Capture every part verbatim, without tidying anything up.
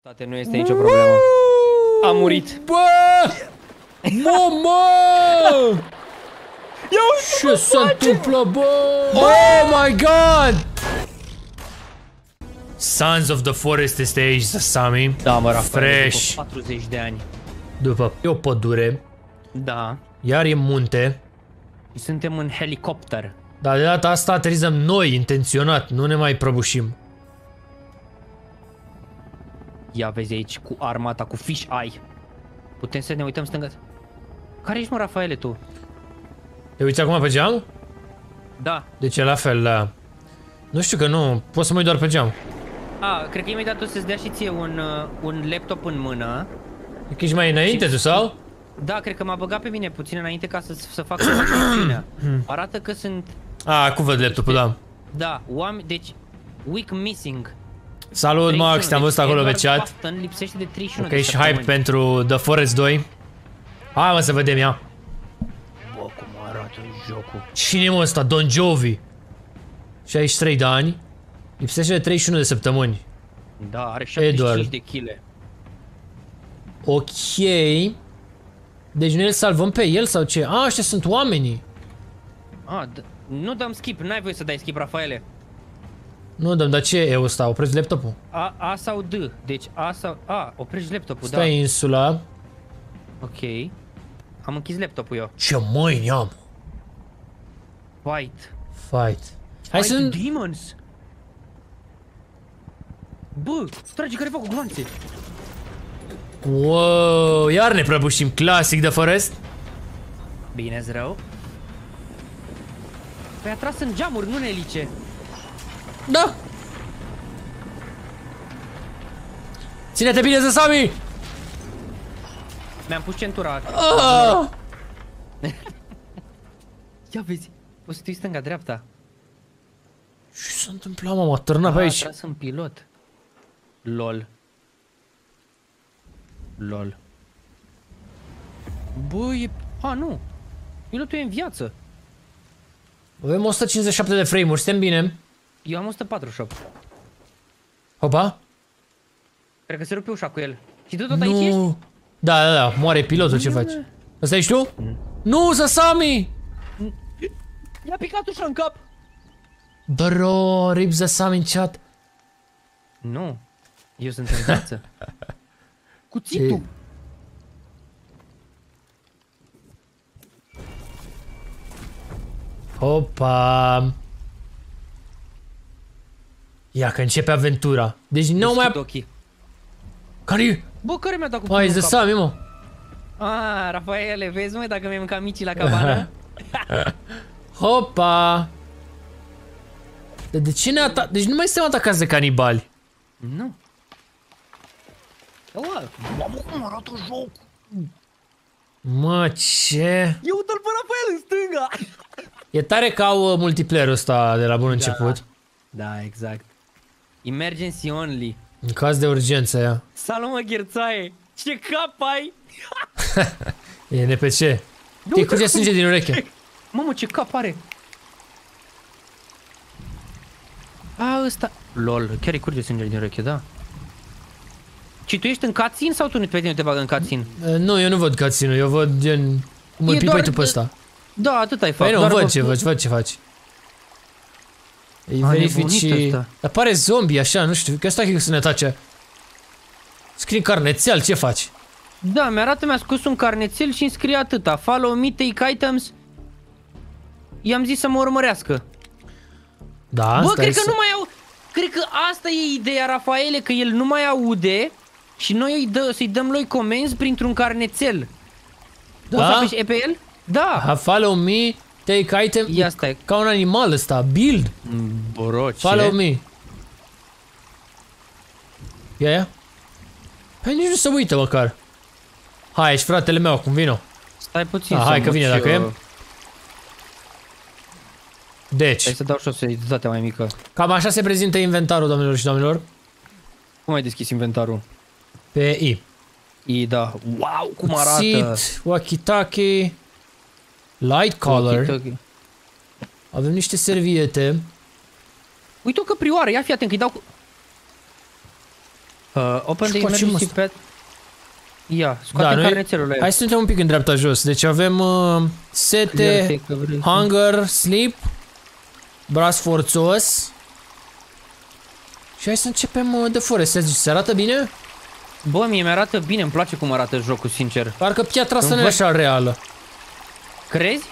Tate, nu este nicio problemă. A murit. Bă! Mamă! Ce se întâmplă, bă? Oh my god! Sons of the Forest este aici, Sami. Da, mă, Rafael, fresh. după patruzeci de ani. După e o pădure. Da. Iar e munte. Suntem în helicopter. Dar de data asta aterizăm noi, intenționat, nu ne mai prăbușim. Ia vezi aici, cu armata, cu fish eye. Putem să ne uităm stânga. Care ești, mă, Rafaele, tu? Te uiți acum pe geam? Da. Deci e la fel, da. Nu știu că nu, pot să mă uit doar pe geam. A, cred că imediat o să-ți dea și ție un, uh, un laptop în mână. E că ești mai înainte, și... tu, sau? Da, cred că m-a băgat pe mine puțin înainte ca să, să fac acțiunea. Arată că sunt... A, acum văd laptopul, da. Da, oameni, deci... Week missing. Salut, Max, te-am văzut acolo pe chat. Boston lipsește de treizeci și unu Ok, de și hype pentru The Forest doi. Hai, mă, să vedem ea. Bă, cum arată jocul. Cine e, mă, ăsta? Don Jovi. șaizeci și trei de ani. Lipsește de treizeci și unu de săptămâni. Da, are șaptezeci și cinci de kile. Ok. Deci noi îl salvăm pe el sau ce? A, ăștia sunt oamenii. A, nu dăm skip, n-ai voie să dai skip, Rafaele. Nu dăm, dar ce e ăsta? Opresc laptopul? A, A sau D, deci A sau... A, oprești laptopul, Stai da. insula. Ok. Am închis laptopul eu. Ce mâini am? Fight. Fight. Hai Fight să... demons. Bă, trage careva cu gloanțe. Wow, iar ne prăbușim. Clasic de Forest. Bine-ți rău. Păi a tras în geamuri, nu în elice. Da. Ține-te bine, Sami! Mi-am pus centura. Ah! Ia vezi, o să te uiți stânga-dreapta. Ce s-a întâmplat, mă? M-a târnat pe A aici. tras în pilot. Lol. Lol. Bă, e... A, nu. Pilotul e în viață. Avem o sută cincizeci și șapte de frame-uri, suntem bine. Eu am o sută patruzeci și opt. Hopa? Cred că se rupe ușa cu el. Și tu tot aici ești? Nu. Da, da, da, moare pilotul, ce faci? Ăsta ești tu? Nu, Sami! I-a picat ușa în cap. Bro, rip Sami în chat. Nu. Eu sunt în viață. Cuțitul. Hopa. Ia că începe aventura. Deci nu mai... Ochii. Care-i? Bă, care mi-a dat cu Ai, pumnul de în cap? Sami, mă. Ah, Rafaele, vezi, măi, dacă mi-ai mâncat micii la cabană? Hopa. De, de ce ne atac? Deci nu mai suntem atacați de canibali. Nu. Mamă, cum arată jocul? Mă, ce? Eu uite-l pe Rafael în stânga. E tare ca au multiplayer-ul ăsta de la bun început. Da, exact. Emergency only. În caz de urgență, ea. Salut, mă, Gherțaie. Ce cap ai? E N P C. Te curge sânge din ureche. Mamă, ce cap are. A, ăsta... Lol, chiar îi curge sânge din ureche, da. Și tu ești în cutscene sau tu nu pe tine te bagă în cutscene? Uh, nu, eu nu văd cutscene-ul, eu văd gen... Cum îl pipăi tu pe ăsta. Da, atât ai făcut. Păi nu, văd ce faci, văd ce faci. Îi verifici... Dar pare zombie așa, nu știu, că ăsta că să ne tace. Scrie carnețel, ce faci? Da, mi-arată, mi-a scos un carnețel și îmi scrie atâta. Follow me, take items. I-am zis să mă urmărească. Da, bă, stai cred că să... nu mai au... Cred că asta e ideea, Rafaele, că el nu mai aude și noi îi dă, să-i dăm lui comenzi printr-un carnețel. Da? Poți să apeși E pe el? Da. Ha, follow me, take item. Ia stai. Ca un animal ăsta, build. Bro, ce? Follow me. Ia, ia. Păi nici nu se uită măcar. Hai, ești fratele meu, acum vino. Stai puțin. Ah, hai că vine dacă e. Deci. Hai să dau și o seriozitatea mai mică. Cam așa se prezintă inventarul, doamnelor și domnilor. Cum ai deschis inventarul? Pe I. I, da. Wow, cum arată. Cuțit, walkie-talkie, light color. Avem niște serviete. Uite o căprioară, ia fii atent că-i dau cu... Uh, open the Și facem emergency asta. pad. Ia, scoate Da, carnețelul ăla. hai să suntem un pic în dreapta jos. Deci avem uh, sete, hunger, sleep, braț forțos. Și hai să începem uh, de forest. Se arată bine? Bă, mie mi-arată bine, îmi place cum arată jocul, sincer. Parcă piatra asta nu e văd- așa reală. Crezi?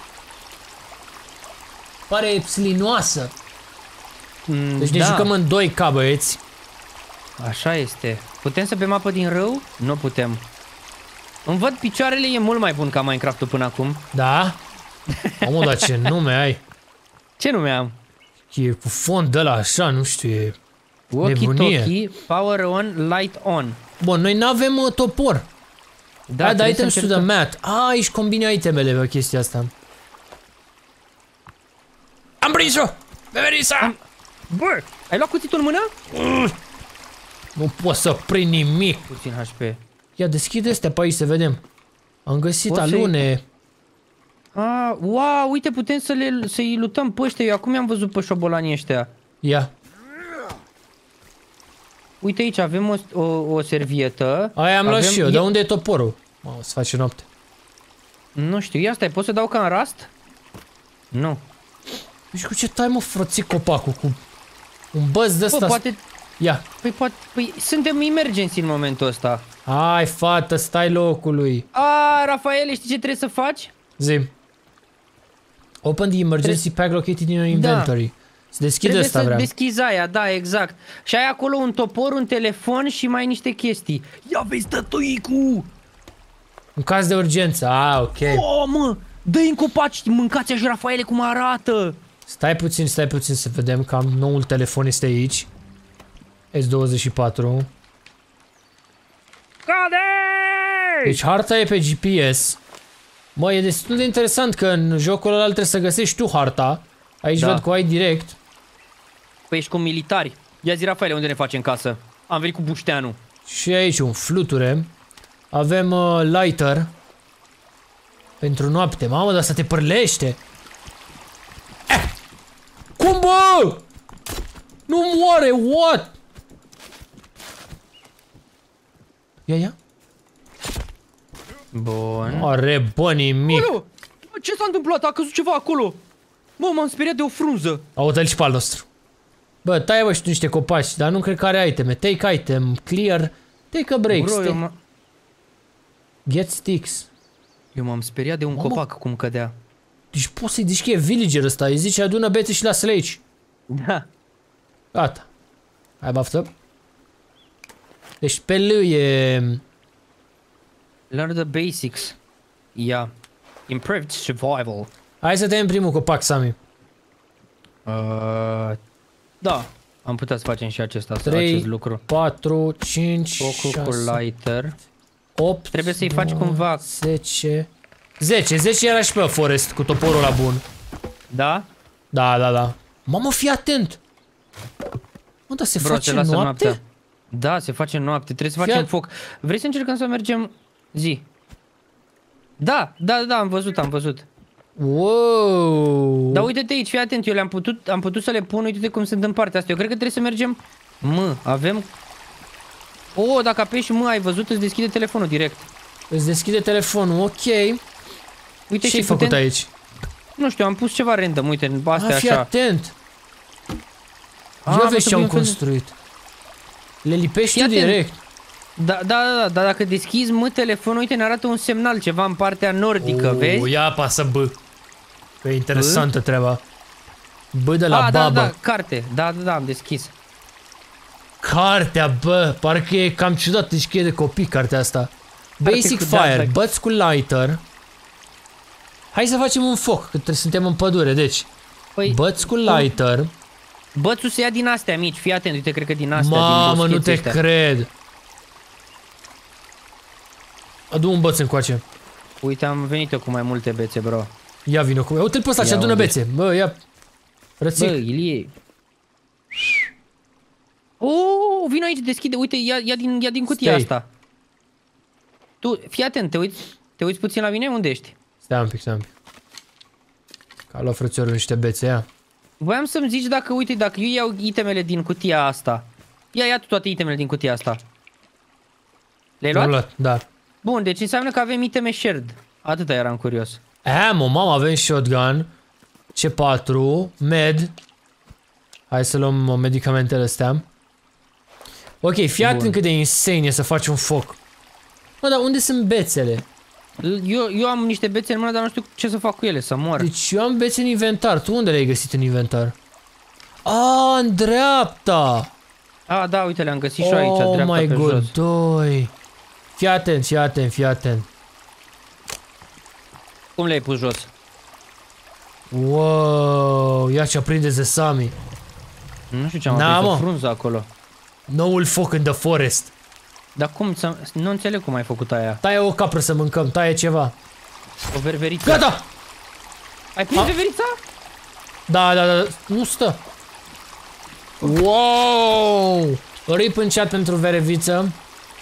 Pare slinoasă. Mm, Deci ne da, jucăm în doi K, băieți. așa este. Putem să bem apă din râu? Nu putem. Îmi văd picioarele, e mult mai bun ca Minecraft-ul până acum. Da? Omul, dar ce nume ai? Ce nume am? E cu fond de ăla așa, nu știu, e nebunie. Walkie-talkie, power on, light on. Bun, noi n-avem uh, topor. Da, da, trebuie items să to the încercăm. mat. Ah, aici combini itemele pe chestia asta. Am prins-o! Beverisa! Bă, ai luat cuțitul în mână? Nu pot să prind nimic. Puțin H P. Ia, deschide astea pe aici să vedem. Am găsit Poți să-i- alune. Ah, wow, uite, putem să le, să-i lutăm pe ăștia. Eu acum i-am văzut pe șobolanii ăștia. Ia. Uite aici, avem o, o, o servietă. Aia am luat Avem- și eu. e- Dar unde e toporul? Mă, o să face noapte. Nu știu, ia stai, pot să dau ca în rast? Nu. Deci cu ce tai, mă, frății copacul? Cu un băț de Bă, ăsta. poate, Ia. păi, poate, păi, suntem emergency în momentul ăsta. Hai, fată, stai locului. A, Rafael, știi ce trebuie să faci? Zi. Open the emergency pack located in your inventory. Se deschide Trebuie ăsta, să vreau. deschizi aia, da, exact. Și ai acolo un topor, un telefon și mai niște chestii. Ia vezi, tătuicu! În caz de urgență. Ah, ok. O, mă, dă-i în copaci, mâncați așa, Rafaele, cum arată. Stai puțin, stai puțin să vedem că am noul telefon este aici. S douăzeci și patru. Cade! Deci harta e pe G P S. Mă, e destul de interesant că în jocul ăla trebuie să găsești tu harta. Aici Da. văd că o ai direct. Păi ești cu militari. Ia zi, Rafaele, unde ne facem casă? Am venit cu bușteanul. Și aici un fluture. Avem uh, lighter. Pentru noapte. Mamă, dar să te părlește. Eh! Cum, bă? Nu moare, what? Ia, ia. Bun. Moare, bă, nimic. Alo! Bă, ce s-a întâmplat? A căzut ceva acolo. Mă, m-am speriat de o frunză. Aută-l și pe al nostru. Bă, taie bă și tu niște copaci, dar nu cred că are iteme. Take item, clear, take a break, Bro, eu stay. m- Get sticks. eu m-am speriat de un Mamă. copac cum cădea. Deci poți să-i zici că e villager ăsta, îi zici adună bețe și lasă-le aici. Da. Gata. Hai, baftă. Deci pe L e... Learn the basics. Yeah. Improved survival. Hai să tăiem primul copac, Sami. Uh, da. Am putea să facem și acesta, Trei. acest lucru. patru, cinci, Focul cu șase, lighter. opt, Trebuie să-i faci cumva. zece... zece, zece era și pe forest cu toporul la bun. Da? Da, da, da. Mamă, fii atent! Mă, dar se Bro, face te lasă noapte? noaptea. Da, se face noapte. Trebuie să Fii facem at- foc. Vrei să încercăm să mergem zi? Da, da, da, am văzut, am văzut. Wow! Dar uite-te aici, fii atent, eu le-am putut, am putut să le pun, uite-te cum sunt în partea asta. Eu cred că trebuie să mergem... Mă, avem... O, dacă apeși mă, ai văzut, îți deschide telefonul direct. Îți deschide telefonul, ok. Uite Ce ai și făcut putem... aici? Nu știu, am pus ceva random, uite, în astea Ah, fii așa. atent! Ah, Ia mă, vezi să ce am vedem când- construit. Le lipești Fii tu atent. direct. Da, da, da, da, dar dacă deschizi mă telefonul, uite, ne arată un semnal, ceva în partea nordică, Oh, vezi? ia apasă B. Că e interesantă treaba. B de la Ah, da, babă. da, carte. Da, da, da, am deschis. Cartea, bă, parcă e cam ciudat, deci că e de copii cartea asta. Basic cu fire, data. băți cu lighter. Hai să facem un foc, că trebuie- suntem în pădure, deci. Păi, Băți cu lighter. bățul se ia din astea mici, fii atent, uite, cred că din astea, Mamă, din nu te boscheți ăștia. cred. Adu un băț încoace. Uite, am venit eu cu mai multe bețe, bro. Ia vină cu... Uite-l pe ăsta și Ia adună unde? bețe. Bă, ia... Bă, Rățic. Ilie. Oh, vino aici, deschide, uite, ia, ia, din, ia din cutia Stai. asta. Tu, fii atent, te uiți, te uiți puțin la mine, unde ești? Stai un pic, stai un pic. Că a luat frățiorul niște bețe, ia. Voiam să-mi zici dacă, uite, dacă eu iau itemele din cutia asta. Ia, ia tu toate itemele din cutia asta. Le-ai L-am luat? luat, da. Bun, deci înseamnă că avem iteme shared. Atâta eram curios. Ammo, mamă, avem shotgun. C patru, med. Hai să luăm uh, medicamentele astea. Ok, fii atent cât de insane e să faci un foc. Mă, dar unde sunt bețele? Eu, eu am niște bețe în mână, dar nu știu ce să fac cu ele, să mor. Deci eu am bețe în inventar. Tu unde le-ai găsit în inventar? A, în dreapta! Ah, da, uite, le-am găsit și eu aici, Oh dreapta my pe god, jos. doi. Fii atent, fii atent, fii atent. Cum le-ai pus jos? Wow, ia ce aprindeți Sami. Nu știu ce am Na, aprins, o mă. frunză acolo. Noul foc în The Forest. Dar cum să... Nu înțeleg cum ai făcut aia. Taie o capră să mâncăm, taie ceva. O ververiță. Gata! Ai prins A? ververița? Da, da, da, nu stă. Wow! Rip în chat pentru vereviță.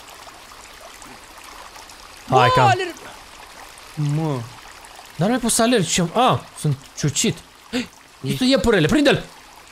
Hai Bă, cam. aler... Mă. Dar nu mai pot să alerg. Ce... Ah, sunt ciucit. Tu iepurele, prinde-l!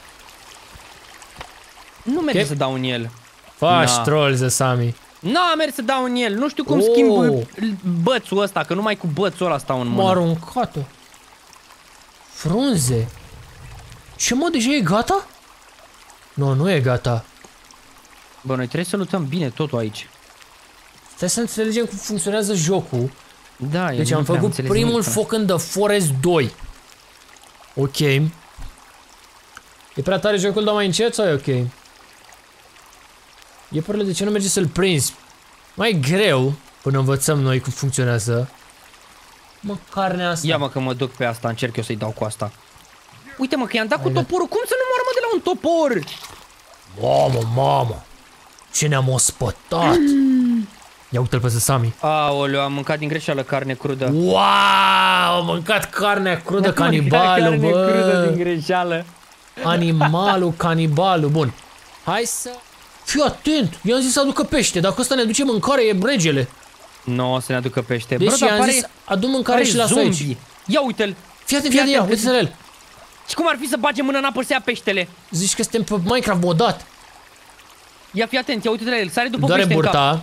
Nu merge Ok. să dau în el. Faci Na. troll, Zesami. N-a mers să dau în el. Nu știu cum Oh. schimb bățul ăsta, că numai cu bățul ăla stau în M-a mână. aruncat-o. Frunze. Ce, mă, deja e gata? Nu, nu e gata. Bă, noi trebuie să luptăm bine totul aici. Stai să înțelegem cum funcționează jocul. Da, eu Deci nu am prea făcut înțeles primul nimic până- foc în The Forest doi. Ok. E prea tare jocul, dar mai încet sau e ok? Iepurile, de ce nu merge să-l prinzi? Mai e greu până învățăm noi cum funcționează. Mă, carnea asta. Ia mă că mă duc pe asta, încerc eu să-i dau cu asta. Uite mă că i-am dat cu Hai, da. toporul, cum să nu moară mă de la un topor? Mamă, mamă. Ce ne-am ospătat. Ia uite-l pe Sesami. Aoleu, am mâncat din greșeală carne crudă. Wow, am mâncat carnea crudă, Am mâncat canibalul, carne crudă din bă. greșeală. Animalul, canibalul, bun. Hai să... Fii atent, i-am zis să aducă pește, dacă ăsta ne aduce mâncare, e regele. Nu o să ne aducă pește. Deci Bă, dar i-am pare, zis, adu mâncare pare și lasă zombie. aici. Ia uite-l. Fii atent, fii atent, ia, atent, uite-te la el. Și cum ar fi să bage mâna în apă să ia peștele? Zici că suntem pe Minecraft modat. Ia fi atent, ia uite-te la el, sare după Doare pește în cap. burta.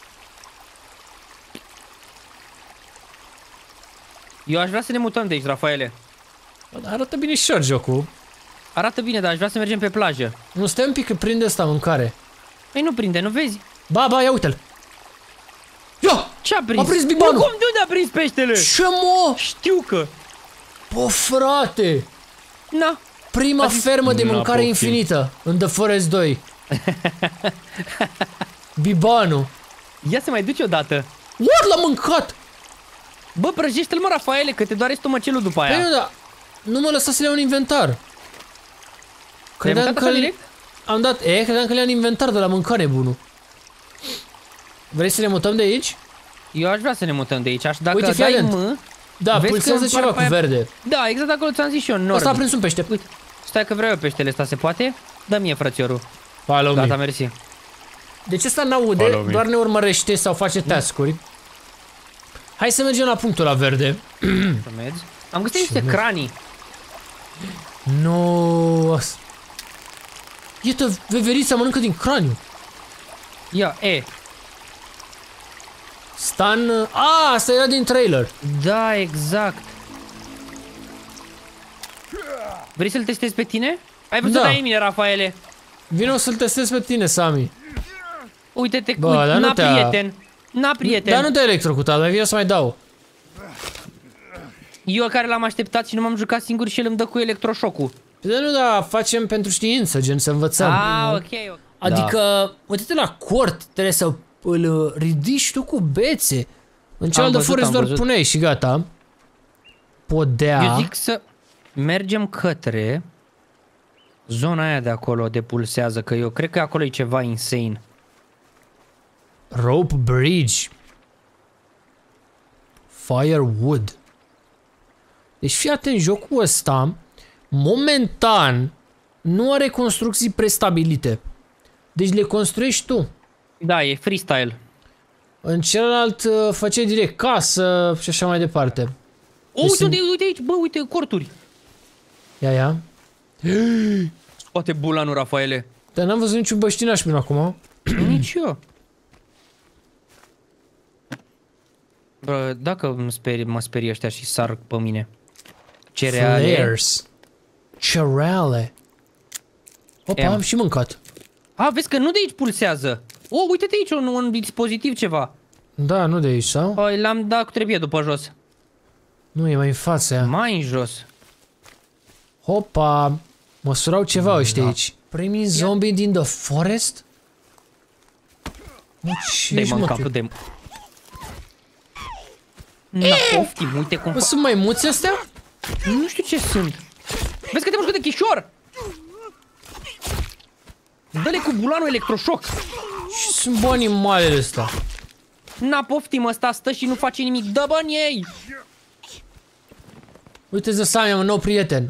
Eu aș vrea să ne mutăm de aici, Rafaele. Bă, dar arată bine și jocul. Arată bine, dar aș vrea să mergem pe plajă. Nu, stai un pic că prinde ăsta mâncare. Păi nu prinde, nu vezi? Ba, ba, ia uite-l. Ia! Ce-a prins? A prins bibanul. Bă, cum de unde a prins peștele? Ce, mă? Știu că. Bă, frate! Na. Prima Azi- fermă de Na, mâncare poftim. infinită în The Forest doi. Bibanu. Ia să mai duci odată. What, l-a mâncat? Bă, prăjește-l mă, Rafaele, că te doare stomacelul după aia. Păi nu, da. Nu mă lăsa să le iau în inventar. Credeam mutat că... așa direct? Am dat... E, credeam că le iau în inventar de la mâncare bunul. Vrei să ne mutăm de aici? Eu aș vrea să ne mutăm de aici. Aș, dacă Uite, fii dai atent. mă... Da, Vezi pulsează că ceva împar cu pe aia- verde. Da, exact acolo ți-am zis și eu, nord. Ăsta a prins un pește. Uite, stai că vreau eu peștele ăsta, se poate? Dă mie, frățiorul. Follow Gata, me. mersi. Deci ăsta n-aude, Follow me. doar ne urmărește sau face task-uri. Hai să mergem la punctul la verde. Să mergi. Am găsit niște mergi. cranii. Nu. Iată, veverița mănâncă din craniu. Ia, e. Stan... A, asta era din trailer. Da, exact. Vrei să-l testezi pe tine? Ai văzut Da. da. mine, Rafaele? Vino să-l testez pe tine, Sami. Uite-te, Bă, uite, dar nu n-a te-a- prieten. N-a prieten. Dar nu te-ai electrocutat, mai vine să mai dau. Eu care l-am așteptat și nu m-am jucat singur și el îmi dă cu electroșocul. Dar nu, da, facem pentru știință, gen să învățăm. Ah, ok, ok. Adică, da. Uite-te la cort, trebuie să îl ridici tu cu bețe. În cealaltă văzut, forest am doar văzut. puneai și gata. Podea. Eu zic să mergem către zona aia de acolo de pulsează, că eu cred că acolo e ceva insane. Rope bridge. Firewood. Deci fii atent, jocul ăsta momentan nu are construcții prestabilite. Deci le construiești tu. Da, e freestyle. În celălalt uh, făceai direct casă și așa mai departe. O, Deci uite, sunt- unde, uite aici, bă, uite, corturi. Ia, ia. Poate bulanul, Rafaele. Dar n-am văzut niciun băștinaș până acum. Nici eu. Bă, dacă mă sperie, mă sperie ăștia și sar pe mine. Cereale. Flares. Cereale. Opa, M. am și mâncat. A, vezi că nu de aici pulsează. O, uite-te aici un, un dispozitiv ceva. Da, nu de aici, sau? Păi l-am dat cu trebuie după jos. Nu, e mai în față ea. Mai în jos. Hopa, măsurau ceva ăștia Da. aici. Primii zombie din The Forest? Mă, ce Dă-i ești, mă în mă? capul de... Na, poftim, uite cum Mă, fac. sunt maimuțe astea? Nu știu ce sunt. Vezi că te mușcă de chișor. Dă-le cu bulanul electroșoc. Și sunt bă animalele astea. Na, poftim, ăsta stă și nu face nimic. Dă bani ei. Uite, Zăsami, am un nou prieten.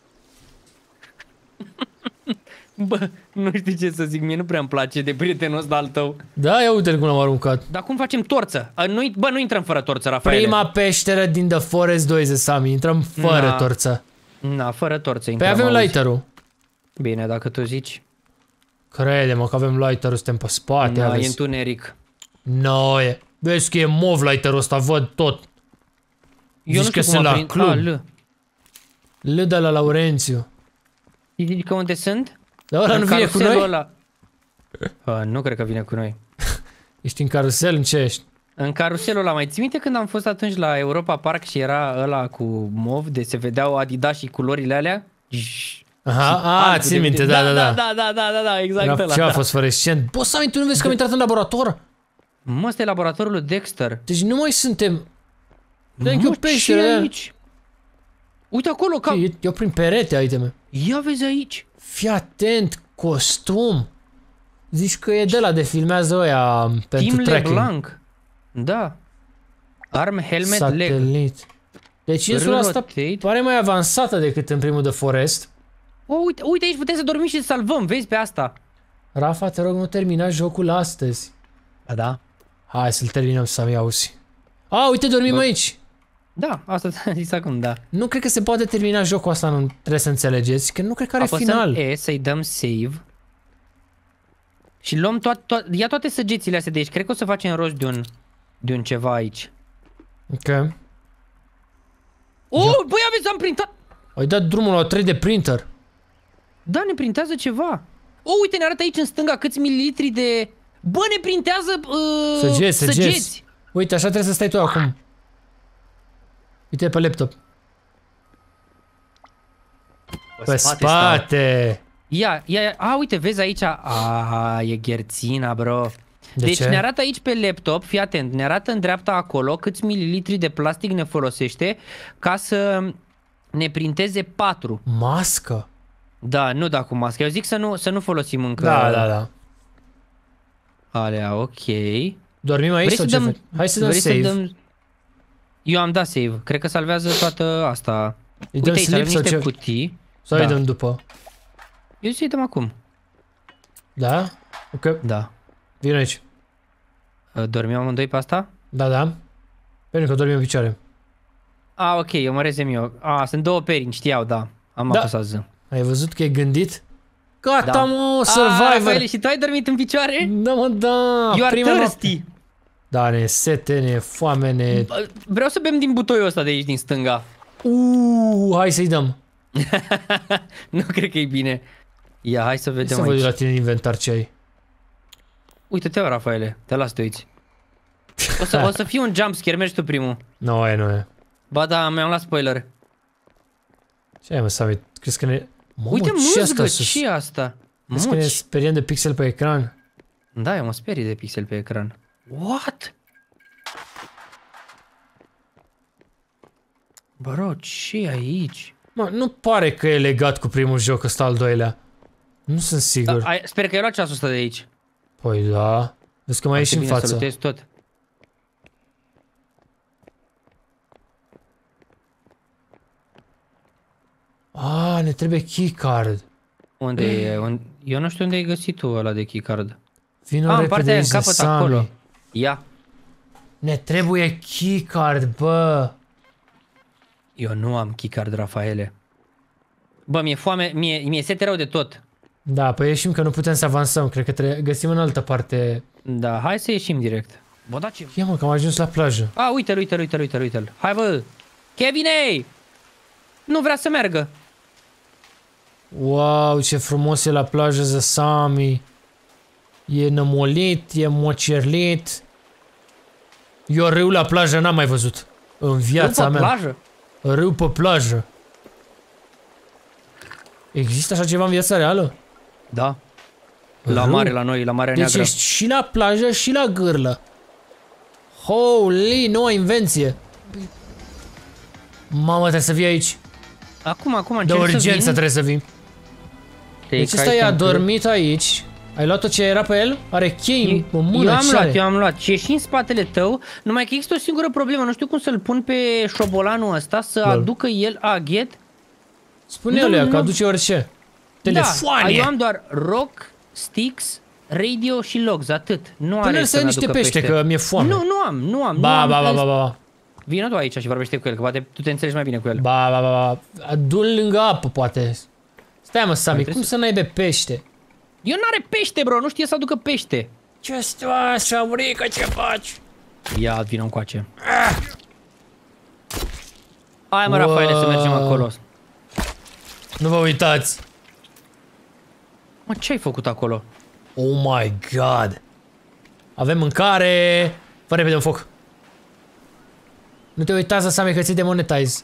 Bă, nu știu ce să zic, mie nu prea îmi place de prietenul ăsta al tău. Da, ia uite cum l-am aruncat. Dar cum facem torță? A, nu, bă, nu intrăm fără torță, Rafaele. Prima peșteră din The Forest doi, Zăsami. Intrăm fără Na. torță. Na, fără torță Păi intrăm. avem auzi. lighter-ul. Bine, dacă tu zici. Crede-mă că avem lighter-ul, suntem pe spate, Na, e aveți. întuneric. No, e. Vezi că e mov lighter-ul ăsta, văd tot. Eu Zici nu că știu cum sunt la aprind- club. A, L. L de la Laurențiu. Zici că unde sunt? Dar ăla În nu vine cu caruselul noi? ăla. A, nu cred că vine cu noi. Ești în carusel, în ce ești? În caruselul ăla, mai ții minte când am fost atunci la Europa Park și era ăla cu mov, de se vedeau Adidas și culorile alea? Aha, a, Alb țin de- minte, de- da, da, da. Da, da, da, da, da, exact Era ăla. ceva Da. fosforescent. Bă, Sami, tu nu vezi că am intrat în laborator? Mă, ăsta e laboratorul lui Dexter. Deci nu mai suntem... Dai Mă, că ce peșteră, e da. aici? Uite acolo, ca... Eu, eu prin perete, uite-mă. Ia vezi aici. Fii atent, costum. Zici că e de la de filmează ăia pentru Tim tracking. LeBlanc. Da. Arm, helmet, leg. Satelit. Deci insula asta Rotate. pare mai avansată decât în primul de Forest. O, uite, uite aici putem să dormim și să salvăm, vezi pe asta. Rafa, te rog, nu termina jocul astăzi. Da, da. Hai să-l terminăm, Sami, auzi. A, uite, dormim Bă. aici. Da, asta ți-am zis acum, da. Nu cred că se poate termina jocul ăsta, nu trebuie să înțelegeți, că nu cred că are Apăsăm final. E să-i dăm save. Și luăm toate, to ia toate săgețile astea de aici. Cred că o să facem rost de un, de un ceva aici. Ok. Oh, băi, aveți, am printat! Ai dat drumul la trei D printer. Da, ne printează ceva. Oh, uite, ne arată aici în stânga câți mililitri de... Bă, ne printează uh, Săgeți, săgeți. săgeți. Uite, așa trebuie să stai tu acum. Uite pe laptop. Pe spate. Ia, ia, ia. A, uite, vezi aici. A, e gherțina, bro. De deci ce? ne arată aici pe laptop, fii atent, ne arată în dreapta acolo câți mililitri de plastic ne folosește ca să ne printeze patru. Mască. Da, nu da cu mască. Eu zic să nu, să nu folosim încă Da, da, da. alea, ok. Dormim aici Vrei sau să ce dăm, faci? Hai să dăm vrei save. Să dăm... Eu am dat save. Cred că salvează toată asta. Îi Uite dăm aici, sleep avem sau niște ce? cutii. Sau Da. îi dăm după? Eu zic să-i dăm acum. Da? Ok. Da. Vino aici. Dormim amândoi pe asta? Da, da. Pentru că dormim în picioare. A, ok, eu mă rezem eu. A, sunt două perini, știau, da. Am Da. apăsat Z. Ai văzut că e gândit? Gata, Da. mă, A, Survivor! Rafaele, și tu ai dormit în picioare? Da, mă, da! You are prima thirsty. noapte. Da, ne e sete, ne e foame, ne... Bă, vreau să bem din butoiul ăsta de aici, din stânga. Uuu, hai să-i dăm. Nu cred că e bine. Ia, hai să Hai vedem să văd aici. la tine în inventar ce ai. Uite-te, Rafaele, te las te uiți. O să, o să fie un jumpscare, mergi tu primul. Nu, e, nu e. Ba da, mi-am luat spoiler. Ce ai, mă, Sami? Crezi că ne... Mamă, Uite, ce mâzgă, asta sus? ce e asta? Crezi că ne Muci. speriem de pixel pe ecran? Da, eu mă sperii de pixel pe ecran. What? Bro, ce e aici? Mă, nu pare că e legat cu primul joc ăsta al doilea. Nu sunt sigur. Da, ai, sper că ai luat ceasul ăsta de aici. Păi da. Vezi că mai Foarte ieși în bine, față. să lutezi tot. Ah, ne trebuie keycard. Unde e? Un... Eu nu știu unde ai găsit tu ăla de keycard. Vino Ah, în repede partea aia, aici, în capăt Sami. acolo. Ia. Ne trebuie keycard, bă. Eu nu am keycard, Rafaele. Bă, mi-e foame, mi-e, mi-e sete rău de tot. Da, păi ieșim că nu putem să avansăm. Cred că trebuie găsim în altă parte. Da, hai să ieșim direct. Bă, da ce... Ia mă, că am ajuns la plajă. A, uite-l, uite-l, uite-l, uite-l, uite-l. Hai bă! Kevine! Nu vrea să meargă. Wow, ce frumos e la plajă, Zăsami. E nămolit, e mocerlit. Eu râu la plajă n-am mai văzut. În viața Râu pe mea. plajă? Râu pe plajă. Există așa ceva în viața reală? Da. La Râu? mare, la noi, la Marea Deci Neagră. ești și la plajă și la gârlă. Holy, noua invenție. Mamă, trebuie să vii aici. Acum, acum De încerc să urgență vin. trebuie să vii. Deci ăsta i-a dormit aici. Ai luat tot ce era pe el? Are chei în mână, Eu am ce luat, are? eu am luat. Și e și în spatele tău, numai că există o singură problemă. Nu știu cum să-l pun pe șobolanul ăsta să Lol. aducă el aghet. Spune Nu, lui că nu. aduce orice. Telefoane! Da, eu am doar rock, sticks, radio și logs, atât. Nu are Până să să niște aducă pește, că mi-e foame. Nu, nu am, nu am. Ba, nu am ba, ba, ba, ba. Vino tu aici și vorbește cu el, că poate tu te înțelegi mai bine cu el. Ba, ba, ba, ba. Adu-l lângă apă, poate. Stai mă, Sami, Trebuie cum să- să n-ai be pește? Eu n-are pește, bro, nu știe să aducă pește. Ce stă așa, murică, ce faci? Ia, vină încoace. Hai mă, Rafaele, să mergem Wow. acolo. Nu vă uitați. Mă, ce ai făcut acolo? Oh my god. Avem mâncare. Fă repede un foc. Nu te uitați la Sami că ți demonetize.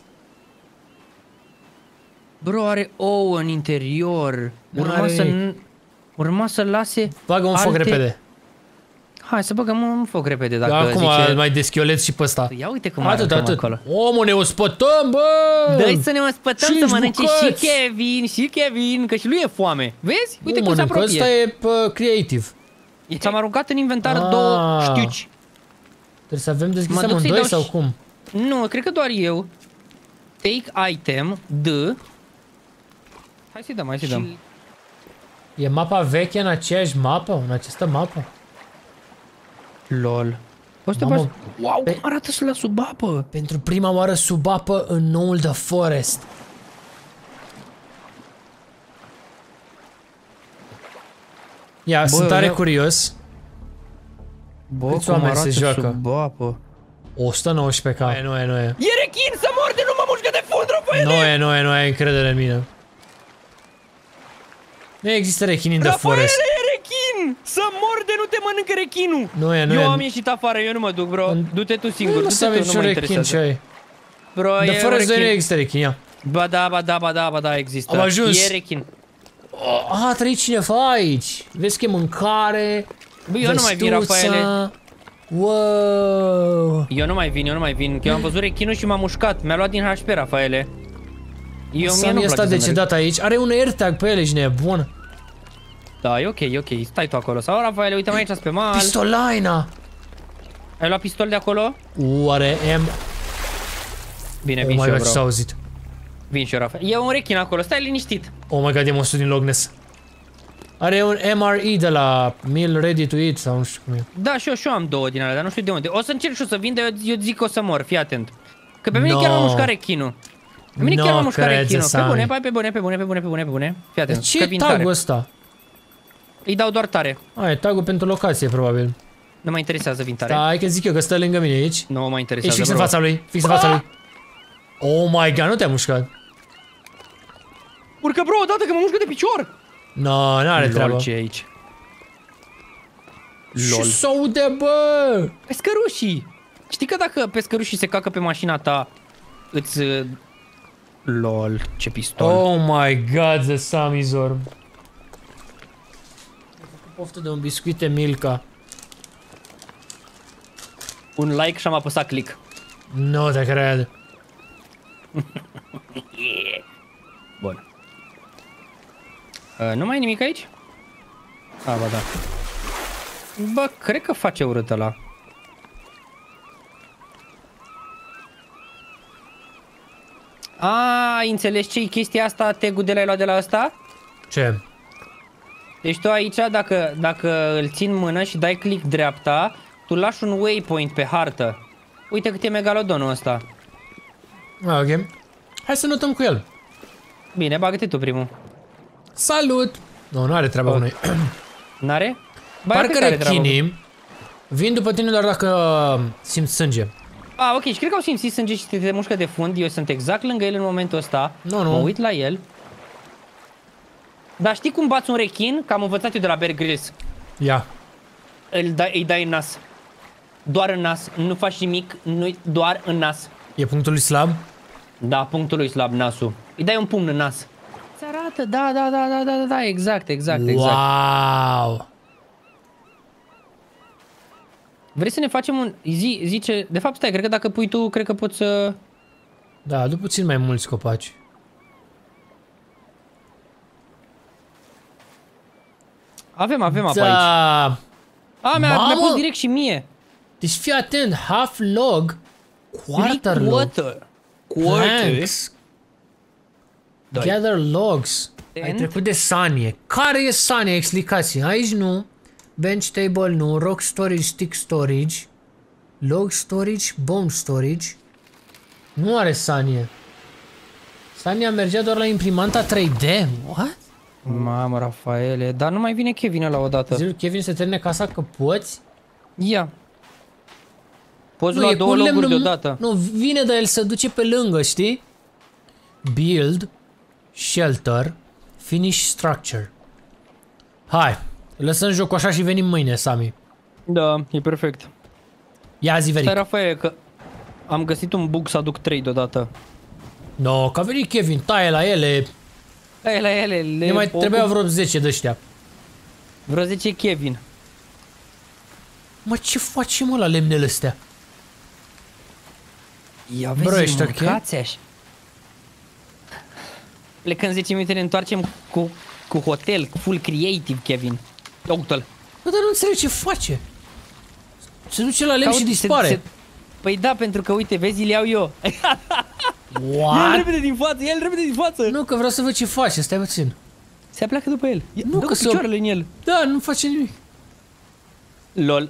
Bro, are ouă în interior. Urma Are- să urma să lase. Bagă un foc alte- repede. Hai să băgăm un foc repede dacă Acum zice. mai deschioleți și pe ăsta. Ia uite cum Atât, arătăm atât. acolo. Omul, ne ospătăm, bă! Dă-i să ne ospătăm Cinci să mănânce bucăți. și Kevin, și Kevin, că și lui e foame. Vezi? Uite Nu cum se mănâncă, apropie. ăsta e pă, creative. Ți-am aruncat în inventar Ah. două știuci. Trebuie să avem deschis Mă duc să-i amândoi dau sau și- cum? Nu, cred că doar eu. Take item, D. Hai să-i dăm, hai să-i dăm. E mapa veche în aceeași mapă? În această mapă? Lol. O să te Mamă, bați. Wow, pe- cum arată să la sub apă. Pentru prima oară sub apă în noul The Forest. Ia, Bă, sunt tare eu- curios. Bă, Câți cum oameni se arată joacă? sub apă. o sută nouăsprezece K. Nu e, nu e. E rechin să morde, nu mă mușcă de fund, Rafaele! Nu e, nu e, nu ai încredere în mine. Nu există rechini în The Rafaele, Forest. e rechin! Să morde, nu te mănâncă rechinul! Nu e, nu Eu e. am ieșit afară, eu nu mă duc, bro. În- Du-te tu Nu, singur, nu du-te să tu, aveți nu mă niciun rechin ce interesează. ai. Bro, The e un Forest doi nu rechin. există rechin, ia. Ba da, ba da, ba da, ba da, există. Am ajuns. E rechin. Oh, a trăit cineva aici. Vezi că e mâncare. Bă, eu nu mai vin, văstuța. Rafaele. Wow. Eu nu mai vin, eu nu mai vin. Că eu am văzut rechinul și m-a mușcat. Mi-a luat din H P, Rafaele. Eu mie Sami nu-mi ăsta place să merg. decedat aici. Are un AirTag pe el, ești nebun. Da, e ok, e ok. Stai tu acolo. Sau, Rafaele, uite-mă aici pe mal. Pistolaina. Ai luat pistol de acolo? Oare M... Bine, Oh vin my și eu, god, ce s-a bro. auzit. Vin și eu, Rafaele. E un rechin acolo, stai liniștit. Oh my god, e monstru din Loch Ness. Are un M R E de la Meal Ready to Eat sau nu știu cum e. Da, și eu, și eu am două din alea, dar nu știu de unde. O să încerc și eu să vin, dar eu, eu zic că o să mor, fii atent. Că pe mine No. chiar m-a mușcat rechinul. Pe mine No, chiar m-a mușcat cred, rechinul. Pe Sami. bune, pe bune, pe bune, pe bune, pe bune, pe bune. Fii atent, Ce că e vin tare. tagul ăsta? Îi dau doar tare. A, e tagul pentru locație, probabil. Nu mă interesează, vin tare. Stai că zic eu că stă lângă mine aici. Nu mă Ești interesează, fix în bro. fața lui, fix în fața lui. Oh my god, nu te-a mușcat. Urcă, bro, odată că mă mușcă de picior. No, n-are treabă. Lol, ce e aici? Ce Lol. s-aude, bă? Pescărușii. Știi că dacă pescărușii se cacă pe mașina ta, îți... uh, Lol, ce pistol. Oh my god, the Samizor. Poftă de un biscuite Milka. Un like și am apăsat click. Nu te cred. Bun. Uh, nu mai e nimic aici? A, ba da. Bă, cred că face urât ăla. A, ai înțeles ce-i chestia asta, tag-ul de la ai luat de la ăsta? Ce? Deci tu aici, dacă, dacă îl ții în mână și dai click dreapta, tu lași un waypoint pe hartă. Uite cât e megalodonul ăsta. Ah, ok. Hai să notăm cu el. Bine, bagă-te tu primul. Salut! Nu, nu are treaba cu noi. N-are? Ba, Parcă cred că are treabă. rechinii Vin după tine doar dacă simți sânge. A, ok, și cred că au simțit sânge și te, te mușcă de fund. Eu sunt exact lângă el în momentul ăsta. Nu, nu. Mă uit la el. Dar știi cum bați un rechin? Că am învățat eu de la Bear Grylls. Ia. Îl dai, îi dai în nas. Doar în nas. Nu faci nimic, nu doar în nas. E punctul lui slab? Da, punctul lui slab, nasul. Îi dai un pumn în nas. Ți arată, da, da, da, da, da, da, da, exact, exact, exact. Wow! Vrei să ne facem un... Zi, zice... De fapt, stai, cred că dacă pui tu, cred că poți să... Da, adu puțin mai mulți copaci. Avem, avem apă da. aici. A, mi-a mi pus direct și mie. Deci fii atent, half log, quarter log. Quarter. Quarter. Planks. Gather logs. And? Ai trecut de sanie. Care e sanie? Explicație. Aici nu. Bench table nu. Rock storage, stick storage. Log storage, bone storage. Nu are sanie. Sania mergea doar la imprimanta trei D. What? Mamă, Rafaele, dar nu mai vine Kevin la o dată. Zic Kevin să termine casa că poți? Ia. Poți lua două loguri deodată. Nu, vine de el să duce pe lângă, știi? Build, shelter, finish structure. Hai, lăsăm jocul așa și venim mâine, Sami. Da, e perfect. Ia zi, Veric. Stai, Rafaele, că am găsit un bug să aduc trei deodată. No, că a venit Kevin, taie la ele. Taie la ele. Le ne mai o... trebuia vreo zece de ăștia. Vreo zece Kevin. Mă, ce facem mă la lemnele astea? Ia vezi, Bro, ești ok? așa. Plecând zece minute ne întoarcem cu, cu hotel, cu full creative, Kevin. Uite-l. Bă, dar nu înțeleg ce face. Se duce la lemn Caude, și dispare. Se, se... Păi da, pentru că uite, vezi, le iau eu. What? Ia-l repede din față, ia-l repede din față. Nu, că vreau să văd ce face, stai puțin. Se apleacă după el. Nu, Dă că cu picioarele o... în el. Da, nu face nimic. Lol.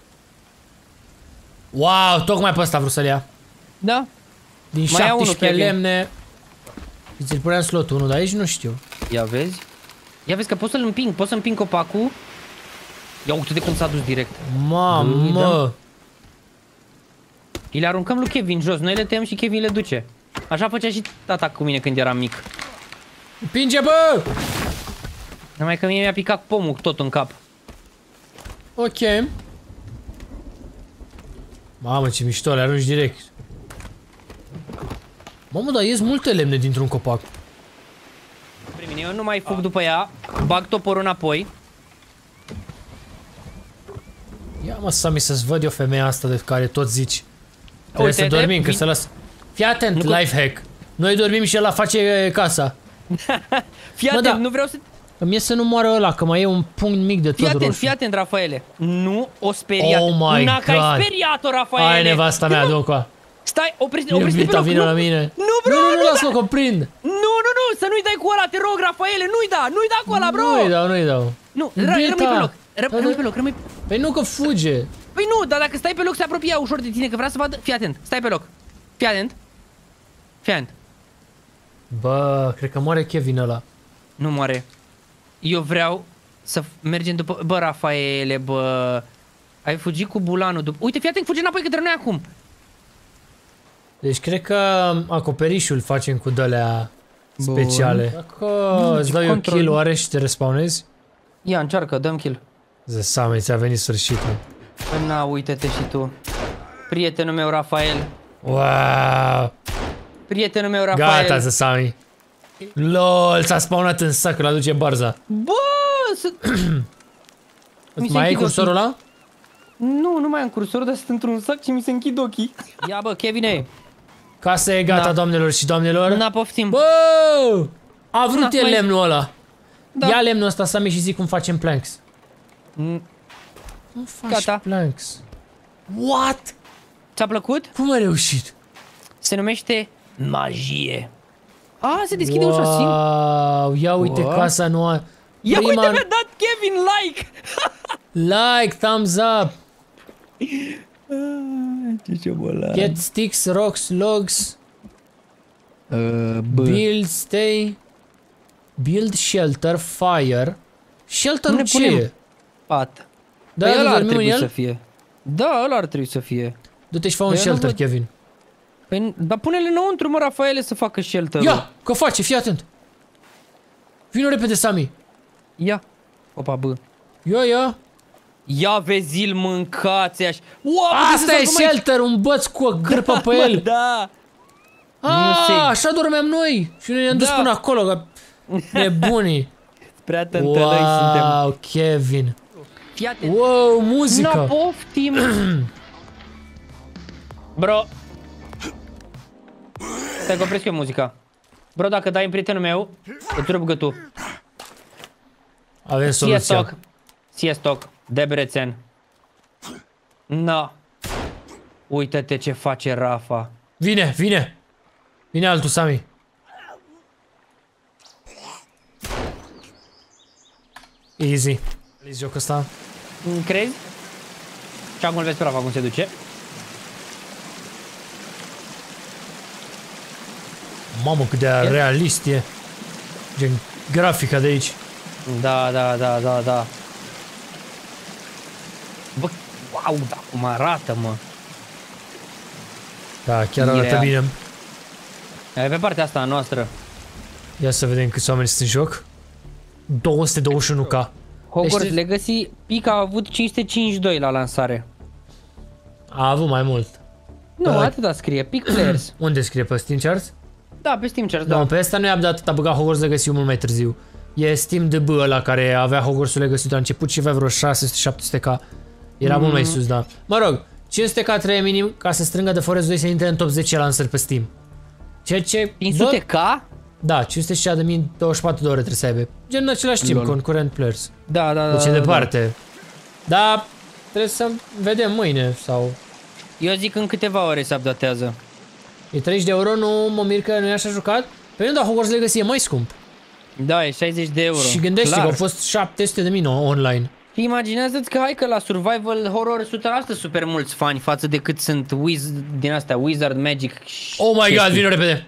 Wow, tocmai pe ăsta vreau să-l ia. Da? Din mai șaptesprezece lemne. Ți-l puneam slot unu, dar aici nu știu. Ia vezi? Ia vezi că pot să-l împing, pot să împing copacul. Ia uite de cum s-a dus direct. Mamă! Îi le aruncăm lui Kevin jos, noi le tăiem și Kevin le duce. Așa făcea și tata cu mine când eram mic. Pinge, bă! Numai că mie mi-a picat pomul tot în cap. Ok. Mamă, ce mișto, le arunci direct. Mamă, dar ies multe lemne dintr-un copac. Spre mine, eu nu mai fug după ea, bag toporul înapoi. Ia mă, Sami, să-ți văd eu femeia asta de care tot zici. Trebuie Uite, să dormim, de... că să las... Fii atent, nu life hack. Noi dormim și ăla face casa. Fii atent, da. Nu vreau să... Îmi e să nu moară ăla, că mai e un punct mic de tot Fii atent, roșu. fii atent, Rafaele. Nu o speriat. Oh my N-a, God. ai speriat-o, Rafaele. Hai, nevasta mea, du-o. Stai, oprește, oprește pe Iubita, loc. vine Nu, la mine. Nu, bro, nu, nu, nu, nu, lasă-mă da. că o prind. Nu, nu, nu, să nu-i dai cu ăla, te rog, Rafaele, nu-i da, nu-i da cu ăla, bro. Nu-i dau, nu-i dau. Nu, rămâi pe loc, rămâi pe loc, rămâi... Păi nu, că fuge. Păi nu, dar dacă stai pe loc se apropie ușor de tine, că vrea să vadă... Fii atent, stai pe loc. Fii atent. Fii atent. Bă, cred că moare Kevin ăla. Nu moare. Eu vreau să mergem după... Bă, Rafaele, bă... Ai fugit cu bulanul după... Uite, fii atent, fuge înapoi către noi acum. Deci cred că acoperișul facem cu de-alea speciale. Dacă îți dai eu kill oare și te respawnezi? Ia, încearcă, dăm kill. Zesame, ți-a venit sfârșitul. Păi na, uite-te și tu. Prietenul meu, Rafael. Wow! Prietenul meu, Rafael. Gata, Zesame. LOL, s-a spawnat în sac, îl aduce Barza. Bă! Să... Mai ai cursorul ăla? Nu, nu mai am cursorul, dar sunt într-un sac și mi se închid ochii. Ia bă, Kevine. Casa e gata, da. Doamnelor și doamnelor. Na, poftim. Bă! A vrut Na, el mai... lemnul ăla. Da. Ia lemnul ăsta, Sami, și zic cum facem planks. Mm. Cum faci Gata. planks? What? Ți-a plăcut? Cum a reușit? Se numește magie. A, se deschide wow, ușa simplu. Ia uite wow. Casa noastră. Ia Prima... uite, mi-a dat Kevin like. Like, thumbs up. Ce ciobolan. Get sticks, rocks, logs. Uh, Build, stay. Build shelter, fire. Shelter ce e? Pat. Da, păi ăla ar dormim în trebui el? să fie. Da, ăla ar trebui să fie. Du-te și fă un Eu nu shelter, văd. Kevin. Păi, dar pune-le înăuntru, mă, Rafaele, să facă shelter-ul. Ia, că face, fii atent. Vino repede, Sami. Ia. Opa, bă. Ia, ia. Ia vezi-l, mâncați aș. Wow, Asta e shelter, un băț cu o gârpă pe el. Da. Ah, așa dormeam noi. Și noi ne-am dus Da. până acolo, că nebunii. Prea tântălăi suntem. Wow, Kevin. Fii atent. Wow, muzică. No, poftim. Bro. Stai că opresc eu muzica. Bro, dacă dai în prietenul meu, îți rup gâtul. Avem Sie soluția. stoc. Sie stoc. Debrețen. No. Uită-te ce face Rafa. Vine, vine. Vine altul, Sami. Easy. Easy jocul ăsta. Crezi? Și acum îl vezi pe Rafa cum se duce. Mamă, cât de realist e. Gen grafica de aici. Da, da, da, da, da. Bă, wow, da, cum arată, mă. Da, chiar arată Ireal. bine. E pe partea asta a noastră. Ia să vedem câți oameni sunt în joc. două sute douăzeci și unu K. Hogwarts Deci- Legacy, Pic a avut cinci sute cincizeci și doi la lansare. A avut mai mult. Nu, Da. atâta scrie, Pic Players. Unde scrie? Pe Steam Charts? Da, pe Steam Charts, Da. da. Nu, pe ăsta nu i-am dat atâta, băgat Hogwarts Legacy mult mai târziu. E Steam D B ăla care avea Hogwarts Legacy la început și avea vreo șase sute șapte sute K. Era mm. mult mai sus, da. Mă rog, cinci sute K trebuie minim ca să strângă The Forest doi să intre în top zece lansări pe Steam. Ceea ce... cinci sute K? Da, cinci sute șaizeci de mii douăzeci și patru de ore trebuie să aibă. Gen în același timp, Lol. concurrent players. Da, da, da. Deci e da, departe. Da, trebuie să vedem mâine sau... Da. Eu zic în câteva ore se updatează. E treizeci de euro, nu mă mir că nu e așa jucat? Păi nu, dar Hogwarts Legacy e mai scump. Da, e șaizeci de euro. Și gândește că Clar. au fost șapte sute de mii online. Imaginează-ți că hai că la survival horror o sută la sută super mulți fani față de cât sunt wiz din astea, Wizard, Magic și Oh my god, chestii. vino repede!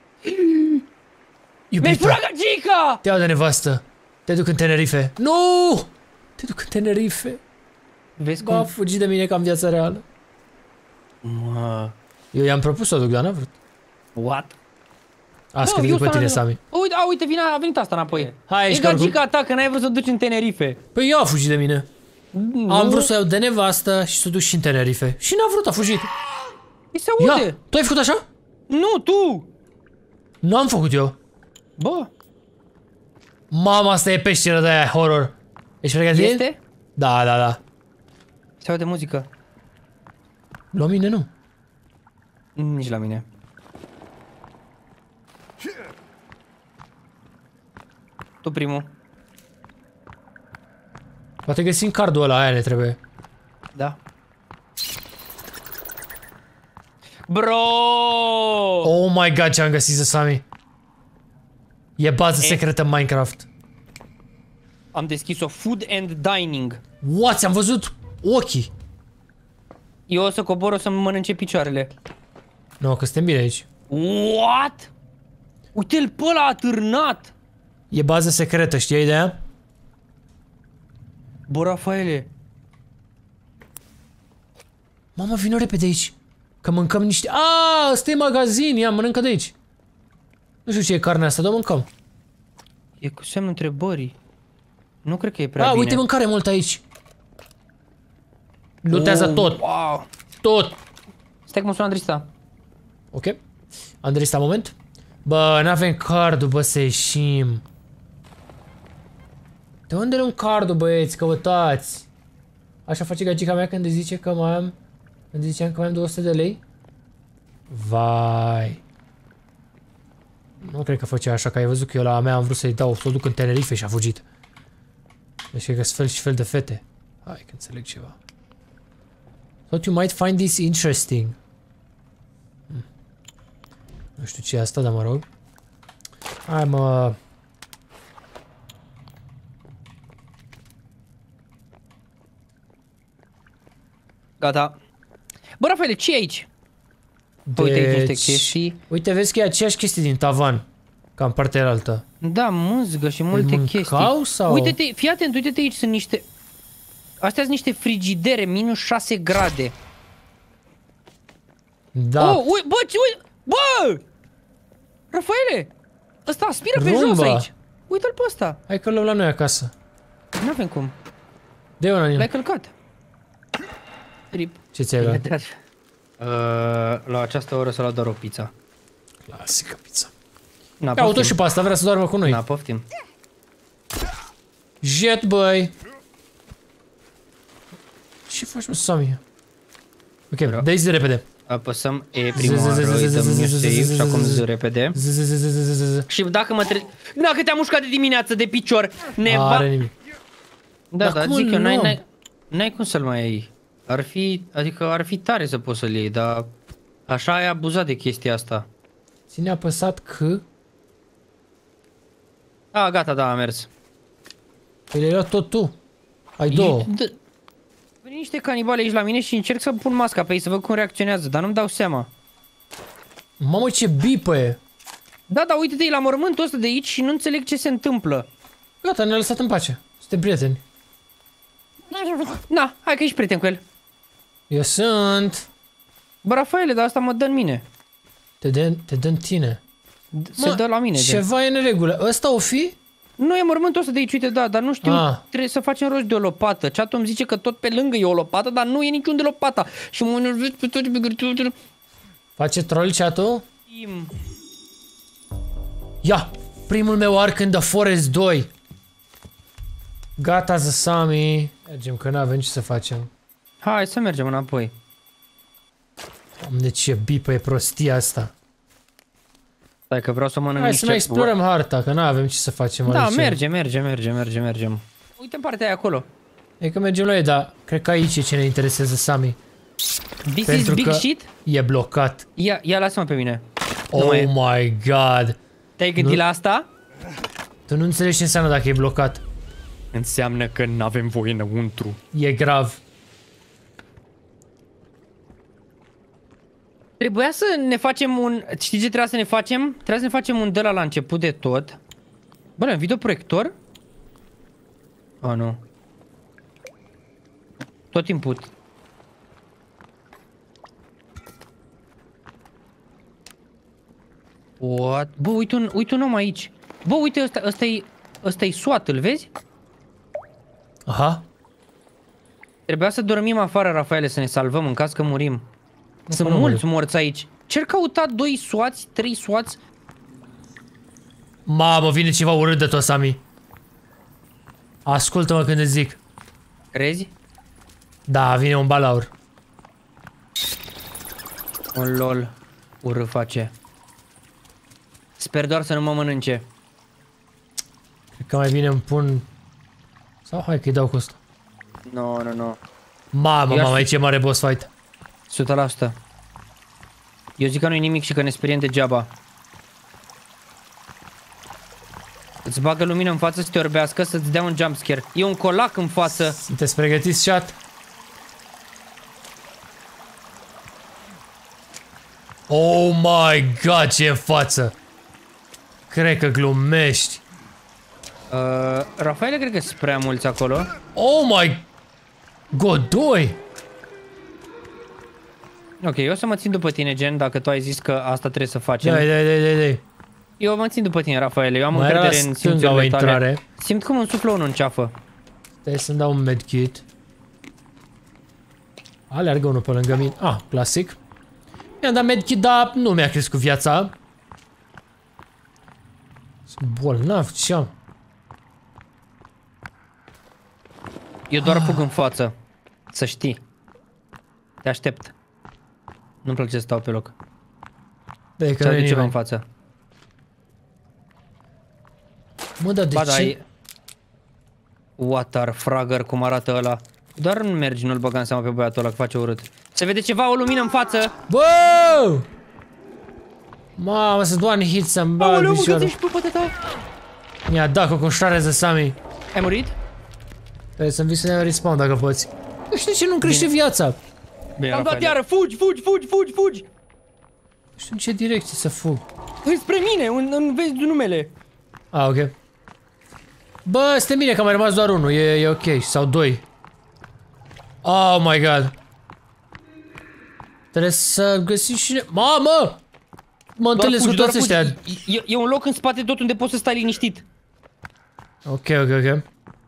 Mi-ai Iubita, furat gagica! te iau de nevastă. Te duc în Tenerife. Nu! Te duc în Tenerife. Vezi Ba, cum? fugi de mine ca în viața reală. Mă, Eu i-am propus să o duc, dar n-a vrut. what? A, să Nu, te eu duc pe tine, stau- Sami. Uite, a, uite, vine, a venit asta înapoi. Hai, E ești cargul. gagica ta, că n-ai vrut să o duci în Tenerife. Păi eu a fugit de mine. Nu, Am vrut să o iau de nevastă și să o duc și în Tenerife. Și n-a vrut, a fugit. îi se aude. Ia, tu ai făcut așa? Nu, tu! Nu am făcut eu. Bă, Mama, asta e peșteră de aia horror. Ești pregătit? este? Da, da, da. Se aude muzică. La mine nu. Nici la mine. Tu primul. Poate găsim cardul ăla, aia ne trebuie. Da. Bro! Oh my god, ce am găsit, Sami. E bază E? secretă în Minecraft. Am deschis-o, Food and Dining. What? Ți-am văzut ochii. Eu o să cobor, o să-mi mănânce picioarele. Nu, no, că suntem bine aici. What? Uite-l pe ăla atârnat! E bază secretă, știi ideea? Bă, Rafaele. Mama, vină repede aici. Că mâncăm niște... Aaaa, ăsta e magazin, ia, mănâncă de aici. Nu știu ce e carnea asta, dar mâncăm. E cu semnul întrebării. Nu cred că e prea A, bine. uite mâncare mult aici. Lutează Oh, tot, Wow. tot. Stai cum sună Andrista. Ok. Andrei, sta moment. Bă, n-avem cardul, bă, să ieșim. De unde luăm cardul, băieți? Căutați. Așa face gagica mea când îi zice că mai am... Când îi ziceam că mai am două sute de lei. Vai. Nu cred că făcea așa, că ai văzut că eu la a mea am vrut să-i dau, să o duc în Tenerife și a fugit. Deci cred că sunt fel și fel de fete. Hai că înțeleg ceva. Thought you might find this interesting. Hm. Nu știu ce e asta, dar mă rog. Hai, mă... Gata. Bă, Rafaele, ce e aici? Deci... Uite aici niște chestii. Uite, vezi că e aceeași chestie din tavan. Ca în partea altă. Da, muzgă și multe Îl chestii. mâncau sau? Uite-te, fii atent, uite-te aici, sunt niște... Astea sunt niște frigidere, minus șase grade. Da. Oh, ui, bă, ce, ui, bă! Rafaele! Ăsta aspiră pe Rumba. jos aici. Uite-l pe ăsta. Hai că l luăm la noi acasă. N-avem cum. Dă-i una din L-ai călcat. Rip. Ce ți-ai luat? Uh, la această oră să lua doar o pizza. Clasică pizza. Na, Ia auto și pe asta, vrea să doarmă cu noi. Na, poftim. Jet, băi. Ce faci, mă, Sami? Ok, dă-i zi repede. Apăsăm E prima oară, îi dăm new save și acum zi repede. Și dacă mă tre... Dacă te-am mușcat de dimineață de picior, neva... Are nimic. Da, Dar da, cum zic eu, n-ai, nu? n-ai, n-ai cum să-l mai iei. Ar fi, adică ar fi tare să poți să-l iei, dar așa ai abuzat de chestia asta. Ține apăsat că... A, gata, da, a mers. Păi le-ai luat tot tu. Ai două. Veni niște canibale aici la mine și încerc să pun masca pe ei să văd cum reacționează, dar nu-mi dau seama. Mamă, ce bipă e. Da, da, uite-te la mormântul ăsta de aici și nu înțeleg ce se întâmplă. Gata, ne-a lăsat în pace. Suntem prieteni. Na, hai că ești prieten cu el. Eu sunt. Bă, Rafaele, dar asta mă dă în mine. Te dă, te dă în tine. Se dă la mine. Ceva gen. E în regulă. Ăsta o fi? Nu e mormântul ăsta de aici, uite, da, dar nu știu, ah. trebuie să facem rost de o lopată. Chat-ul îmi zice că tot pe lângă e o lopată, dar nu e niciunde lopata. Și mă enervez pe toate pe gârtiurile. Face troll chat-ul? Ia! Primul meu arc în The Forest doi. Gata, Zasami. Mergem, că n-avem ce să facem. Hai să mergem înapoi. Doamne, ce bipă e prostia asta. Stai că vreau să mănânc Hai niște... să ne explorăm harta, că n-avem ce să facem Da, aici. merge, merge, merge, merge, mergem. Uite în partea aia acolo. E că mergem la ei, dar cred că aici e ce ne interesează, Sami. This Pentru is big că shit? E blocat. Ia, ia lasă-mă pe mine. Oh my god. Te-ai gândit nu... la asta? Tu nu înțelegi ce înseamnă dacă e blocat. Înseamnă că n-avem voie înăuntru. E grav. Trebuia să ne facem un... Știi ce trebuia să ne facem? Trebuia să ne facem un de la la început de tot. Bă, un videoproiector? Oh, nu. Tot input. What? Bă, uite un, uite un om aici. Bă, uite, ăsta, ăsta e, ăsta e SWAT, îl vezi? Aha. Trebuia să dormim afară, Rafaele, să ne salvăm în caz că murim. Nu Sunt mulți morți aici. Ce-ar căuta doi SWATs, trei SWATs? Mamă, vine ceva urât de tot, Sami. Ascultă-mă când îți zic. Crezi? Da, vine un balaur. Un lol. Urât face. Sper doar să nu mă mănânce. Cred că mai bine îmi pun... Sau hai că-i dau cu ăsta. Nu, nu, nu. Mamă, mamă, aici e mare boss fight. o sută la sută. Eu zic că nu-i nimic și că ne speriem degeaba. Îți bagă lumină în față să te orbească, să-ți dea un jumpscare. E un colac în față. Sunteți pregătiți, chat? Oh my god, ce în față! Cred că glumești. Uh, Rafaele, cred că sunt prea mulți acolo. Oh my god, doi! Ok, eu o să mă țin după tine, Gen, dacă tu ai zis că asta trebuie să facem. Dai, dai, dai, dai, dai. Eu mă țin după tine, Rafaele, eu am Mai era încredere la în stânga o simțurile tale. intrare. Simt cum îmi suflă unul în ceafă. Stai să-mi dau un medkit. Alergă unul pe lângă mine. Ah, clasic. Mi-am dat medkit, dar nu mi-a crescut viața. Sunt bolnav, ce am? Eu doar fug în față. Să știi. Te aștept. Nu-mi place să stau pe loc. Da, e că Să nu e aduc ceva în nimeni. față. Mă, dar de Ba, ce? da, e... Water fragger, cum arată ăla. Doar nu mergi, nu-l băga în seama pe băiatul ăla că face urât. Se vede ceva, o lumină în față. Bă! Mamă, să doar un hit să-mi bag Aoleu, mă piciorul. găsești pe pătăta. Mi-a dat cu conștare de Sami. Ai murit? Trebuie să-mi vii să ne respawn dacă poți. Nu știu ce nu crește viața. Bine, am dat iară, fugi, fugi, fugi, fugi, fugi. Nu știu în ce direcție să fug. Înspre mine, în, în vezi numele. Ah, ok. Bă, suntem bine că a mai rămas doar unul, e, e ok, sau doi. Oh my god. Trebuie să găsim și... Mamă! Mă întâlnesc cu toți ăștia. E, e un loc în spate tot unde poți să stai liniștit. Ok, ok, ok.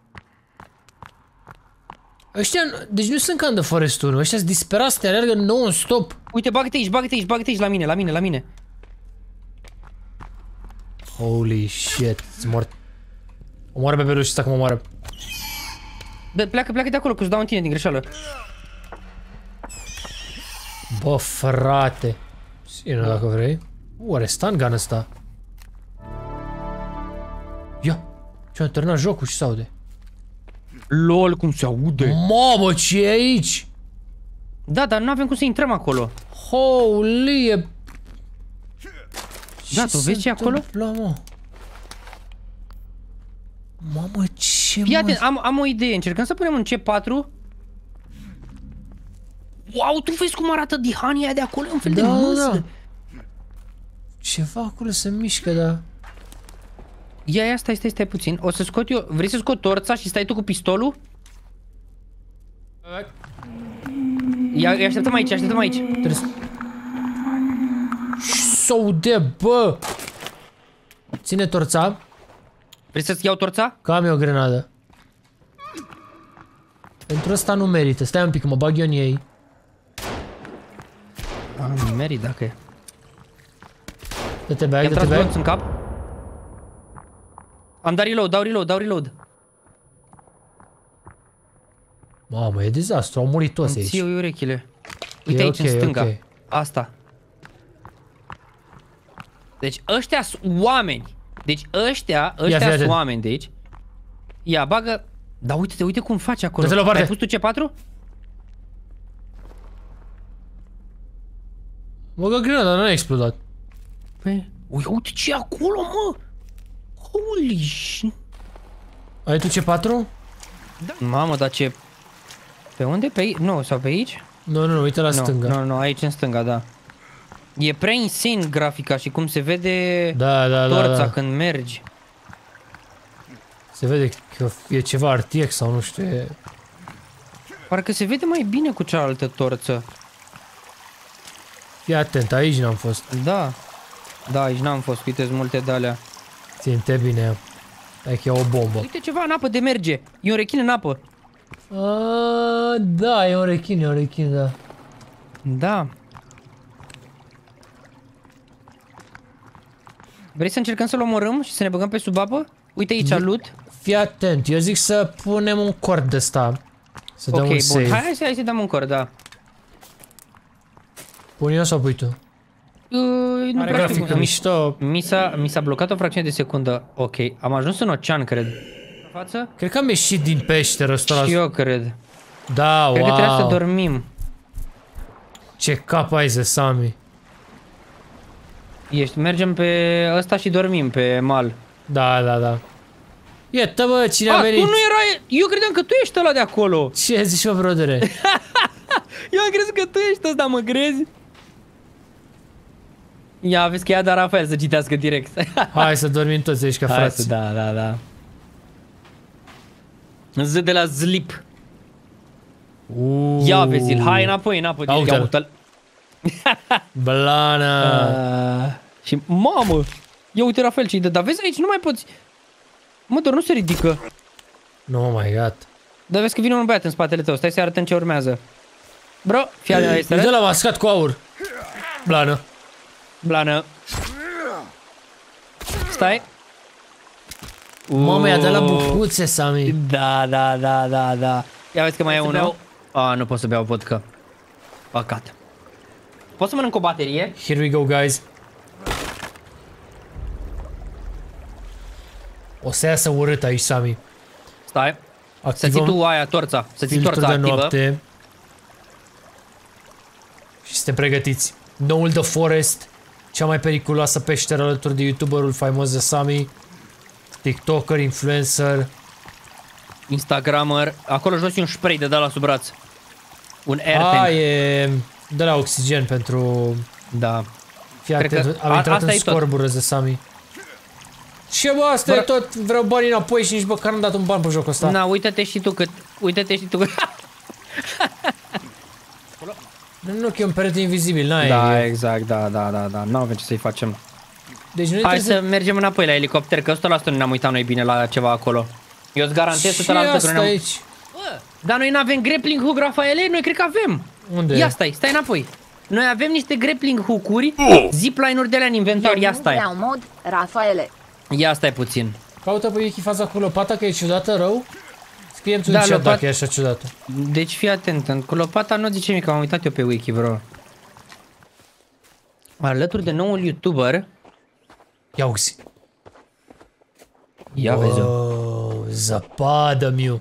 Ăștia, deci nu sunt ca în The Forest unu, ăștia sunt disperați să te alergă non-stop. Uite, bagă-te aici, bagă-te aici, bagă-te aici la mine, la mine, la mine. Holy shit, îți mor. Omoară pe bebeluș ăsta cum omoară. Bă, pleacă, pleacă de acolo, că îți dau în tine din greșeală. Bă, frate. Ține dacă vrei. U, are stun gun ăsta. Ia, ce-a terminat jocul și se aude. LOL, cum se aude. Mamă, ce e aici? Da, dar nu avem cum să intrăm acolo. Holy, e... Da, tu vezi ce e acolo? Mă? Mamă, ce Fii mă... atent, am, am o idee, încercăm să punem în C patru. Wow, tu vezi cum arată dihania aia de acolo? Un fel Da, de da, mâsă. da. Ceva acolo se mișcă, da. Ia, ia, stai, stai, stai puțin. O să scot eu. Vrei să scot torța și stai tu cu pistolul? Ia, ia așteptăm aici, așteptăm aici. Trebuie să... S-o de, bă! Ține torța. Vrei să-ți iau torța? Că am eu o grenadă. Pentru asta nu merită. Stai un pic, mă bag eu în ei. Ah, nu merit dacă e. Dă-te bag, I-am dă-te tras bag. glonț în cap. Am dat reload, dau reload, dau reload. Mamă, e dezastru, au murit toți Îmi aici. ții eu urechile. Uite E aici, ok, în stânga. ok. Asta. Deci ăștia sunt oameni. Deci ăștia, ăștia fii sunt atent. oameni de aici. Ia, bagă. Dar uite-te, uite cum faci acolo. Dă-te la o parte. Ai pus tu C patru? Bă, că grenada nu a explodat. Păi, uite, uite ce e acolo, mă. Holy shit. Ai tu C patru? Da. Mamă, dar ce... Pe unde? Pe aici? Nu, sau pe aici? Nu, nu, nu, uite la Nu, stânga. nu, nu, aici în stânga, da. E prea insane grafica și cum se vede Da, da, da, torța da. când mergi. Se vede că e ceva R T X sau nu știu, e... Parcă se vede mai bine cu cealaltă torță. Fii atent, aici n-am fost. Da. Da, aici n-am fost, uite-ți multe de alea. Ține-te bine. Hai că e o bombă. Uite ceva în apă de merge. E un rechin în apă. A, da, e un rechin, e un rechin, da. Da. Vrei să încercăm să-l omorâm și să ne băgăm pe sub apă? Uite aici, E- loot. Fii atent, eu zic să punem un cord de ăsta. Să dăm Ok, un bun. save. Hai, hai, să- hai să dăm un cor, da. Pun eu sau pui tu? Uh, nu Are prea știu grafică cum. Mi- mișto. Mi s-a, mi s-a blocat o fracțiune de secundă. Ok, am ajuns în ocean, cred. În față? Cred că am ieșit din peșteră ăsta. Și eu cred. Da, Cred că trebuie să wow. dormim. Ce cap ai, Zesami. Ești, mergem pe ăsta și dormim pe mal. Da, da, da. Iată, bă, cine a A, tu venit? nu erai... Eu credeam că tu ești ăla de acolo. Ce zici, mă, brodere? Eu am crezut că tu ești ăsta, mă crezi? Ia, vezi că i-a dat Rafael să citească direct. Hai să dormim toți aici ca Hai frați. să, da, da, da. Z de la Zlip. Uuu. Ia vezi-l, hai înapoi, înapoi. Ia uite-l. Ia uite-l. Blana. Uh, și mamă, ia uite Rafael ce-i dă, dar vezi aici nu mai poți. Mă, doar nu se ridică. No, my god. Dar vezi că vine un băiat în spatele tău, stai să arătăm ce urmează. Bro, fii atent, Îi este dă la mascat cu aur. Blană. Blană. Stai. Mamă, i-a dat la bucuțe, Sami. Da, da, da, da, da. Ia vezi că mai e Să unul. beau? A, nu pot să beau vodka. Păcat. Poți să mănânc o baterie? Here we go, guys. O să iasă urât aici, Sami. Stai. Să ții tu aia, torța. Să ții filtrul torța de activă. noapte. Și suntem pregătiți. Noul The Forest. Cea mai periculoasă peșteră alături de youtuberul faimos de Sami. TikToker, influencer. Instagrammer. Acolo jos e un spray de dat la sub braț. Un air A, tank. e de la oxigen pentru... Da. Fii Cred atent, că am a- intrat asta în e tot. scorbură de Sami. Ce bă, asta Bă, e tot, vreau bani înapoi și nici măcar n-am dat un ban pe jocul ăsta. Na, uite-te și tu cât... Uite-te și tu cât... Nu, nu, că e un perete invizibil, n-ai. Da, exact, da, da, da, da. Nu avem ce să-i facem. Deci nu Hai să să... mergem înapoi la elicopter, că o sută la sută nu ne-am uitat noi bine la ceva acolo. Eu îți garantez o sută la sută că asta nu ne-am... aici. Bă, dar noi nu avem grappling hook, Rafaele? Noi cred că avem. Unde? Ia stai, stai înapoi. Noi avem niște grappling hook-uri, zipline-uri de alea în inventar, ia stai. Eu nu vreau mod, Rafaele. Ia stai puțin. Caută pe Wiki faza cu lopata, că e ciudată rău. Scrie-mi tu Da, în chat lopat- dacă e așa ciudată. Deci fii atent, cu lopata nu zice nimic, am uitat eu pe wiki, bro. Alături de noul YouTuber. Ia uzi. Ia vezi-o. Oh, zăpadă, miu.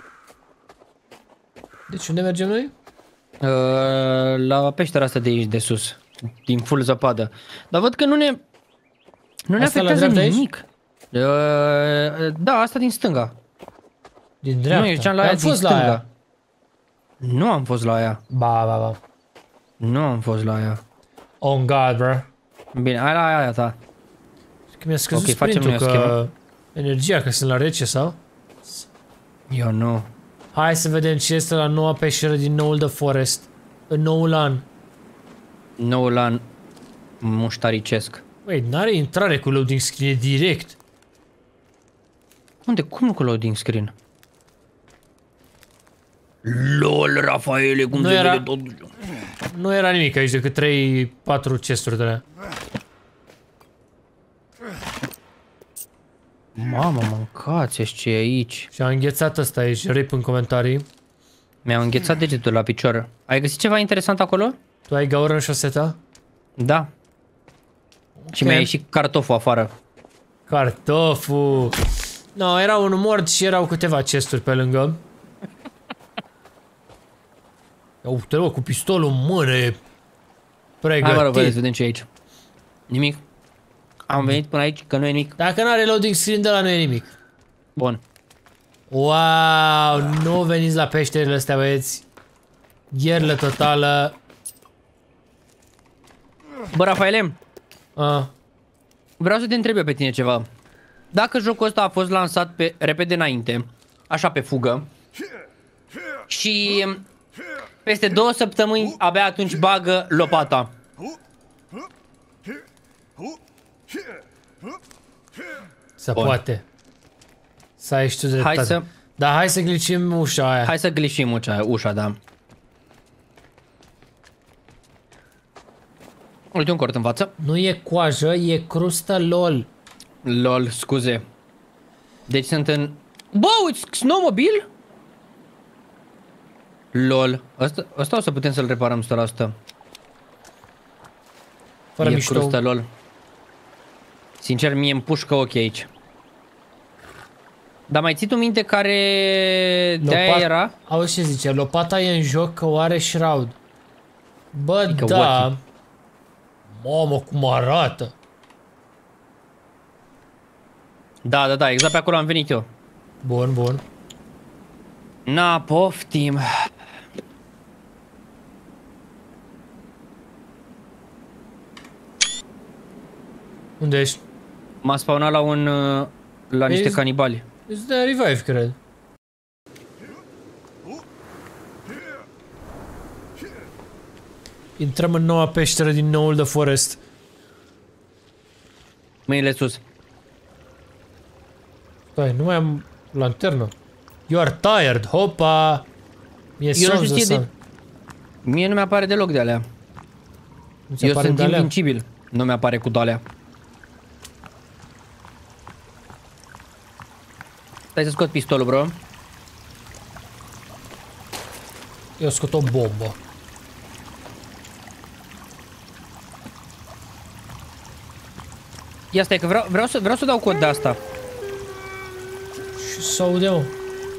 Deci unde mergem noi? Uh, la peștera asta de aici, de sus. Din full zăpadă. Dar văd că nu ne... Nu ne Asta la afectează dreapta nimic. Uh, da, asta din stânga. Din dreapta. Nu, eu ziceam la Am aia din fost la stânga. aia. Nu am fost la aia. Ba, ba, ba. Nu am fost la aia. On God, bro. Bine, hai la aia ta. Că mi-a scăzut Ok, facem sprintul, noi o că... Energia, că sunt la rece, sau? Eu nu. Hai să vedem ce este la noua peșteră din noul The Forest. În noul an. Noul an muștaricesc. Băi, n-are intrare cu loading screen, e direct. Unde? Cum nu cu loading screen? LOL, Rafaele, cum Nu se era- vede tot. Nu era nimic aici decât trei patru chesturi de alea. Mamă, mâncați ce e aici. Și a înghețat ăsta aici, rip în comentarii. Mi-a înghețat degetul la picior. Ai găsit ceva interesant acolo? Tu ai gaură în șoseta? Da. Și mi-a ieșit cartoful afară. Cartoful. No, era un mort și erau câteva chesturi pe lângă. Uite, bă, cu pistolul în mână, e Hai mă rog, vedeți, pregătit. vedem ce e aici. Nimic. Am venit până aici, că nu e nimic. Dacă n-are loading screen, de la nu e nimic. Bun. Wow, nu veniți la peșterile astea, băieți. Gherlă totală. Bă, Rafaele, Ah, vreau să te întreb eu pe tine ceva. Dacă jocul ăsta a fost lansat pe repede înainte, așa pe fugă, și peste două săptămâni abia atunci bagă lopata. se Bun. poate. Să ai și tu dreptate. Hai să, Da, hai să glicim ușa aia. hai să glișim ușa, ușa, da. Uite un cort în față. Nu e coajă, e crustă, lol. Lol, scuze. Deci sunt în... Bă, uite, snowmobil? Lol. Asta, asta o să putem să-l reparăm o sută la sută. Fără E mișto. crustă, lol. Sincer, mie îmi pușcă ochii aici. Dar mai ții tu minte care de-aia Lopat- era? Auzi ce zice, lopata e în joc că o are shroud. Bă, Adică da. ochii. Mamă, cum arată. Da, da, da, exact pe acolo am venit eu. Bun, bun. Na, poftim. Unde ești? M-a spawnat la un... uh, la niște Vezi? canibali. Îți dă revive, cred. Intrăm în noua peșteră din noul The Forest. Mâinile sus. Stai, nu mai am lanternă. You are tired, hopa! E Eu somn nu știu de ție de... Mie nu mi-apare deloc de alea. Eu sunt invincibil. Nu mi-apare cu de-alea. Stai să scot pistolul, bro. Eu scot o bombă. Ia stai că vreau, vreau, să, vreau să dau cod de asta. Și să aude, mă.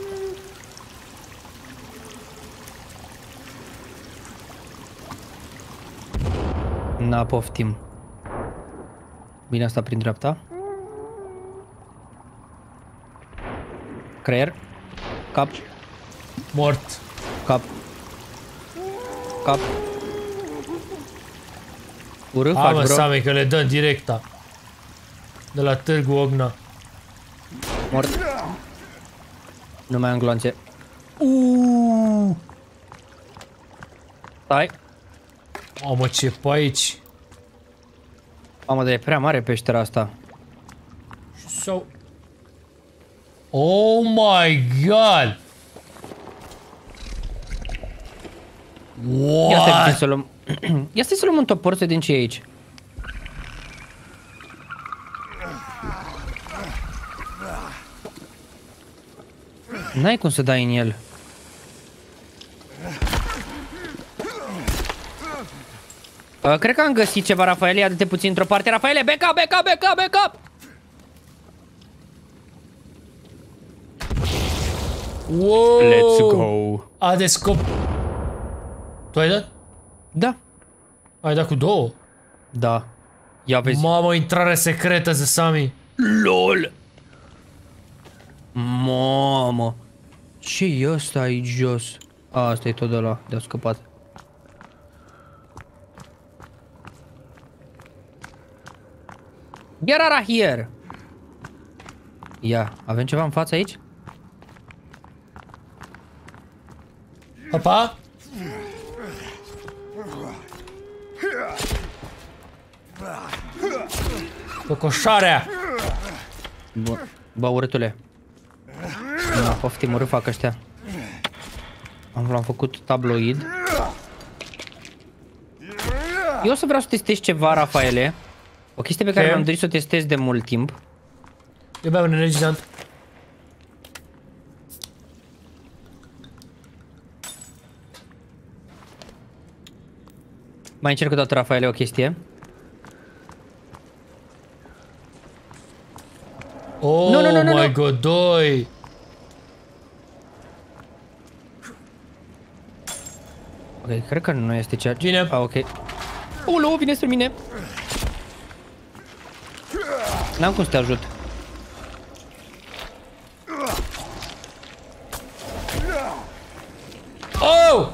Na, poftim. Bine, asta prin dreapta. Creier. Cap. Mort. Cap. Cap. Urât Hai faci, mă, bro. Same, că le dăm directa. De la Târgu Ogna. Mort. Nu mai am gloanțe. Uuuu. Stai. Mamă, ce pe aici? Mamă, dar e prea mare peștera asta. Sau... Oh my god! Ia stai What? puțin să luăm... Ia stai să luăm un topor să vedem ce e aici. N-ai cum să dai în el. Uh, cred că am găsit ceva, Rafael, ia de puțin într-o parte. Rafaele, back up, back up, back up, back up! Wow! Let's go! A descop... Tu ai dat? Da. Ai dat cu două? Da. Ia vezi. Mamă, intrare secretă, Zesami. LOL! Mamă! Ce e ăsta aici jos? A, asta e tot de ăla, de-a scăpat. Get out of here! Ia, avem ceva în față aici? Papa? Cocoșarea! Bă, bă urâtule. Da, poftim, urât fac ăștia. Am, l-am făcut tabloid. Eu o să vreau să testez ceva, Rafaele. O chestie pe care Ce? mi-am dorit să o testez de mult timp. Eu beau un energizant. Mai încerc o dată, Rafaele, o chestie. Oh Nu, nu, nu, nu, my nu. god, doi! Ok, cred că nu este ceea ce... Vine. Ah, ok. Ulu, vine spre mine. N-am cum să te ajut. Oh!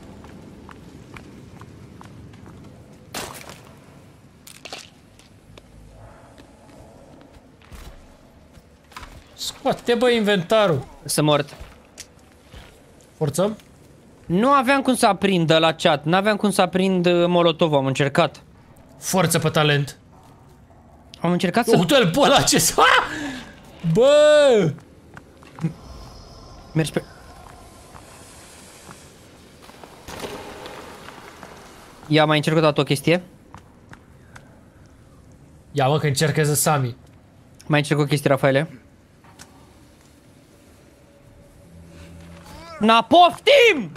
Scoate, bă, inventarul. Sunt mort. Forțăm? Nu aveam cum să aprind la chat. N-aveam cum să aprind uh, Molotov. Am încercat. Forță pe talent. Am încercat să... Uite-l pe ăla, ce s-a... Bă! Mergi pe... Ia, mai încerc o dată o chestie. Ia, mă, că încercă să Sami. Mai încerc o chestie, Rafaele. Na, poftim!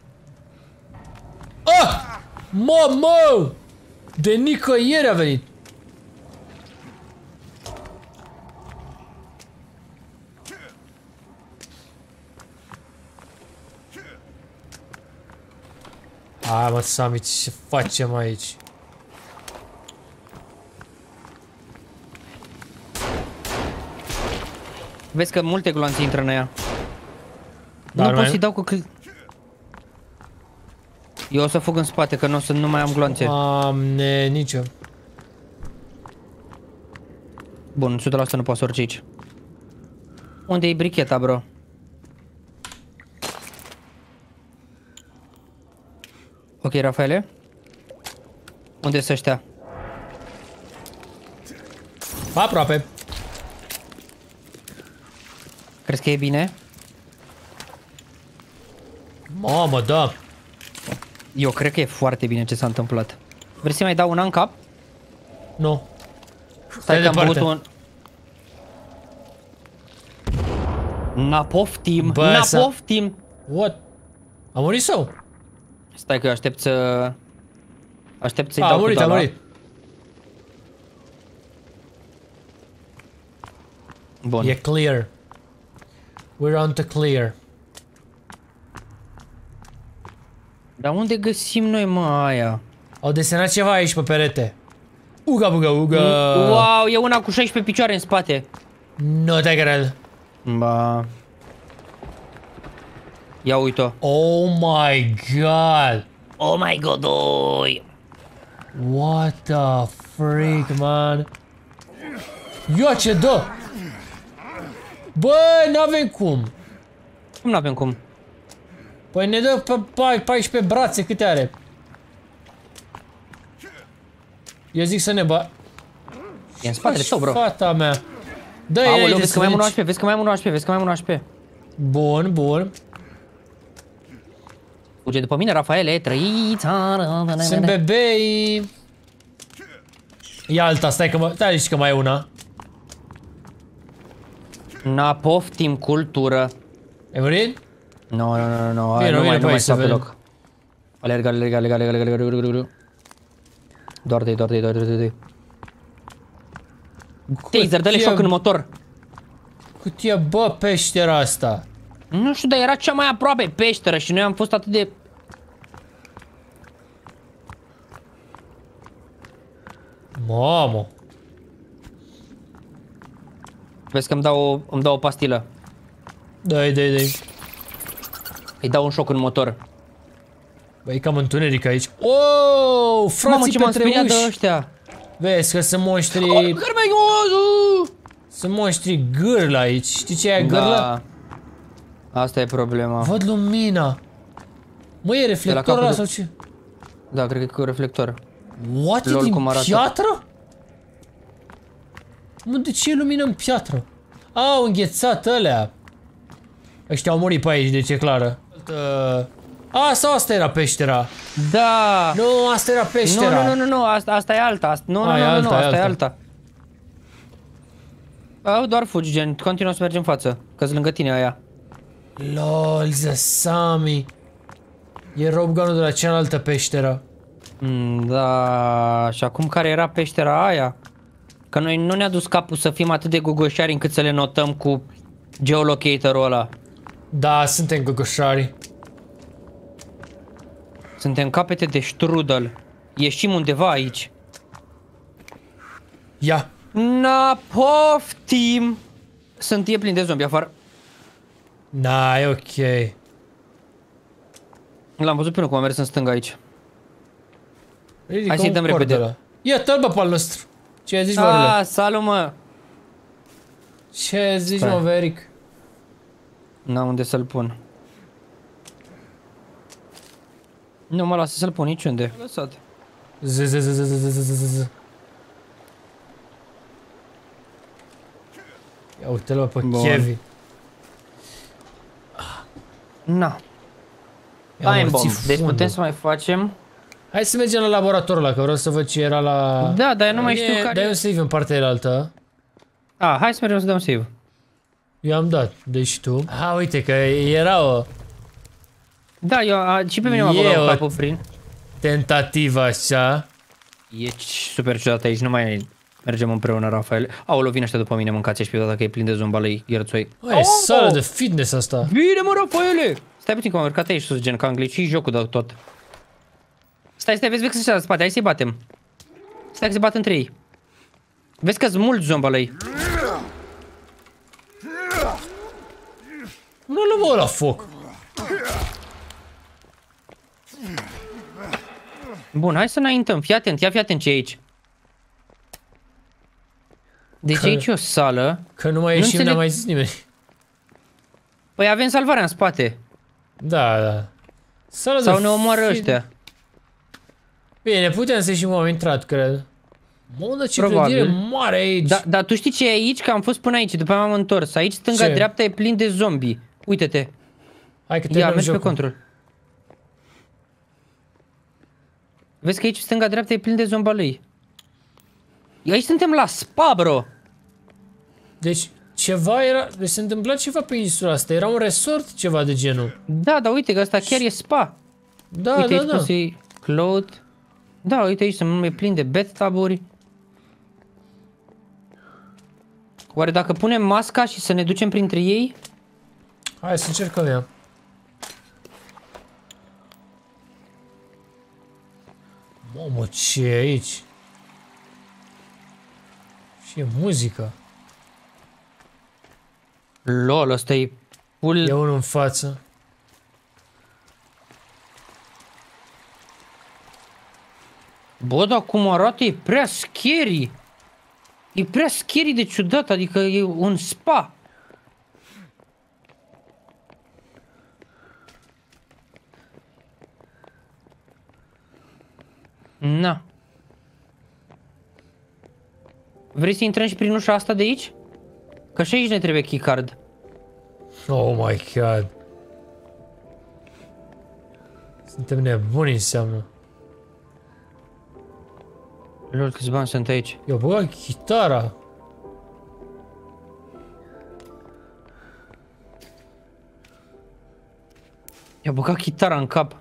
Ah! Mă, mă! De nicăieri a venit. Hai, mă, Sami, ce facem aici? Vezi că multe gloanțe intră în ea. Dar Nu pot mai- să-i dau cu cl... Eu o să fug în spate, că nu o să nu mai am gloanțe. Doamne, nicio. Bun, o sută la sută nu pot să urci aici. Unde e bricheta, bro? Ok, Rafaele? Unde sunt ăștia? Aproape. Crezi că e bine? Mamă, da. Eu cred că e foarte bine ce s-a întâmplat. Vrei să mai dau una în cap? Nu. Stai că am departe. băut un... Na poftim, Bă, na să- poftim. What? A murit sau? Stai că eu aștept să... Aștept să-i A, a dau murit, cu a doala. murit. Bun. E clear. We're on the clear. Dar unde găsim noi, mă, aia? Au desenat ceva aici pe perete. Uga, buga, uga. Wow, e una cu șaisprezece picioare în spate. Nu te cred. Ba... Ia uite-o. Oh my god. Oh my god, oi. What the freak, man. Ia ce dă. Bă, n-avem cum. Cum n-avem cum? Păi ne dă pe paisprezece brațe, câte are? Eu zic să ne ba... E în spatele tău, bro. Fata mea. Dă-i Aoleu, înainte vezi să că mai am un vezi. H P, vezi că mai am un H P, vezi că mai am un H P. Bun, bun. Fuge după mine, Rafaele, trăița. Sunt bebei. Ia alta, stai că mă... Stai că mai e una. Na, poftim cultură. Ai murit? Nu, nu, nu, nu, Vino, nu vino mai, pe nu mai aici să stau pe vedem. loc. Alerg, alerg, alerg, alerg, alerg, alerg, alerg, alerg. Doar de, doar de, doar de, doar de. Taser, dă-le șoc în motor. Cât e, bă, peștera asta? Nu știu, dar era cea mai aproape peșteră și noi am fost atât de... Mamă. Vezi că îmi dau o, îmi dau o pastilă. Dai, dai, dai. Îi dau un șoc în motor. Bă, e cam întuneric aici. Oh, Mamă, frații ce pe m-am speriat de treuși. ăștia. Vezi că sunt monștri... Sunt monștri gârlă aici. Știi ce e aia gârlă? Da. Asta e problema. Văd lumina. Mă, e reflectorul ăla capul sau de- ce? Da, cred că e cu reflector. What? E Lol, din cum arată. piatră? Mă, de ce e lumină în piatră? Au înghețat alea. Ăștia au murit pe aici, deci e clară. Uh... A, sau asta era peștera? Da. Nu, asta era peștera. Nu, nu, nu, nu, asta, asta e alta. Asta, nu, A, nu, e nu, alta, nu, e asta e alta. alta. Au, doar fugi, gen, continuă să mergi în față, că-s lângă tine aia. Lol, Zasami. E Rob Gun-ul de la cealaltă peșteră. Mm, da, și acum care era peștera aia? Că noi nu ne-a dus capul să fim atât de gogoșari încât să le notăm cu geolocatorul ăla. Da, suntem gogoșari. Suntem capete de strudel. Ieșim undeva aici. Ia. Na, poftim! Sunt e plin de zombi afară. Da, e ok. L-am văzut până cum a mers în stânga aici. Ridică Hai să-i un dăm cord repede. ăla. Ia, tălbă pe al nostru. Ce ai zis, Varule? Ah, salut, mă! Ce ai zis, Stai. mă, Veric? N-am unde să-l pun. Nu mă lasă să-l pun niciunde. Lăsat. Z, z, z, z, z, z, z, z. Ia uite-l pe Bun. Kevin. Na. I-a Time amorțit bomb. Deci fundul. putem să mai facem. Hai să mergem la laboratorul ăla, că vreau să văd ce era la... Da, dar eu nu mai știu E, care... Dai un save în partea elaltă. Ah, hai să mergem să dăm save. Eu am dat, deci tu. Ah, uite că era o Da, eu, a, și pe mine m-a E băgat o- capul prin. tentativă așa. E super ciudat aici, nu mai mergem împreună, Rafael. Aoleu, vine ăștia după mine, mâncați și pe dacă e plin de zombalei gherțoi. Bă, e sală de fitness asta. Bine, mă, Rafaele! Stai puțin că m-am urcat aici sus, gen, că am glitch jocul de tot. Stai, stai, vezi, vezi că se în spate, hai să-i batem. Stai că se bat între ei. Vezi că-s mulți zombalei. Nu l mă la foc. Bun, hai să înaintăm, fii atent, ia fii atent ce e aici. Deci Că- aici e o sală. Că nu mai Nu ieșim, n-a înțeleg- mai zis nimeni. Păi avem salvarea în spate. Da, da. Sală Sau de ne omoară fit- ăștia. Bine, putem să ieșim, am intrat, cred. Mă, dar ce Probabil. clădire mare aici. Da, dar tu știi ce e aici? Că am fost până aici, după aia m-am întors. Aici, stânga, Ce? dreapta, e plin de zombi. Uite-te. Hai că Ia, terminăm mergi pe jocul. control. Vezi că aici, stânga, dreapta, e plin de zombalei. Aici suntem la spa, bro. Deci, ceva era... Deci se întâmpla ceva pe insula asta. Era un resort, ceva de genul. Da, dar uite că asta chiar e spa. Da, Uite, da, aici da. poți să-i cloth. Da, uite aici, sunt e plin de bathtub-uri. Oare dacă punem masca și să ne ducem printre ei? Hai să încercăm ea. Mamă, ce e aici? Și e muzică. Lol, ăsta e full... E unul în față. Bă, dar cum arată e prea scary. E prea scary de ciudat, adică e un spa. Na. Vrei să intrăm și prin ușa asta de aici? Că și aici ne trebuie keycard. Oh my god. Suntem nebuni înseamnă. Lol, câți bani sunt aici? Eu băgat chitara. I-a băgat chitara în cap.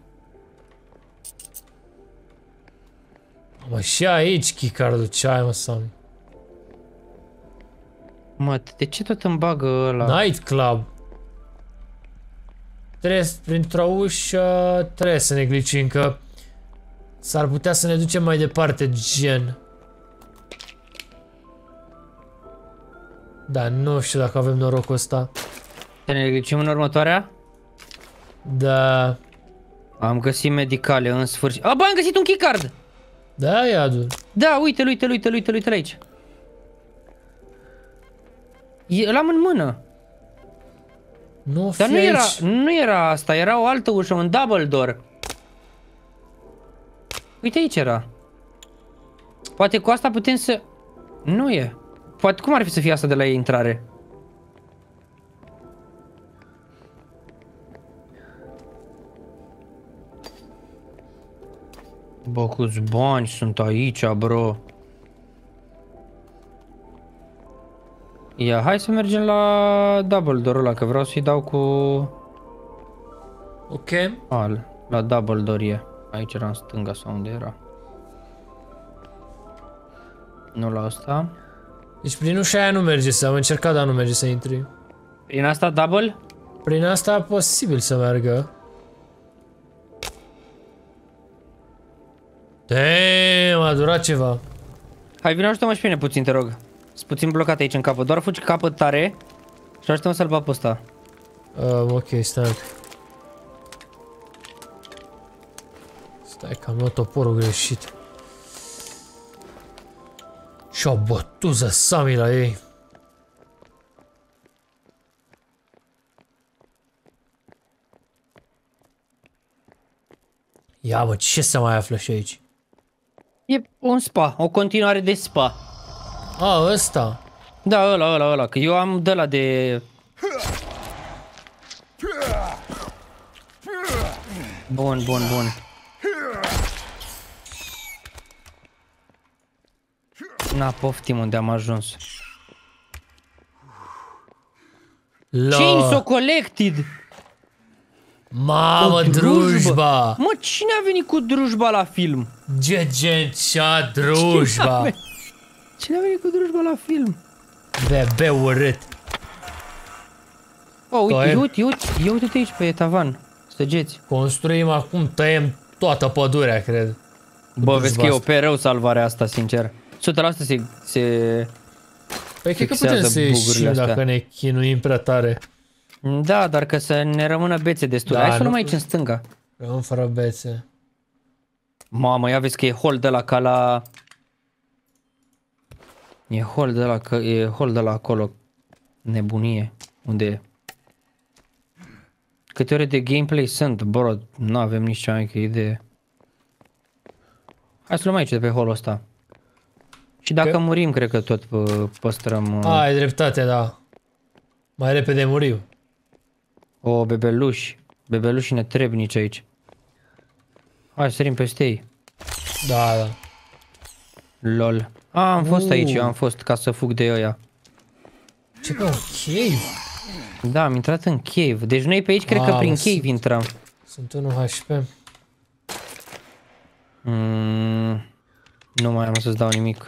Mă, și aici keycard-ul ce ai, mă, Sami? Mă, de ce tot îmi bagă ăla? Night Club. Trebuie, printr-o ușă, trebuie să ne glicim, că s-ar putea să ne ducem mai departe, gen. Da, nu știu dacă avem norocul ăsta. Să ne glicim în următoarea? Da. Am găsit medicale în sfârșit. A, bă, am găsit un keycard! Da, iadu. Da, uite-l, uite-l, uite-l, uite-l, uite-l aici. E- L-am în mână. Nu fi Dar nu aici. era, nu era asta, era o altă ușă, un double door. Uite, aici era. Poate cu asta putem să... Nu e. Poate cum ar fi să fie asta de la intrare? Bă, câți bani sunt aici, bro. Ia, hai să mergem la double door ăla, că vreau să-i dau cu... Ok. Al, la double door e. Aici era în stânga sau unde era. Nu la asta. Deci prin ușa aia nu merge să am încercat, dar nu merge să intri. Prin asta double? Prin asta posibil să meargă. Damn, a durat ceva. Hai, vină, ajută-mă și pe mine puțin, te rog. Sunt puțin blocat aici în capăt, doar fugi capăt tare și ajută-mă să-l bat pe ăsta. Um, ok, stai. Stai că am luat toporul greșit. Și-o bătuză Sami la ei. Ia bă, ce se mai află și aici? E un spa, o continuare de spa. A, ăsta. Da, ăla, ăla, ăla, că eu am de la de... Bun, bun, bun. Na, poftim unde am ajuns. Chainsaw Collected! Mamă, O drujba! Mă, cine a venit cu drujba la film? Ge cea drujba! Cine a venit cu drujba la film? Bebe urât. Oh, uite, Tăiem. uite, uite, ia uite-te aici pe tavan. Săgeți. Construim acum, tăiem toată pădurea, cred. Bă, vezi că e o asta. pe rău salvarea asta, sincer. o sută la sută se... se... Păi cred că fixează putem să ieșim bugurile astea. dacă ne chinuim prea tare. Da, dar că să ne rămână bețe destul. Da, Hai să nu- luăm aici în stânga. Rămân fără bețe. Mamă, ia vezi că e hol de la ca la... E hol de la, că e hol de la acolo. Nebunie. Unde e? Câte ore de gameplay sunt? Bro, nu avem nici cea mai mică idee. Hai să luăm aici de pe holul ăsta. Și dacă Că- murim, cred că tot pă- păstrăm... uh, A, ai dreptate, da. Mai repede muriu. O, bebeluși. Bebeluși netrebnici aici. Hai să sărim peste ei. Da, da. Lol. A, am fost Uh. aici, eu am fost ca să fug de ăia. Ce pe un cave? Da, am intrat în cave. Deci noi pe aici cred că Ah, prin mă, cave sunt- intram. Sunt unu H P. Mm, nu mai am să-ți dau nimic.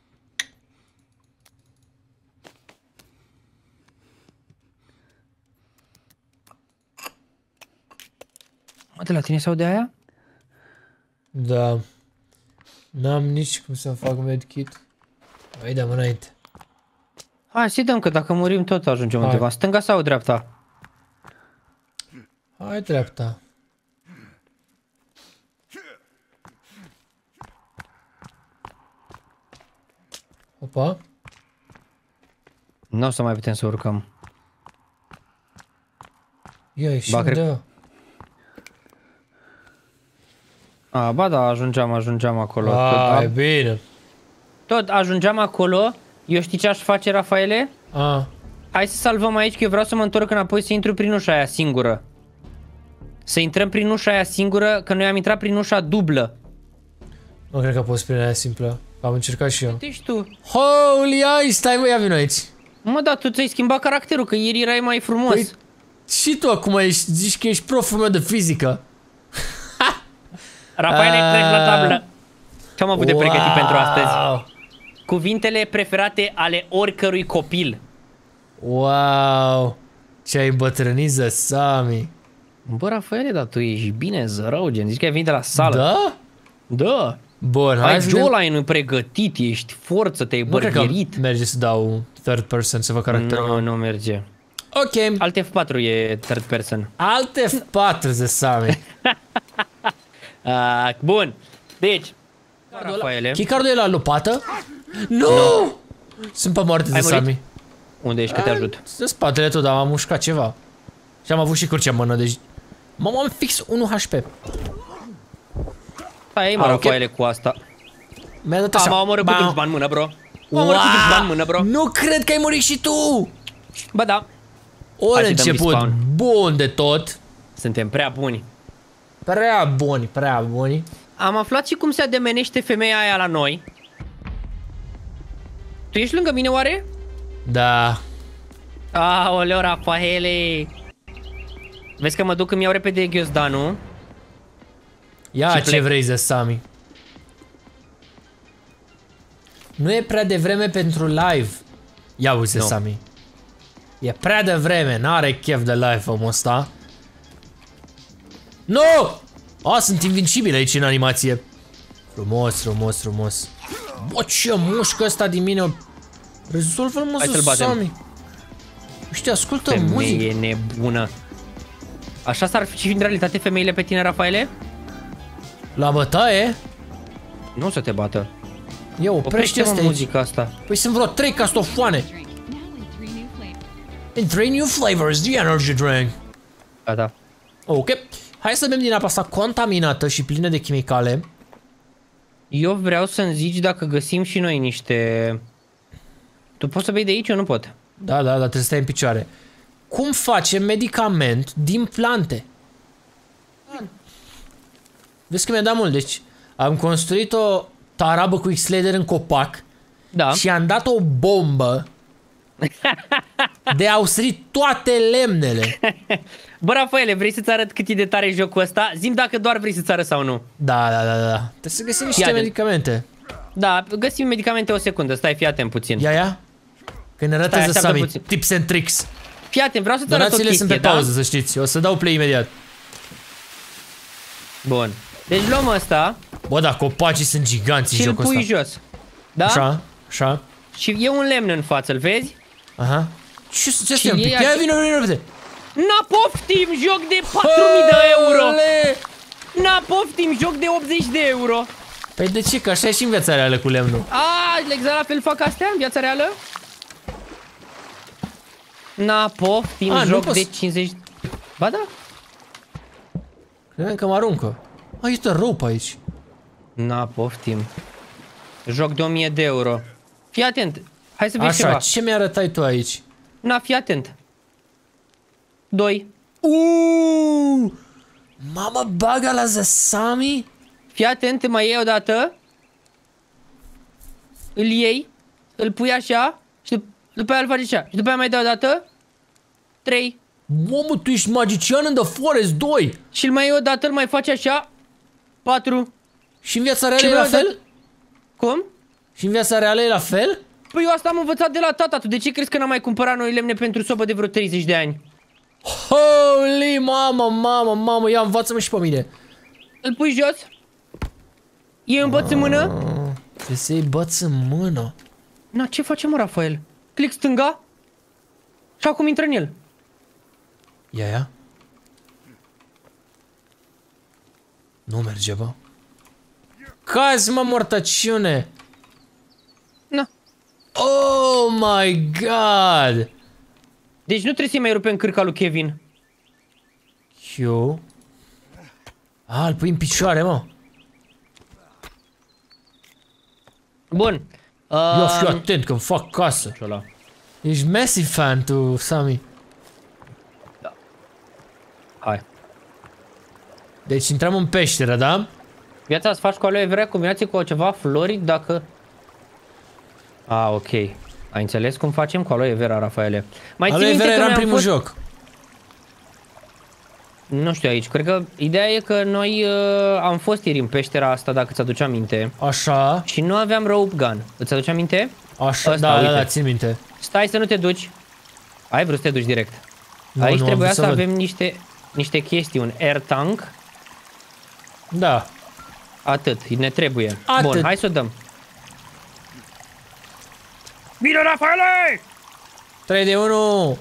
Mă, de la tine sau de aia? Da. N-am nici cum să fac medkit. Mai dăm înainte. Hai să-i dăm, că dacă murim tot ajungem Hai. undeva. Stânga sau dreapta? Hai dreapta. Opa. Nu o să mai putem să urcăm. Ia ieși Ba, cred- undeva. A, ba da, ajungeam, ajungeam acolo. Tot, Ai, a, bine. tot ajungeam acolo Eu știi ce aș face, Rafaele? A. Hai să salvăm aici, că eu vreau să mă întorc înapoi să intru prin ușa aia singură. Să intrăm prin ușa aia singură, că noi am intrat prin ușa dublă. Nu cred că poți prin aia simplă. Am încercat și eu. Știi tu. Holy, ai, stai mă, ia vino aici. Mă, da, tu ți-ai schimbat caracterul, că ieri erai mai frumos. Păi, și tu acum ești, zici că ești proful meu de fizică. Rafaele, A... treci la tablă. Ce-am avut wow. de pregătit pentru astăzi? Cuvintele preferate ale oricărui copil. Wow. Ce-ai îmbătrânit, Zăsami. Bă, Rafaele, dar tu ești bine zărău, gen. Zici că ai venit de la sală. Da? Da. Bun, hai ai să jawline pregătit, ești forță, te-ai bărgherit. Merge să dau third person să văd caracterul. Nu, nu merge. Ok. Alt F patru e third person. Alt F patru, Zăsami. uh, bun. Deci, Rafaele. Keycard-ul e la lopată? Nu! No! Sunt pe moarte, Zăsami. Unde ești, că te ajut? În spatele tot, dar am mușcat ceva. Și am avut și crucea în mână, deci... Mamă, am fix unu H P. Hai, mă, Rafaele, cu asta. Mi-a dat așa. M-a omorât cu dușba în mână, bro. M-a omorât cu dușba în mână, bro. Nu cred că ai murit și tu! Ba da. Ori început bun de tot. Suntem prea buni. Prea buni, prea buni. Am aflat și cum se ademenește femeia aia la noi. Tu ești lângă mine, oare? Da. Aoleu, Rafaele. Vezi că mă duc, îmi iau repede ghiozdanul. Ia ce vrei, Zăsami. Nu e prea devreme pentru live. Ia uite, no. Sami. E prea devreme, n-are chef de live omul ăsta. Nu! A, sunt invincibil aici în animație. Frumos, frumos, frumos. Bă, ce mușcă ăsta din mine. Rezolvă-l, mă, Zăsami. Știi, ascultă muzică. Femeie nebună. Așa s-ar fi în realitate femeile pe tine, Rafaele? La bătaie? Nu o să te bată. Ia, oprește-mă muzica asta. Păi sunt vreo trei castofoane. In three new flavors, the energy drink. Gata. Ok. Hai să bem din apa asta contaminată și plină de chimicale. Eu vreau să-mi zici dacă găsim și noi niște... Tu poți să bei de aici? Eu nu pot. Da, da, dar trebuie să stai în picioare. Cum facem medicament din plante? Vezi că mi-a dat mult, deci am construit o tarabă cu X-Lader în copac. Da. Și am dat o bombă de au sărit toate lemnele. Bă, Rafaele, vrei să-ți arăt cât e de tare jocul ăsta? Zi-mi dacă doar vrei să-ți arăt sau nu. Da, da, da, da. Trebuie să găsim niște medicamente. Da, găsim medicamente o secundă, stai, fii atent puțin. Ia, ia. Că ne arată Zăsami tips and tricks. Fii atent, vreau să-ți arăt o chestie, sunt pe pauză, da? Să știți. O să dau play imediat. Bun. Deci luăm ăsta. Bă, da, copacii sunt giganți în jocul ăsta. Și îl pui jos. Da? Așa, așa. Și e un lemn în față, îl vezi? Aha. Ce ce stai un pic? Ia vină, vină, repede. Na poftim, joc de patru mii de euro. Na poftim, joc de optzeci de euro. Păi de ce? Că așa e și în viața reală cu lemnul. A, exact la fel fac astea în viața reală? Na poftim, A, joc de cincizeci. Ba da. Credeam că mă aruncă. A, este rău pe aici. Na poftim. Joc de o mie de euro. Fii atent. Hai să vezi ceva. Așa, ce mi-arătai tu aici? Na, fii atent. Doi. Uuuu! Mama, baga la Zăsami? Fii atent, te mai iei odată. Îl iei. Îl pui așa. Și după aia îl faci așa. Și după aia mai dai odată. Trei. Mamă, tu ești magician în The Forest doi. Și îl mai iei odată, îl mai faci așa. Patru. Și în viața reală e la fel? Cum? Și în viața reală e la fel? Păi eu asta am învățat de la tata. Tu de ce crezi că n-am mai cumpărat noi lemne pentru sobă de vreo treizeci de ani? Holy, mamă, mamă, mamă, ia învață-mă și pe mine. Îl pui jos. E în băț în mână. Trebuie să iei băț în mână. Na, ce face, mă, Rafael? Click stânga. Și acum intră în el. Ia, ia. Nu merge, bă. Cazi, mă, mortăciune. Na. Oh my god. Deci nu trebuie să-i mai rupem cârca lui Kevin. Eu? A, îl pui în picioare, mă. Bun. Ia fi Uh, atent că-mi fac casă. ăla. Ești massive fan tu, Sami. Hai. Deci intrăm în peșteră, da? Viața îți faci cu aloe vera combinație cu ceva florit dacă... Ah, ok. Ai înțeles cum facem cu aloe vera, Rafaele? Mai ții Aloe minte vera că era în noi am primul fost... joc. Nu știu aici, cred că ideea e că noi uh, am fost ieri în peștera asta, dacă ți-aduce aminte. Așa. Și nu aveam rope gun. Îți aduce aminte? Așa, Ăsta, da, uite. da, da, țin minte. Stai să nu te duci. Ai vrut să te duci direct. Nu, Aici nu, am trebuia vrut să să văd. avem niște, niște chestii, un air tank. Da. Atât, ne trebuie. Atât. Bun, hai să o dăm. Bine, Rafaele! trei de unu.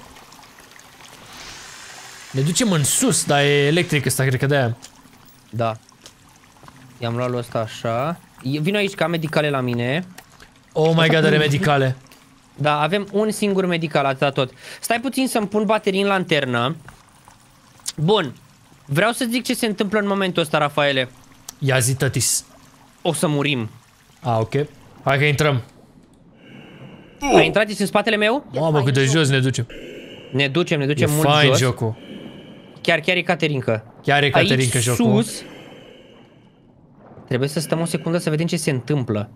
Ne ducem în sus, dar e electric ăsta, cred că de-aia. Da. I-am luat lui ăsta așa. Vino aici ca medicale la mine. Oh my god, are medicale. Da, avem un singur medical, atâta tot. Stai puțin să-mi pun baterii în lanternă. Bun. Vreau să zic ce se întâmplă în momentul ăsta, Rafaele. Ia zi, tătis. O să murim. Ah, ok. Hai că intrăm. Ai intrat, ești în spatele meu? Mamă, cât de jos ne ducem. Ne ducem, ne ducem E mult fain jos. jocul. Chiar, chiar e Caterinca. Chiar e Caterinca Aici jocul. sus trebuie să stăm o secundă să vedem ce se întâmplă.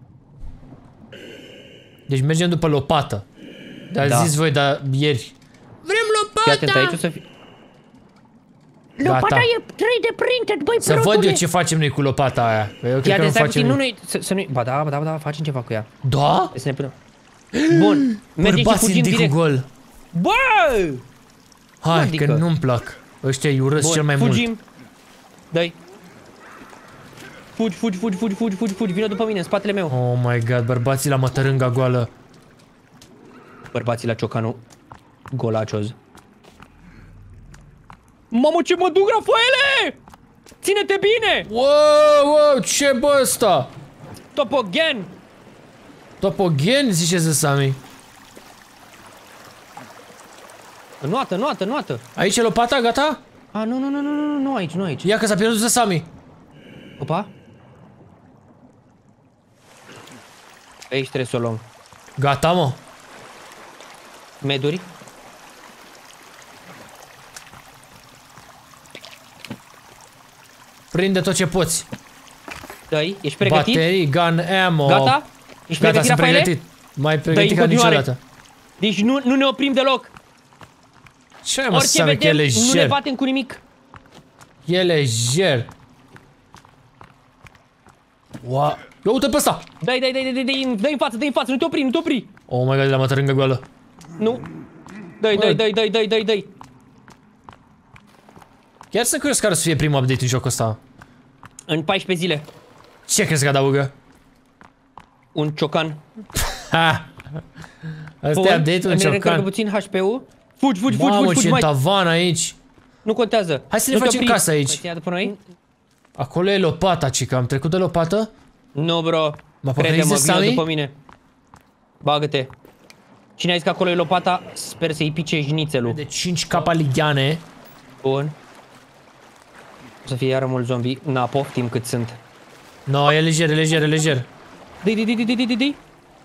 Deci mergem după lopată. Dar Da. zis voi, dar ieri. Vrem lopata! Fii atent, aici o să fie... Gata. e trei D printed, băi, Să văd eu ce facem noi cu lopata aia. Că eu Ia cred că de nu stai facem... puțin, nu noi, să, să nu Ba da, ba da, ba da, facem ceva cu ea. Da? Să ne punem. Bun, mergem și Bărbații fugim în direct. gol. Bă! Hai, Adică? că nu-mi plac. Ăștia îi urăsc Bun, cel mai fugim. mult. Dai. Fugi, fugi, fugi, fugi, fugi, fugi, fugi, vină după mine, în spatele meu. Oh my god, bărbații la mătărânga goală. Bărbații la ciocanul golacioz. Mamă, ce mă duc, Rafaele! Ține-te bine! Wow, wow, ce bă ăsta? Topogen! Topogen, zice să Sami. Noată, noată, noată! Aici e lopata, gata? A, nu, nu, nu, nu, nu, nu aici, nu aici. Ia că s-a pierdut să Sami. Opa! Aici trebuie să o luăm. Gata, mă. Meduri. Prinde tot ce poți. Dai, ești pregătit? Baterii, gun, ammo. Gata? Ești Gata, pregătit, sunt Rafaele? pregătit. Mai Dă-i pregătit în ca continuare. niciodată. Deci nu, nu ne oprim deloc. Ce mă, Orice Sami, că e vedem, nu ne lejer. batem cu nimic. E lejer. Wow. Ia uite pe ăsta. Dai, dai, dai, dai, dai, dai în față, dai în față, nu te opri, nu te opri. Oh my god, la mătărângă goală. Nu. Dai, dai, dai, dai, dai, dai, dai. Chiar sunt curios care o să fie primul update în jocul ăsta. În paisprezece zile. Ce crezi că adaugă? Un ciocan. Ha! Asta e update-ul în ne reîncarcă ciocan. puțin H P U. Fugi, fugi, fugi, Mamă, fugi, fugi, ce mai. tavan aici. Nu contează. Hai să ne Nu te facem opri. casă aici. Mai ține după noi? Acolo e lopata, cică. Am trecut de lopată? Nu, bro. M-a Crede-mă, păcălit vină Sami? după mine. Bagă-te. Cine a zis că acolo e lopata, sper să-i pice jnițelul. De cinci capa ligheane. Bun. O să fie iară mulți zombie. Na, poftim cât sunt. No, e lejer, e lejer, e lejer. Dai, dai, dai, dai, dai, dai, dai.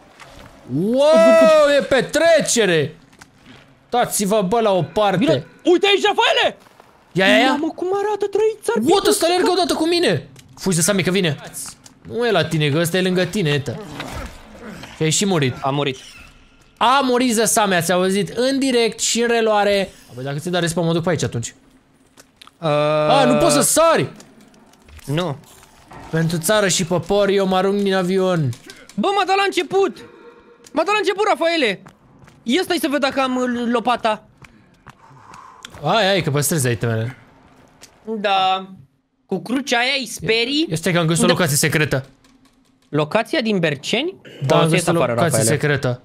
Wow, e petrecere! Dați-vă, bă, la o parte. Vină. Uite aici, Rafaele! Ia, ia, ia. Mamă, cum arată trăița? What, ăsta alergă odată cu mine. Fugi de Sami că vine. Nu e la tine, că ăsta e lângă tine, etă. Și ai și murit. A murit. A murit de Sami, ați auzit în direct și în reluare. Băi, dacă ți-ai dat respawn, mă duc pe aici atunci. Uh... A, nu poți să sari. Nu. Pentru țară și popor, eu mă arunc din avion. Bă, m-a dat la început! M-a dat la început, Rafaele! Ia stai să văd dacă am uh, lopata. Ai, ai, că păstrezi itemele. Da. Cu crucea aia îi sperii. Eu stai că am găsit o Da. locație secretă. Locația din Berceni? Da, O am să ies găsit o afară, locație Rafaele. secretă.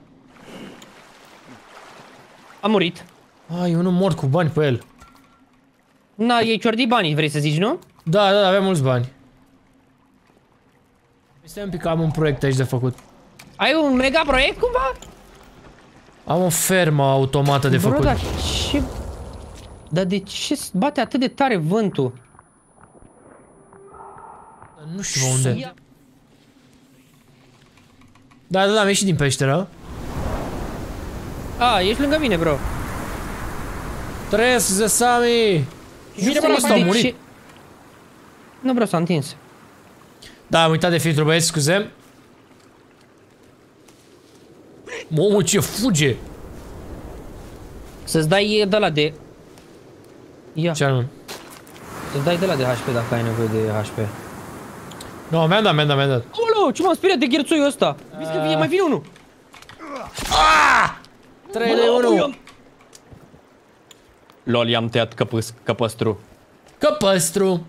A murit. Ai, eu nu mor cu bani pe el. Na, ei ciordit banii, vrei să zici, nu? Da, da, da, aveam mulți bani. Stai un pic că am un proiect aici de făcut. Ai un mega proiect cumva? Am o fermă automată de Bro, făcut. dar ce... Dar de ce bate atât de tare vântul? Nu știu unde. Da, da, da, am ieșit din peșteră. A, ești lângă mine, bro. Trăiesc, Zesami! Bine, bro, ăsta a murit. Nu, bro, s-a întins. Da, am uitat de filtru, băieți, scuze. Mamă, ce fuge! Să-ți dai de la de... Ia. Ce anume? Să-ți dai de la de H P dacă ai nevoie de H P. Nu, mi-am dat, mi-am dat, mi-am dat. Olo, ce m-am speriat de gherțoiul ăsta? Vezi că vine, mai vine unul. trei de unu. Lol, i-am tăiat căpăs, căpăstru. Căpăstru.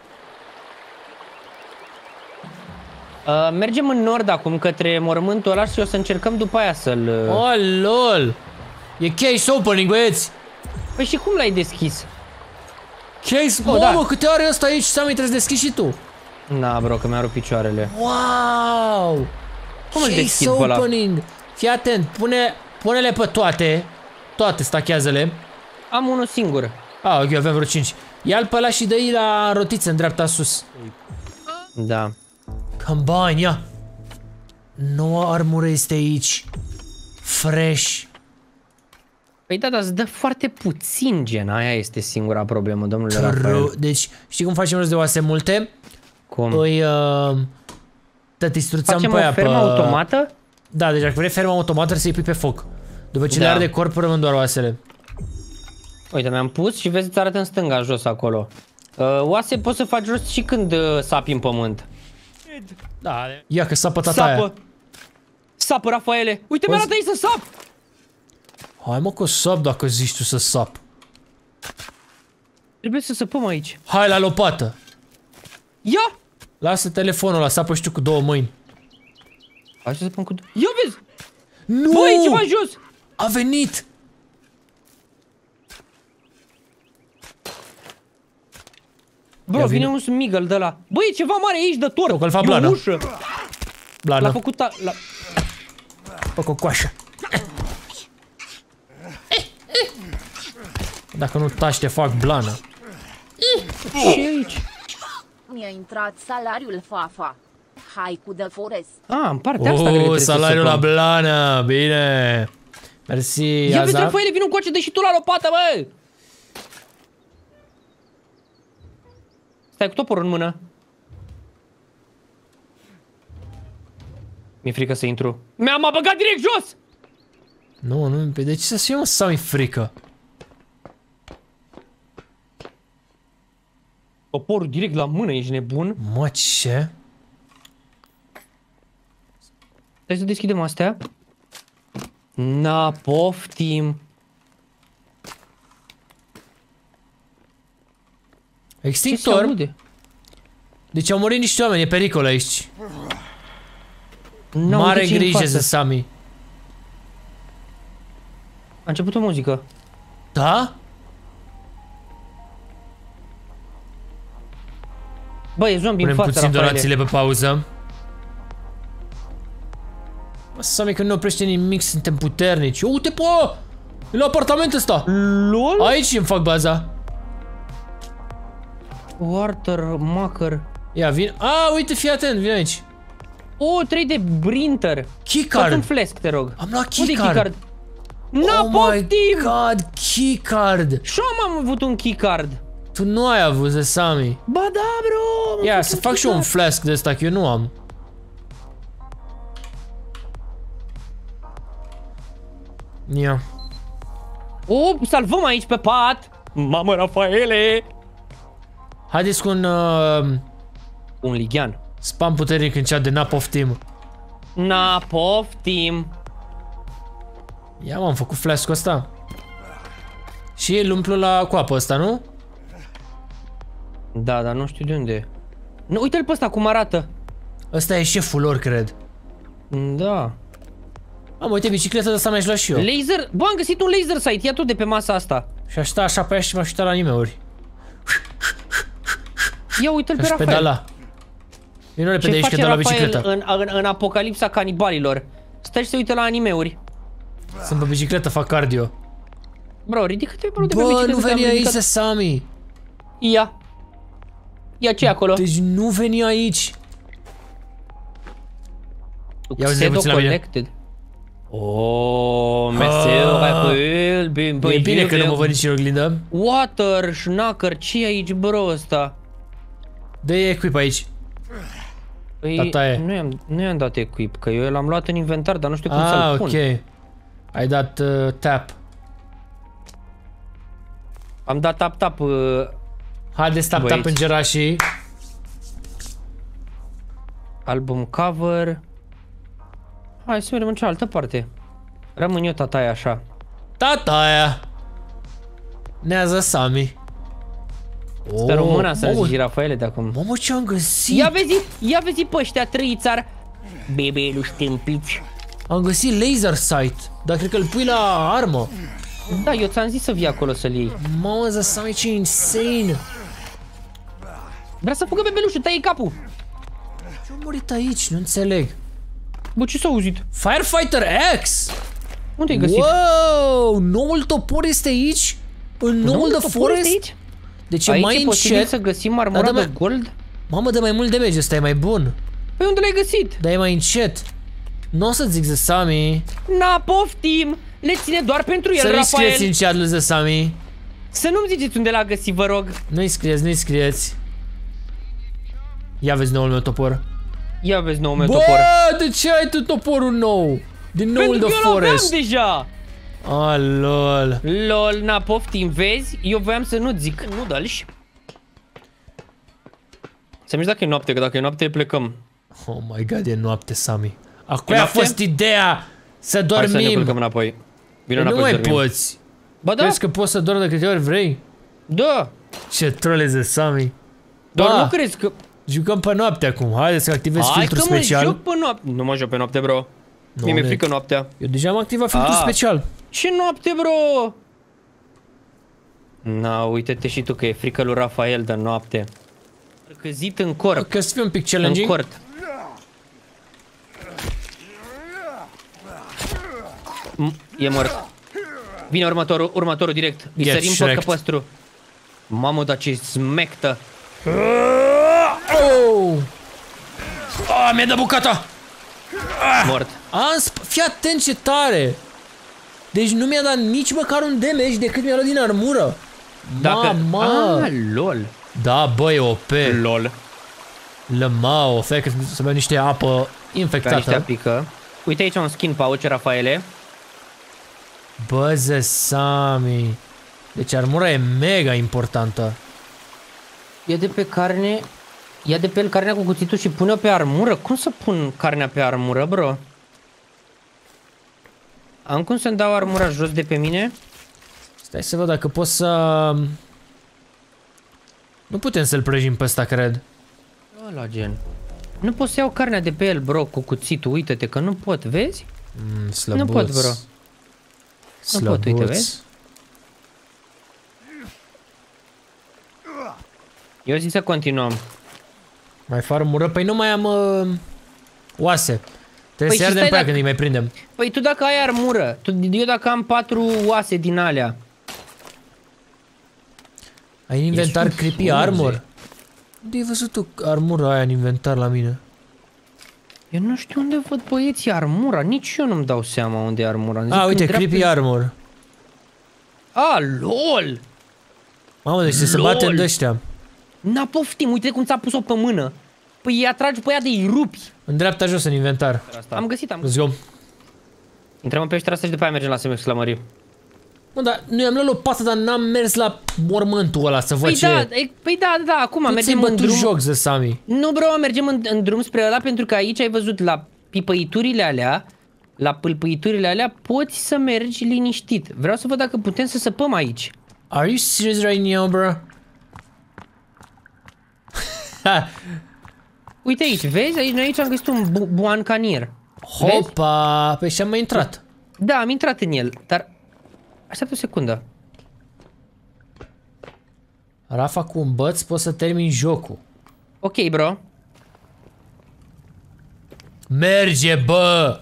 Uh, mergem în nord acum, către mormântul ăla și o să încercăm după aia să-l... Uh... Oh, lol. E case opening, băieți. Păi și cum l-ai deschis? Case... Oh, oh, da. Mamă, câte are ăsta aici? Sami, trebuie să deschizi și tu. Na, bro, că mi-a rupt picioarele. Wow. Cum îl deschid Case pe ăla? opening. Fii atent, pune, pune-le pe toate. Toate, stachează-le. Am unul singur. Ah, ok, avem vreo cinci. Ia-l pe ăla și dă-i la rotiță în dreapta sus. Da. Combine, ia. Noua armură este aici. Fresh. Păi da, dar îți dă foarte puțin gen, aia este singura problemă, domnule Rafael. Deci, știi cum facem rost de oase multe? Cum? Păi, uh, te distruțăm Facem pe o aia fermă pe... automată? Da, deci dacă vrei fermă automată trebuie să-i pui pe foc. După ce Da. le arde corp, rămân doar oasele. Uite, mi-am pus și vezi, îți arată în stânga, jos acolo. Uh, oase poți să faci jos și când uh, sapi în pământ. Da, ia că sapă tataia. Sapă! Sapă, Rafaele! Uite, mi arată aici să sap! Hai mă că sap dacă zici tu să sap. Trebuie să săpăm aici. Hai la lopată. Ia! Lasă telefonul ăla, sapă și tu cu două mâini. Hai să săpăm cu... Ia vezi! Nu! Băi, e ceva jos! A venit! Bro, Ia vine vine. un smiggle de la. Băi, e ceva mare aici de tor. Eu, că-l fac E o blană. ușă. L-a Blană. făcut a... la... Pe cocoașă. Dacă nu taci, te fac blană. Ce e aici? Mi-a intrat salariul Fafa. Hai cu The Forest. Ah, în partea asta cred că Oh, trebuie să salariul la săpăm. blană, bine. Mersi, Ia vezi, Aza. Rafaele, vin încoace, dă și tu la lopată, bă! Stai cu toporul în mână. Mi-e frică să intru. Mi-am băgat direct jos! Nu, nu, pe de ce să fie mă să mi frică? Toporul direct la mână, ești nebun? Mă, ce? Stai să deschidem astea. Na, poftim. Ce se Extintor? aude? Deci au murit niște oameni, e pericol aici. N-aude Mare ce-i în grijă, față. Zesami. A început o muzică. Da? Bă, e zombie în Punem față, puțin Rafaele. donațiile pe pauză. Mă, Sami, că nu ne oprește nimic, suntem puternici. Uite, po! E la apartament ăsta. LOL? Aici îmi fac baza. Watermaker. Ia, vin. A, uite, fii atent, vin aici. O, trei de printer. Keycard. Fă un flask, te rog. Am luat Unde-i keycard. keycard? Na, Oh my poftim! god, keycard. Și eu am avut un keycard. Tu nu ai avut, Zesami. Ba da, bro! am Ia, făcut să un fac și eu un keycard. flask de ăsta, că eu nu am. Ia. O, salvăm aici pe pat. Mamă, Rafaele! Haideți cu un uh, Un lighean. spam puternic în chat de Nap of Team. Na, poftim. Ia, m-am făcut flask-ul ăsta. Și îl umplu la cu apă ăsta, nu? Da, dar nu știu de unde e. Nu, uite-l pe ăsta cum arată. Ăsta e șeful lor, cred. Da. Am, uite, bicicleta de asta mi-aș lua și eu. Laser? Bă, am găsit un laser site. Ia tu de pe masa asta. Și aș sta așa pe ea și m-aș uita la anime-uri. Ia uite-l pe Și Rafael. pedala. Vino repede Ce aici că face dă la Rafael bicicletă. în, în, în apocalipsa canibalilor? Stai și se uită la animeuri. Sunt pe bicicletă, fac cardio. Bro, ridică-te, bro, de pe Bă, bicicletă. nu te-am veni aici, ridicat. Sami. Ia. Ia ce acolo? Deci nu veni aici. Ia uite puțin la mine. Collected. Oh, meseu, Rafael, bine, E bine că nu mă văd nici în oglindă. Water, schnacker, ce e aici, bro, ăsta? Dă-i equip aici. Păi, Tata e. nu i-am nu i-am dat equip, că eu l-am luat în inventar, dar nu știu cum Ah, să-l pun. ok. Ai dat uh, tap. Am dat tap-tap. Uh, Haideți tap tap în gerașii. album cover. Hai să mergem în cealaltă parte. Rămân eu tataia așa. Tata aia. Nează Sami. Stă româna să mamă, zici Rafaele de acum. mamă, ce-am găsit? Ia vezi, ia vezi pe ăștia trei țar. Bebeluși stâmpiți. Am găsit laser sight, dar cred că îl pui la armă. Da, eu ți-am zis să vii acolo să-l iei. Mamă, the Sami, ce insane. Vrea să fugă bebelușul, taie capul. Ce-a murit aici? Nu înțeleg. Bă, ce s-a auzit? Firefighter X! Unde ai găsit? Wow! Noul topor este aici? În noul The Forest? Aici? Deci e Aici mai e posibil încet. să găsim armura Da, da, de mai- gold? Mamă, dă mai mult damage, ăsta e mai bun. Păi unde l-ai găsit? Dar e mai încet. Nu o să zic Zesami. Na, poftim! Le ține doar pentru el, Să nu-i Rafael! scrieți în chat lui Zesami. Să nu-mi ziceți unde l-a găsit, vă rog. Nu-i scrieți, nu-i scrieți. Ia vezi noul meu topor. Ia vezi nou meu Bă, topor. de ce ai tu toporul nou? Din noul Pentru The că eu l-aveam Forest. deja! Ah, lol. Lol, na, poftim, vezi? Eu voiam să nu zic, nu dă-lși. Să mergi dacă e noapte, că dacă e noapte plecăm. Oh my god, e noapte, Sami. Acum E a noapte? fost ideea să Hai să ne dormim. culcăm înapoi. Vino Nu înapoi mai să dormim. poți. Ba da, Crezi că poți să dormi de câte ori vrei? da. Ce troleze, Sami. Doar Da. nu crezi că... Jucăm pe noapte acum. Haideți să activezi Hai filtrul că mă special. joc pe noapte. Nu mă joc pe noapte, bro. Mie mi-e ne- frică noaptea. Eu deja am activat filtrul Ah. special. Ce noapte, bro? Na, uite-te și tu că e frică lui Rafael de noapte. Căzit în corp. Că să fie un pic În challenging. cort. M e mort. Vine următorul, următorul direct. Îi Get sărim pe shreked. căpăstru. Mamă, dar ce smectă. Oh! Ah, mi-a dat bucata! Mort. Am sp- Fii atent ce tare! Deci nu mi-a dat nici măcar un damage decât mi-a luat din armură. Dacă... Mamă! Ah, lol. Da, bă, e O P. Lol. Lăma, o fe, că să bea niște apă Ca niște infectată. apică. Uite aici un skin pouch, Rafaele. Bă, Zesami. Deci armura e mega importantă. Ia de pe carne. Ia de pe el carnea cu cuțitul și pune-o pe armură. Cum să pun carnea pe armură, bro? Am cum să-mi dau armura jos de pe mine? Stai să văd dacă pot să... Nu putem să-l prăjim pe ăsta, cred. Ăla gen. Nu pot să iau carnea de pe el, bro, cu cuțitul. Uite-te că nu pot, vezi? Mm, slăbuț. Nu pot, bro. Nu pot, uite, Slăbuț. vezi? Eu zic să continuăm. Mai fă armură? Păi nu mai am uh, oase. Trebuie Păi să și ardem stai pe aia dacă- când îi mai prindem. Păi tu dacă ai armură, tu, eu dacă am patru oase din alea. Ai în inventar Ești un creepy frunze. armor? Unde ai văzut tu armura aia în inventar la mine? Eu nu știu unde văd băieții armura, nici eu nu-mi dau seama unde e armura. Zic A, în uite, dreapta- creepy armor. A, lol! Mamă, deci se Lol. bate în ăștia. N-a poftim, uite cum ți-a pus-o pe mână. Păi îi atragi pe ea de-i rupi. În dreapta jos în inventar. Am găsit, am găsit. Let's go. Intrăm în peștera asta și după aia mergem la Semex la Mării. Mă, dar noi am luat lopată, dar n-am mers la mormântul ăla să văd Păi ce da, e. e, păi da, da, acum Tu ți-ai mergem în bătut drum. joc, Zesami. Nu, bro, mergem în, în drum spre ăla pentru că aici ai văzut la pipăiturile alea, la pâlpâiturile alea, poți să mergi liniștit. Vreau să văd dacă putem să săpăm aici. Are you serious right now, bro? Uite aici, vezi? Aici, noi aici am găsit un bu buancanier. Vezi? Hopa! Pe și am mai intrat. Da, am intrat în el, dar... Așteaptă o secundă. Rafa, cu un băț poți să termini jocul. Ok, bro. Merge, bă!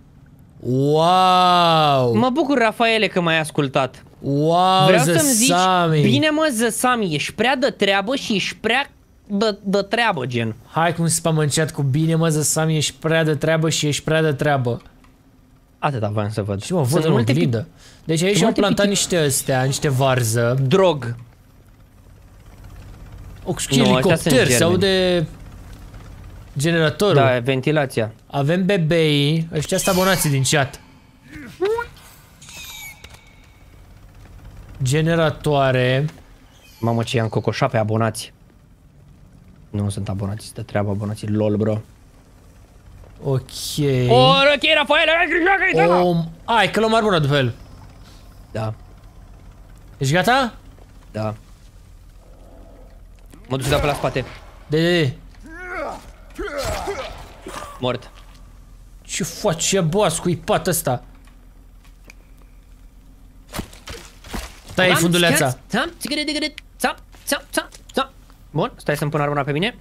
Wow! Mă bucur, Rafaele, că m-ai ascultat. Wow, Vreau să-mi zici, Zesami! bine mă, Zăsami, ești prea de treabă și ești prea dă, dă treabă, gen. Hai cum spam în chat cu bine, mă, Zăsami, ești prea de treabă și ești prea de treabă. Atâta voiam să văd. Și mă, văd în oglindă. Deci aici am plantat niște astea, niște varză. Drog. O, helicopter, se aude generatorul. Da, ventilația. Avem bebei, ăștia sunt abonații din chat. Generatoare. Mamă, ce i-am cocoșat pe abonați. Nu sunt abonați, stă treaba abonații, lol, bro. Ok. O, ok, Rafael, ai grijă că-i treaba! Om... Ai, că luăm armura după el. Da, Ești gata? da. Mă duc să dau pe la spate. De, de, de. Mort. Ce face boa scuipat ăsta? Stai, funduleața. Bun, stai să-mi pun armura pe mine.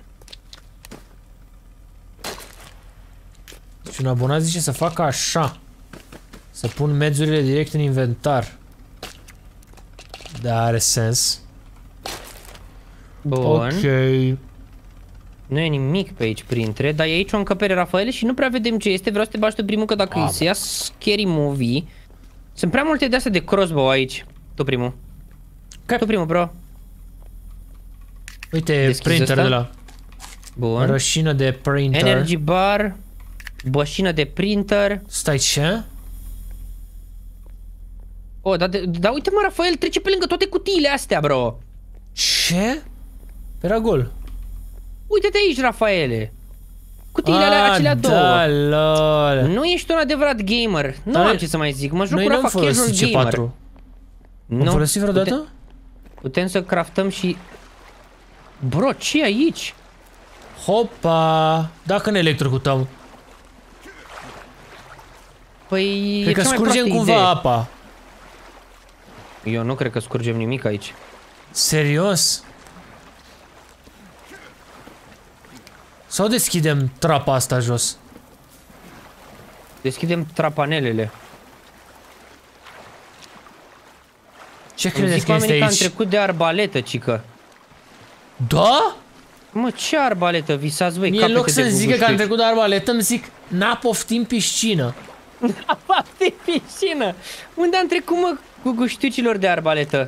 Și un abonat zice să facă așa. Să pun medzurile direct în inventar. Da, are sens. Bun. Ok. Nu e nimic pe aici printre, dar e aici o încăpere, Rafael, și nu prea vedem ce este. Vreau să te bași tu primul, că dacă îi se ia Scary Movie... Sunt prea multe de astea de crossbow aici. Tu primul. Că... Tu primul, bro. Uite, Deschizi printer ăsta? de la... Bun. Rășină de printer. Energy bar. Bășină de printer. Stai, ce? Oh, dar da, uite mă, Rafael, trece pe lângă toate cutiile astea, bro. Ce? Era gol. Uite-te aici, Rafaele. Cutiile alea, Ah, acelea două. da, lol. Nu ești un adevărat gamer. Nu Dar am ce să mai zic. Mă joc Noi cu n-am Rafa casual folosit C gamer. patru. Nu. Am folosit vreodată? Putem, putem să craftăm și... Bro, ce aici? Hopa! Dacă ne electrocutăm. Păi... Cred că scurgem cumva idee. apa. Eu nu cred că scurgem nimic aici. Serios? Sau deschidem trapa asta jos? Deschidem trapanelele. Ce Îmi credeți zic că este oamenii că am aici? trecut de arbaletă, cică. Da? Mă, ce arbaletă visați voi? Mie în loc să-mi zică că am guguștici? trecut de arbaletă, îmi zic n-a poftim piscină. De piscină! Unde am trecut, mă, cu guștiucilor de arbaletă?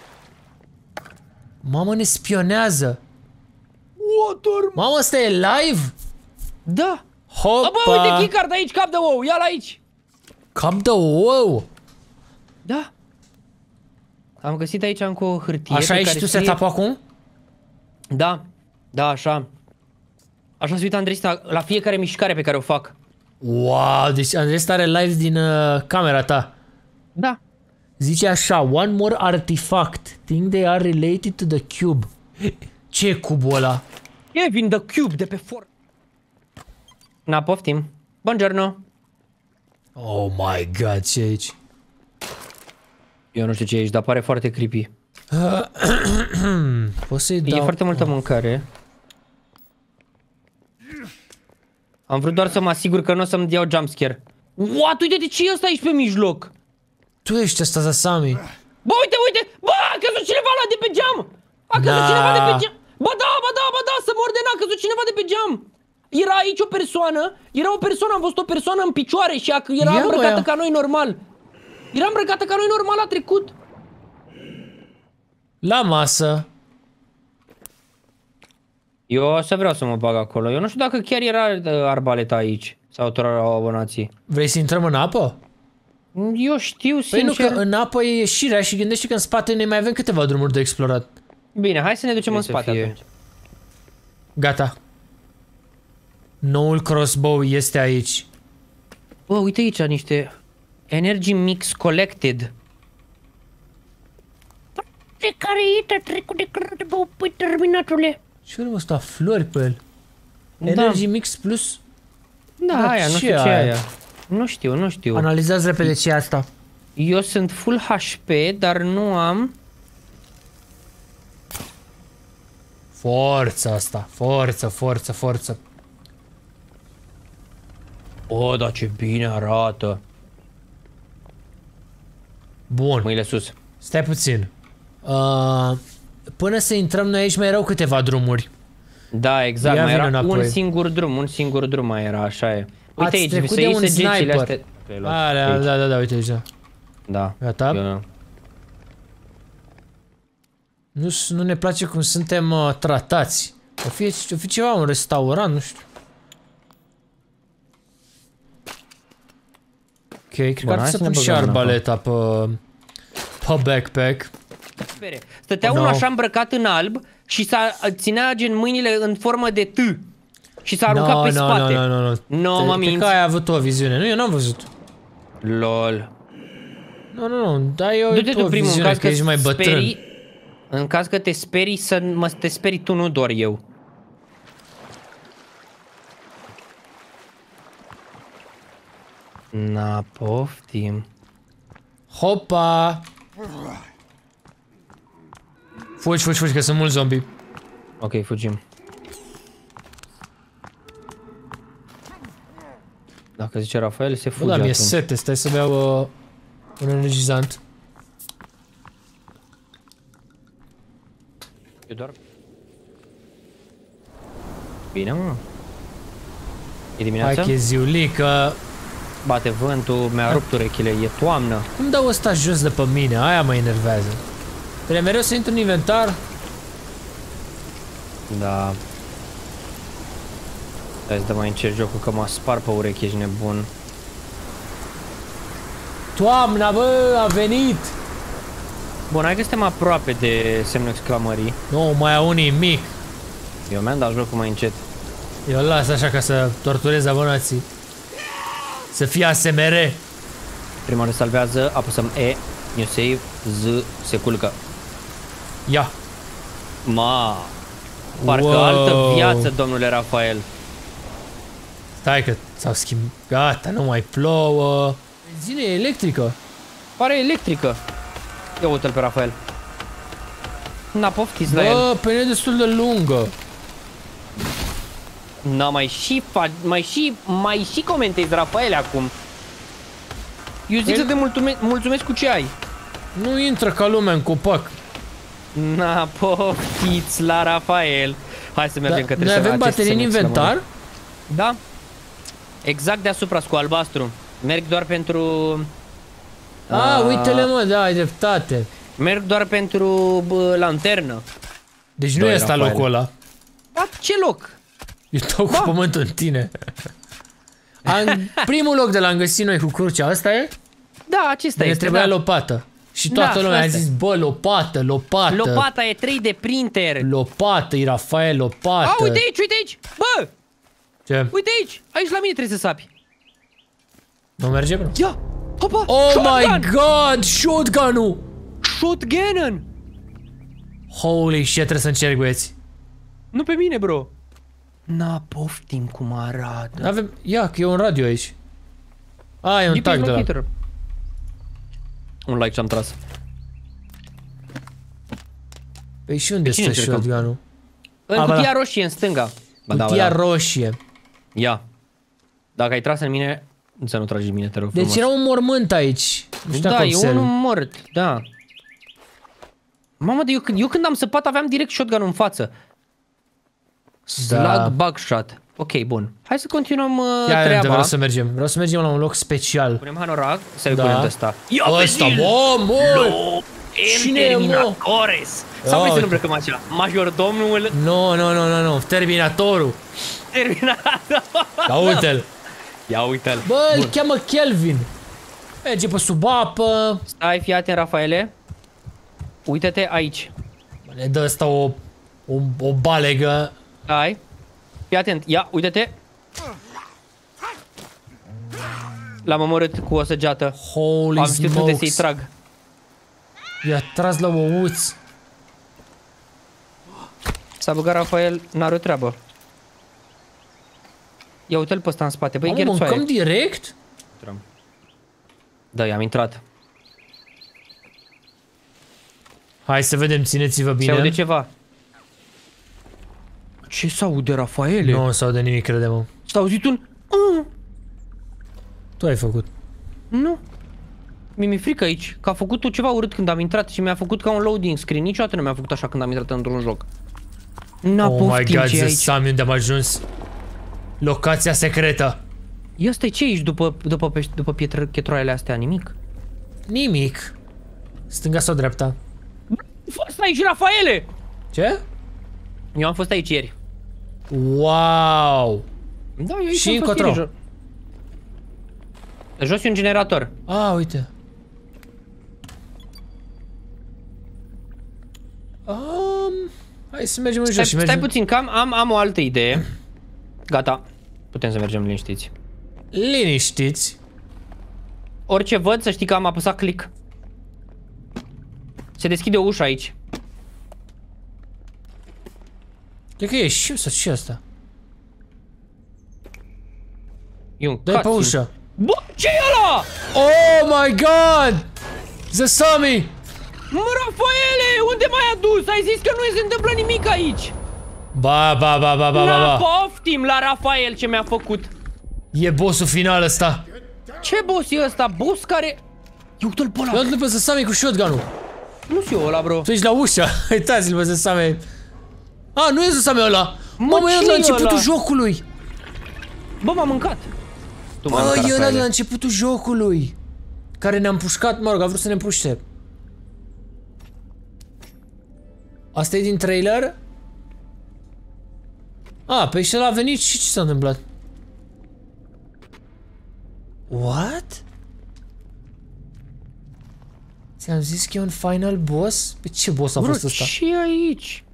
Mamă, ne spionează. Mamă, ăsta e live? Da! Hopa! Bă, uite keycard aici, cap de ou, ia-l aici! Cap de ou! Da! Am găsit aici încă o hârtie. Așa pe ești care tu scrie... setup acum? Da, da, așa. Așa se uită Andrei la fiecare mișcare pe care o fac. Wow, deci Andrei are live din uh, camera ta. Da. Zice așa, one more artifact. Think they are related to the cube. Ce e cubul ăla? Kevin the Cube de pe for... Na, poftim. Buongiorno. Oh my god, ce e aici? Eu nu știu ce e aici, dar pare foarte creepy. Poți să-i E dau... foarte multă mâncare. Am vrut doar să mă asigur că nu o să-mi iau jumpscare. What? Uite-te ce e ăsta aici pe mijloc? Tu ești ăsta, Zasami. Bă, uite, uite! Bă, a căzut cineva ăla de pe geam! A căzut Da. cineva de pe geam! Bă, da, bă, da, bă, da, să mor de n-a căzut cineva de pe geam! Era aici o persoană, era o persoană, am văzut o persoană în picioare și a, era Ia, îmbrăcată bă, ca noi normal. Era îmbrăcată ca noi normal, a trecut. La masă. Eu o să vreau să mă bag acolo. Eu nu știu dacă chiar era uh, arbaleta aici. Sau doar au abonații. Vrei să intrăm în apă? Eu știu, Păi sincer. nu, că în apă e ieșirea și gândește că în spate ne mai avem câteva drumuri de explorat. Bine, hai să ne ducem Trebuie în spate să fie. atunci. Gata. Noul crossbow este aici. Bă, uite aici niște Energy Mix Collected. De care e trecut de cărare, bă, păi terminatule. Ce urmă ăsta? Flori pe el. Da. Energy Mix Plus. Da, Da, aia, nu ce știu ce aia? aia. Nu știu, nu știu. Analizați repede ce e asta. Eu sunt full H P, dar nu am... Forță asta. Forță, forță, forță. O, dar ce bine arată. Bun. Mâinile sus. Stai puțin. Uh, până să intrăm noi aici mai erau câteva drumuri. Da, exact, Ia mai vină era înapoi. un singur drum, un singur drum mai era, așa e. Uite Ați aici, trecut se de iei un săgețile sniper. astea. Le-ai luat Alea, aici. da, da, da, uite aici, da. Da. Gata? Eu- Nu, s- nu ne place cum suntem uh, tratați. O fi, o fi ceva, un restaurant, nu știu. Ok, cred că Bun, ar hai trebui să să ne pun și băgăm arbaleta pe, pe backpack. Spere. Stătea Oh, unul no. așa îmbrăcat în alb și s-a ținea gen mâinile în formă de T. Și s-a aruncat pe spate. Nu, nu, nu, Nu, Te- mă Cred minți. că ai avut o viziune. Nu, eu n-am văzut. Lol. Nu, nu, nu, dar eu Du-te o tu primul, în viziune, caz că ești mai bătrân. sperii, în caz că te sperii, să mă te sperii tu, nu doar eu. Na, poftim. Hopa! Fugi, fugi, fugi, că sunt mulți zombie. Ok, fugim. Dacă zice Rafael, se Bă, fuge da, mi-e atunci. sete, stai să beau uh, un energizant. Eu doar... Bine, mă. E dimineața? Hai că e ziulică. Bate vântul, mi-a rupt urechile, e toamnă. Cum dau ăsta jos de pe mine? Aia mă enervează. Trebuie mereu să intru în inventar? Da. Hai să dă mai încerc jocul că m-a spart pe urechi, ești nebun. Toamna, bă, a venit! Bun, hai că suntem aproape de semnul exclamării. Nu, mai au nimic. Eu mi-am dat jocul mai încet. Eu îl las așa ca să torturez abonații. Să fie A S M R. Prima oară salvează, apăsăm E, new save, Z, se culcă. Ia. Ma, parcă Wow. altă viață, domnule Rafael. Stai că s-au schimbat. Gata, nu mai plouă. Benzină electrică. Pare electrică. Ia uite-l pe Rafael. N-a poftiți la el. Bă, pe e destul de lungă. Na, mai și fa mai și, mai și comentezi, Rafael, acum. Eu zic El- să te mulțume mulțumesc cu ce ai. Nu intră ca lumea în copac. Na, poftiți la Rafael. Hai să mergem Da, către noi semn- avem acest baterii în semn inventar? Da. Exact deasupra, cu albastru. Merg doar pentru... A, Ah. uite-le mă, da, ai dreptate. Merg doar pentru bă, lanternă. Deci nu Doi, e ăsta Rafael. locul ăla. Da, ce loc? Eu dau cu pământul în tine. Am, primul loc de l-am găsit noi cu crucea, ăsta e? Da, acesta Ne este, trebuia da. lopată. Și toată Da, lumea a asta e. zis, bă, lopată, lopată. Lopata e trei D printer. Lopată, e Rafael, lopată. A, uite aici, uite aici. Bă, Ce? uite aici. Aici la mine trebuie să sapi. Nu merge, bro? Ia, hopa, Oh shotgun. my god, shotgun-ul! Shotgun. Holy shit, trebuie să încerc, băieți. Nu pe mine, bro. Na, poftim cum arată. Avem, ia, că e un radio aici. A, e un G P S tag de la. locator. Un like ce-am tras. Păi și unde cine stă încercăm? shotgun-ul? În A, ba cutia da. roșie, în stânga. Ba da, ba Cutia da. roșie. Ia. Dacă ai tras în mine, să nu tragi în mine, te rog Deci frumos. era un mormânt aici. Nu știu Da, dacă e observi. unul mort, da. Mamă, de eu, când- eu când am săpat aveam direct shotgun în față. Slug Da. bugshot. Ok, bun. Hai să continuăm uh, Ia, ia, treaba. vreau să mergem. Vreau să mergem la un loc special. Punem hanorac sau Da. punem de ăsta? Ia Ăsta, bă, mă! Cine e, mă? Terminatores! Sau vrei Oh, să nu îmbrăcăm așa? Majordomul Nu, nu, nu, nu, nu. Terminatorul. Terminator! Da, uite-l. Ia uite-l. Bă, îl cheamă Kelvin. Merge pe sub apă. Stai, fii atent, Rafaele. Uită-te aici. Ne dă ăsta o, o, o balegă. Stai. Fii atent. Ia, uite-te. L-am omorât cu o săgeată. Holy Am știut unde să-i smokes. trag. I-a tras la ouț. S-a băgat Rafael, n-are o treabă. Ia uite-l pe ăsta în spate. Băi, Mamă, mâncăm gherțoaie. direct? Da, i-am intrat. Hai să vedem, țineți-vă Se bine. aude ceva. Ce s-aude, Rafaele? Nu se aude nimic, crede-mă. S-a auzit un... Mm, Tu ai făcut. nu. Mi-e frică aici, că a făcut tu ceva urât când am intrat și mi-a făcut ca un loading screen. Niciodată nu mi-a făcut așa când am intrat într-un joc. N-a Oh my poftim god, ce e aici. Sami, unde am ajuns? Locația secretă. Ia stai, ce e aici după, după, după, după pietre, chetroaiele astea? Nimic? Nimic. Stânga sau dreapta? Fost aici, Rafaele! Ce? Eu am fost aici ieri. Wow. Da, eu aici Și am fost încotro? ieri, jos. Jos e un generator. Ah, uite. Um, hai să mergem în jos Stai, și stai mergem. puțin, că am, am, am o altă idee. Gata. Putem să mergem liniștiți. Liniștiți. Orice văd, să știi că am apăsat click. Se deschide o ușă aici. Cred că ieșim sau ce asta? E un Dai pe cutscene. ușă. Bă, ce e ăla? Oh my god! The Sami! Mă, Rafaele, unde m-ai adus? Ai zis că nu se întâmplă nimic aici. Ba, ba, ba, ba, ba, ba, La ba. poftim la Rafael ce mi-a făcut. E bossul final ăsta. Ce boss e ăsta? Boss care... Eu uite-l pe ăla. Eu îl pe The Sami cu shotgun-ul. Nu știu eu ăla, bro. Tu ești la ușă. Uitați-l pe The Sami. A, nu e The Sami ăla. Mă, Mă, e cine la e începutul ăla? jocului. Bă, m-am mâncat. Tu m-ai Bă, mâncat, e ăla de Rafaele. la începutul jocului. Care ne-a împușcat, mă rog, a vrut să ne împuște. Asta e din trailer? A, pe și ăla a venit și ce s-a întâmplat? What? Ți-am zis că e un final boss? Pe ce boss a Bro, fost ăsta? ce e aici?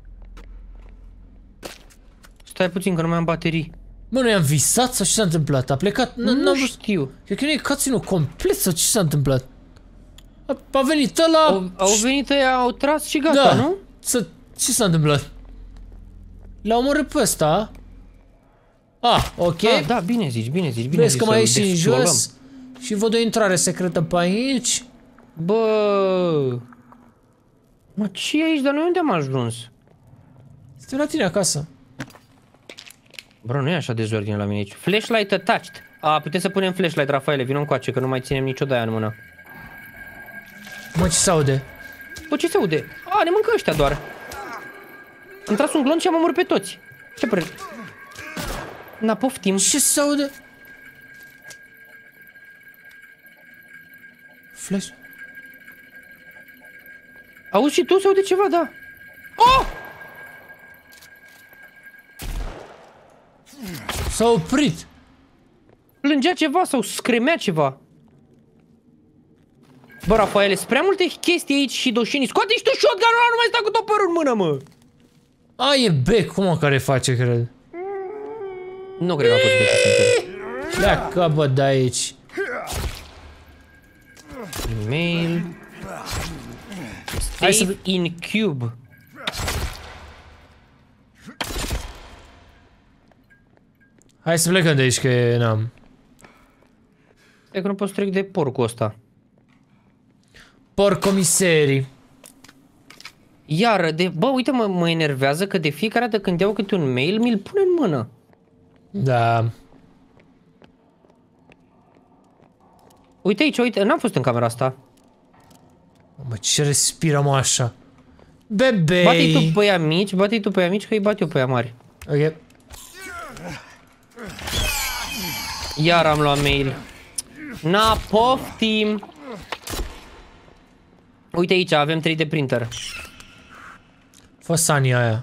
Stai puțin că nu mai am baterii. Bă, noi am visat sau ce s-a întâmplat? A plecat? Nu N-am văzut. știu. Cred că nu e cutscene-ul complet sau ce s-a întâmplat? A, a venit ăla... Au, au venit ăia, au tras și gata, Da. nu? Să... Ce s-a întâmplat? L-a omorât pe ăsta. Ah, ok. Da, da, bine zici, bine zici, bine Vezi zici. că mai să-l ieși în desfiolăm. jos și văd o intrare secretă pe aici. Bă... Mă, ce e aici? Dar noi unde am ajuns? Suntem la tine acasă. Bro, nu e așa dezordine la mine aici. Flashlight attached. A, putem să punem flashlight, Rafaele, vină încoace, că nu mai ținem nicio de-aia în mână. Mă, ce se aude? Bă, ce se aude? A, ne mâncă ăștia doar. Am tras un glonț și am omorât pe toți. Ce părere? Na, poftim. Ce se aude? Flash. Auzi și tu, se aude ceva, da. Oh! S-a oprit. Plângea ceva sau scremea ceva. Bă, Rafaele, sunt prea multe chestii aici și doșenii. Scoate-și tu shotgun-ul ăla, nu mai sta cu toporul în mână, mă. A, e bec, cum o care face, cred. Nu cred că a fost bine. Pleacă, bă, de aici. Email. Hai Save să- in cube. Hai să plecăm de aici, că n-am. Cred că nu pot să trec de porcul ăsta. Porcomiserii. Iar, de, bă, uite, mă, mă enervează că de fiecare dată când iau câte un mail, mi-l pune în mână. Da. Uite aici, uite, n-am fost în camera asta. Mă, ce respiră, mă, așa? Bebei. Bate-i tu pe ea mici, bate-i tu pe ea mici, că îi bat eu pe ea mari. Ok. Iar am luat mail. Na, poftim. Uite aici, avem trei D printer. Fă Sania aia.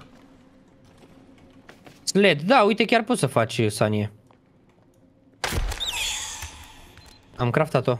Sled, da, uite, chiar poți să faci Sanie. Am craftat-o.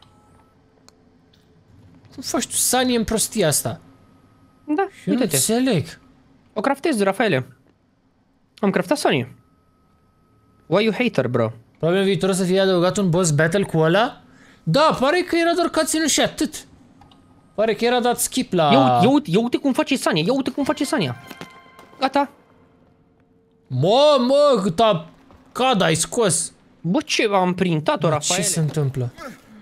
Cum faci tu Sanie în prostia asta? Da, Eu nu uite-te. înțeleg. O craftez, Rafaele. Am craftat Sanie. Why you hater, bro? Probabil în viitor o să fie adăugat un boss battle cu ăla? Da, pare că era doar cutscene și atât. Pare că era dat skip la... Ia, ia, uite, ia uite cum face Sania, ia uite cum face Sania. Gata. Mă, mă, câta cada ai scos. Bă, ce am printat-o, Ce Rafaele? se întâmplă?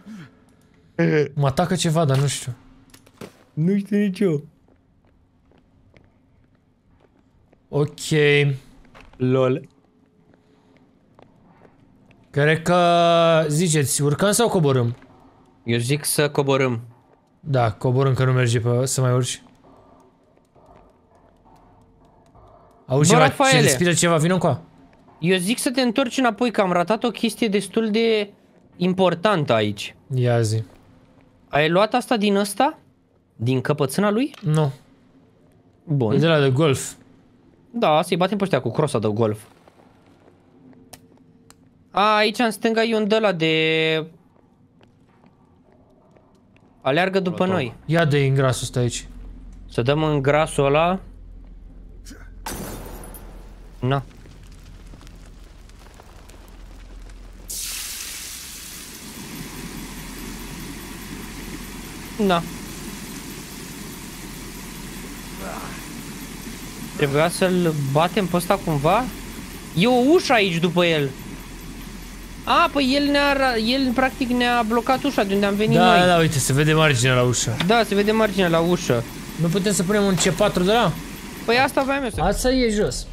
Mă atacă ceva, dar nu știu. Nu știu nici eu. Ok. Lol. Cred că... Ziceți, urcăm sau coborâm? Eu zic să coborâm. Da, coborâm că nu merge pe... să mai urci. Auzi Bă, ceva, Rafaele. ce respiră ceva, vină încoa. Eu zic să te întorci înapoi, că am ratat o chestie destul de importantă aici. Ia zi. Ai luat asta din ăsta? Din căpățâna lui? Nu. Bun. E de la de golf. Da, să-i batem pe ăștia cu crosa de golf. A, aici în stânga e un de-ăla de... Aleargă după noi. Ia de în grasul ăsta aici. Să dăm în grasul ăla. Na. Na. Trebuia să-l batem pe ăsta cumva? E o ușă aici după el. A, păi el ne-a, el practic ne-a blocat ușa de unde am venit Da, noi. da, da, uite, se vede marginea la ușă. Da, se vede marginea la ușă. Nu putem să punem un C patru de la? Păi asta voiam eu să... Asta e jos.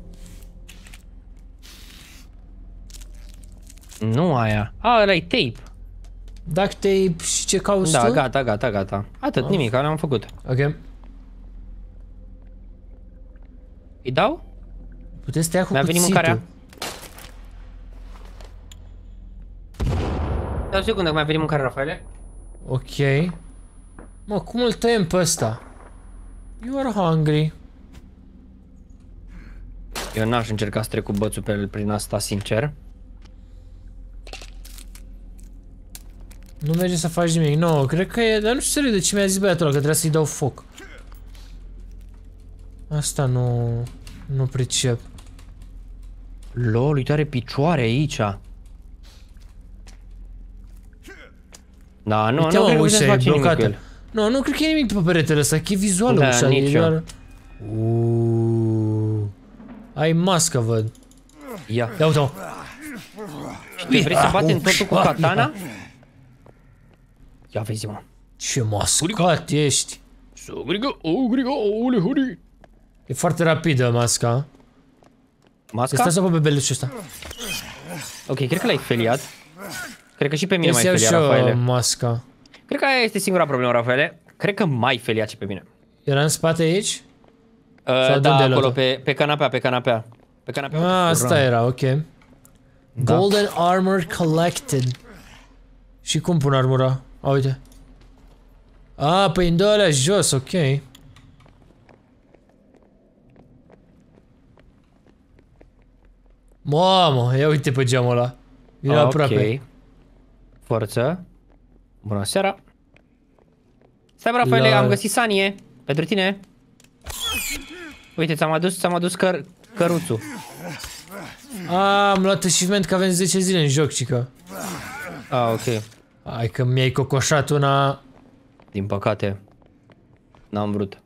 Nu aia. A, ăla e tape. Duct tape și ce cauți Da, tu? gata, gata, gata. Atât, Ah. nimic, am făcut. Ok. Îi dau? Puteți să te ia cu Mi-a venit cuțitul. mâncarea. Dau o secundă că mi-a venit mâncarea, Rafaele. Ok. Mă, cum îl tăiem pe ăsta? You are hungry. Eu n-aș încerca să trec cu bățul pe el prin asta, sincer. Nu merge să faci nimic. Nu, no, cred că e... Dar nu știu serios de ce mi-a zis băiatul ăla, că trebuie să-i dau foc. Asta nu... Nu pricep. Lol, uite, are picioare aici. Da, nu, Uite, nu mă, cred că putem ușa să e facem nimic cu blocată. el. Nu, nu cred că e nimic pe peretele ăsta, că e vizuală Da, ușa. nici e eu. doar... Uuuu. Ai mască, văd. Ia. Ia uite-o. Știi, vrei să batem totul cu katana? Ia vezi, mă. Ce mascat ești. Sugrigo, ugrigo, ule, huri. E foarte rapidă masca. Masca? Stai să pe bebelușul ăsta. Ok, cred că l-ai feliat. Cred că și pe mine mai Trebuie să felia, iau și eu Rafaele. masca. Cred că aia este singura problemă, Rafaele. Cred că mai feliat și pe mine. Era în spate aici? Uh, Sau da, unde ai acolo, luat-o? pe, pe canapea, pe canapea. Pe canapea. Ah, asta era, ok. Da. Golden Armor Collected. Și cum pun armura? A, uite. Ah, păi în două alea jos, ok. Mamă, ia uite pe geamul ăla. E Ah, aproape. ok. Forță. Bună seara. Stai, bă, Rafaele, La- am găsit sanie. Pentru tine. Uite, ți-am adus, ți-am adus căr căruțul. Ah, am luat achievement că avem zece zile în joc, cică. Ah, ok. Hai că mi-ai cocoșat una... Din păcate. N-am vrut.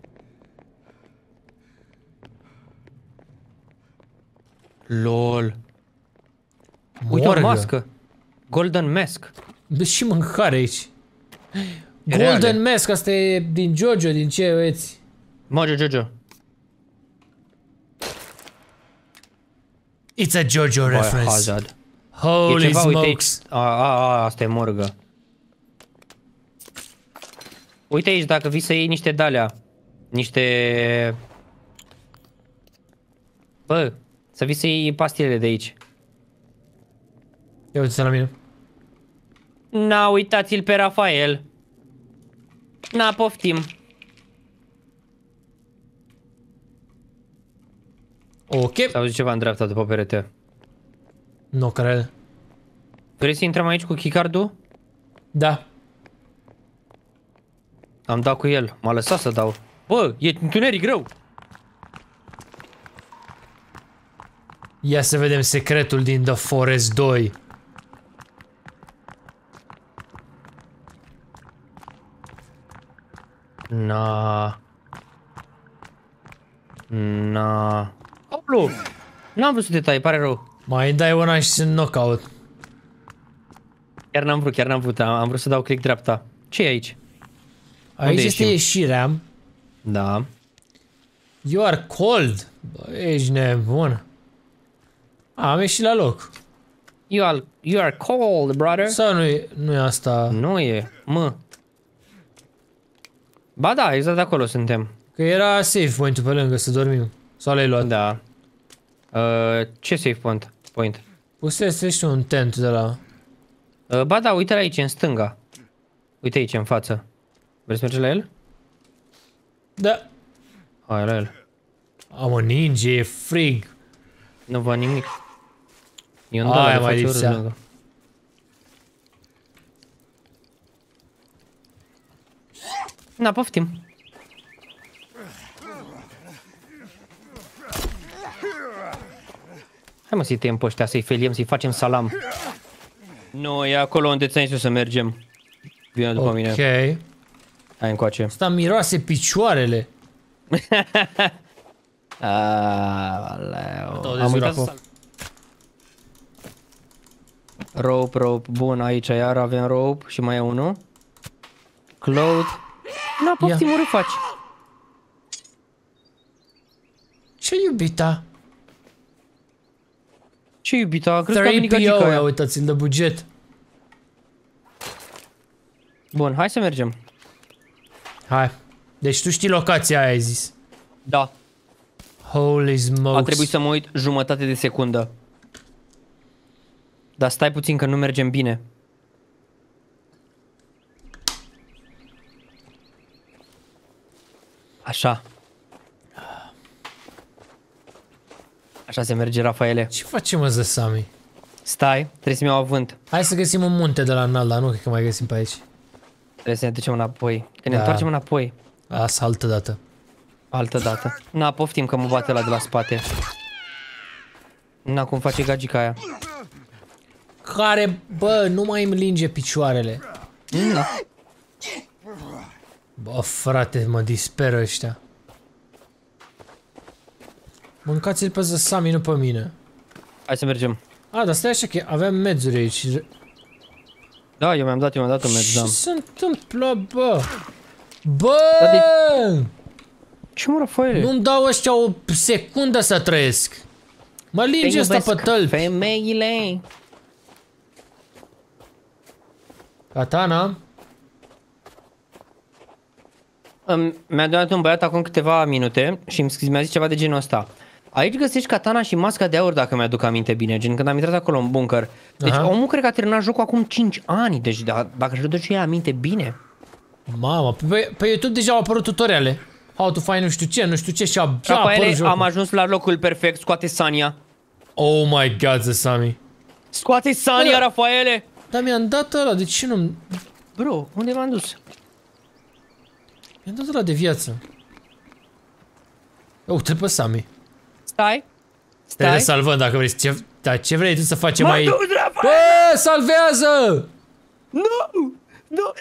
Lol. Uite o Morgă. mască. Golden Mask. Dă și mâncare aici. E Golden reale. Mask, asta e din Jojo, din ce veți? Mojo Jojo. It's a Jojo reference. Biohazard. E Holy ceva, uite aici. smokes. A, a, a, asta e morgă. Uite aici, dacă vii să iei niște dalea. Niște... Bă, să vii să iei pastilele de aici. Ia uite-te la mine. Na, uitați-l pe Rafael. Na, poftim. Ok. S-auzi ceva în dreapta după perete. Nu cred. Vrei să intrăm aici cu keycard-ul? Da. Am dat cu el. M-a lăsat să dau. Bă, e întuneric greu. Ia să vedem secretul din The Forest doi. Na. Na. Oplu! N-am vrut să te tai, pare rău. Mai dai una și sunt knockout. Chiar n-am vrut, chiar n-am vrut. Am, am vrut să dau click dreapta. Ce e aici? Aici este ieșim? ieșirea. Da. You are cold. Bă, ești nebun. A, am ieșit la loc. You are, you are cold, brother. Sau nu e, nu e asta? Nu e. Mă. Ba da, exact acolo suntem. Că era safe point-ul pe lângă să dormim. Sau l-ai luat? Da. Uh, ce save point? Point. Pusese și un tent de la... Uh, ba da, uite aici, în stânga. Uite aici, în față. Vrei să mergi la el? Da. Hai la el. Am o ninja, e frig. Nu văd nimic. E un Aia dăl mai de față lipsea. urât. Na, poftim. Hai mă să-i tăiem pe ăștia, să-i feliem, să-i facem salam. Nu, e acolo unde ți-am zis să mergem. Vine după mine. Ok. Hai încoace. Asta miroase picioarele. Aoleu. Am uitat să... Rope, rope. Bun, aici iar avem rope și mai e unul. Cloud. Na, poftim, ori faci. Ce iubita? Ce iubita? Crezi că a venit trei P O, gagica ia aia. uitați-l de buget. Bun, hai să mergem. Hai. Deci tu știi locația aia, ai zis. Da. Holy smokes. A trebuit să mă uit jumătate de secundă. Dar stai puțin că nu mergem bine. Așa. Așa se merge, Rafaele. Ce facem, mă, ză, Sami? Stai, trebuie să-mi iau avânt. Hai să găsim un munte de la înalt, dar nu cred că mai găsim pe aici. Trebuie să ne ducem înapoi. Că ne Da. întoarcem înapoi. Asta altă dată. Altă dată. Na, poftim că mă bate la de la spate. Na, cum face gagica aia. Care, bă, nu mai îmi linge picioarele. Na. Bă, frate, mă disperă ăștia. Mâncați-l pe ză Sami, nu pe mine. Hai să mergem. A, dar stai așa că aveam medzuri aici. Da, eu mi-am dat, eu mi-am dat un meci, da. Ce se întâmplă, bă? Bă! Dar de- Ce mă, Rafaele? Nu-mi dau ăștia o secundă să trăiesc. Mă linge ăsta pe tălpi. Femeile. Katana? Um, mi-a dat un băiat acum câteva minute și mi-a zis ceva de genul ăsta. Aici găsești katana și masca de aur, dacă mi-aduc aminte bine, gen când am intrat acolo în bunker. Deci Aha. omul cred că a terminat jocul acum cinci ani, deci da, dacă își aduce el aminte bine. Mamă, pe, pe YouTube deja au apărut tutoriale. How to find nu știu ce, nu știu ce și abia a apărut Rafaele, jocul. am ajuns la locul perfect, scoate Sania. Oh my god, ză Sami. Scoate Sania, Bă. Rafaele! Dar mi-am dat ăla, de ce nu... Bro, unde m-am dus? Mi-am dat ăla de viață. Uite pe Sami. Stai. Trebuie Stai. să salvăm dacă vrei. Ce, dar ce vrei tu să facem M-am aici? dus, Rafaele! Bă, salvează! Nu! Nu!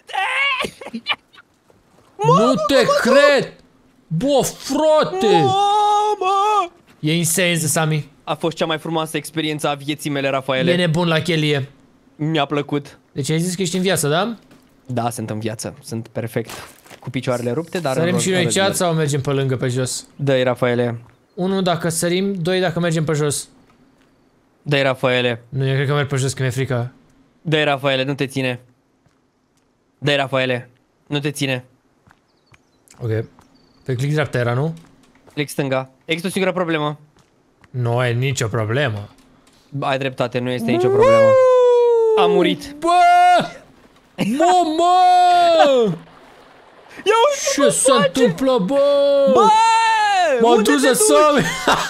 Nu te cred! Bă, frate! Mamă! E insane, ză Sami. A fost cea mai frumoasă experiență a vieții mele, E Rafaele. nebun la chelie. Mi-a plăcut. Deci ai zis că ești în viață, da? Da, sunt în viață. Sunt perfect. Cu picioarele rupte, dar... Sărim în- și noi în în chat regulă. sau mergem pe lângă, pe jos? Dă-i, Rafaele. Unu dacă sărim, doi dacă mergem pe jos. Dă-i, Rafaele. Nu, eu cred că merg pe jos, că mi-e frică. Dă-i, Rafaele, nu te ține. Dă-i, Rafaele. Nu te ține. Ok. Pe click dreapta era, nu? Click stânga. Există o singură problemă. Nu ai nicio problemă. Ai dreptate, nu este nicio problemă. A murit. Bă! Mamă! Ia Ce se întâmplă, bă? Bă! M-am Unde dus te să Sami!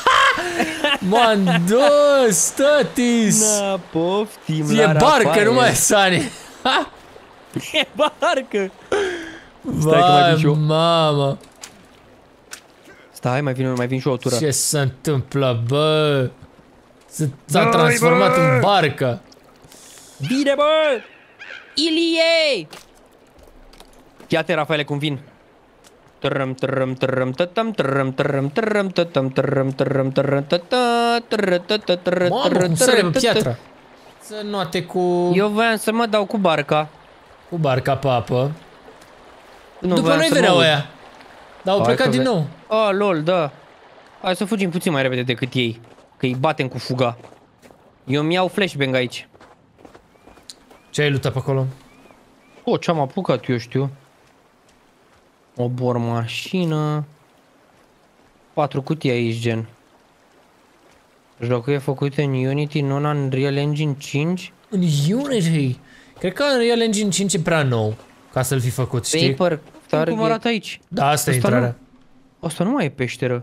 M-am dus, tătis! Na, poftim E la barcă, Rafael. nu mai e Sani! E barcă! Stai că mai vin și eu. Vai, mamă! Stai, mai vin, mai vin și o tură. Ce se întâmplă, bă? S- S-a Dai, transformat bă! în barcă! Bine, bă! Ilie! Ia-te, Rafaele, cum vin. Trăm, trăm, trăm, tătăm, trăm, trăm, trăm, tătăm, trăm, trăm, trăm, tătă, tră, tătă, tră, Mamă, tră, cum tră, sare pe tătă. piatră! Să noate cu, Eu voiam să mă dau cu barca. cu barca pe apă. Nu După voiam noi să veneau mă uit. ăia. Dar au Hai plecat că din ve- nou. Ah, lol, da. Hai să fugim puțin mai repede decât ei. Că îi batem cu fuga. Eu mi iau flashbang aici. Ce ai luptat pe acolo? O, ce-am apucat, eu știu. O bormașină. patru cutii aici, gen. Jocul e făcut în Unity, nu în Unreal Engine cinci? În Unity? Cred că Unreal Engine cinci e prea nou ca să-l fi făcut, știi? Paper, Target. Cum arată aici? Da, asta e intrarea. Nu, asta nu mai e peșteră.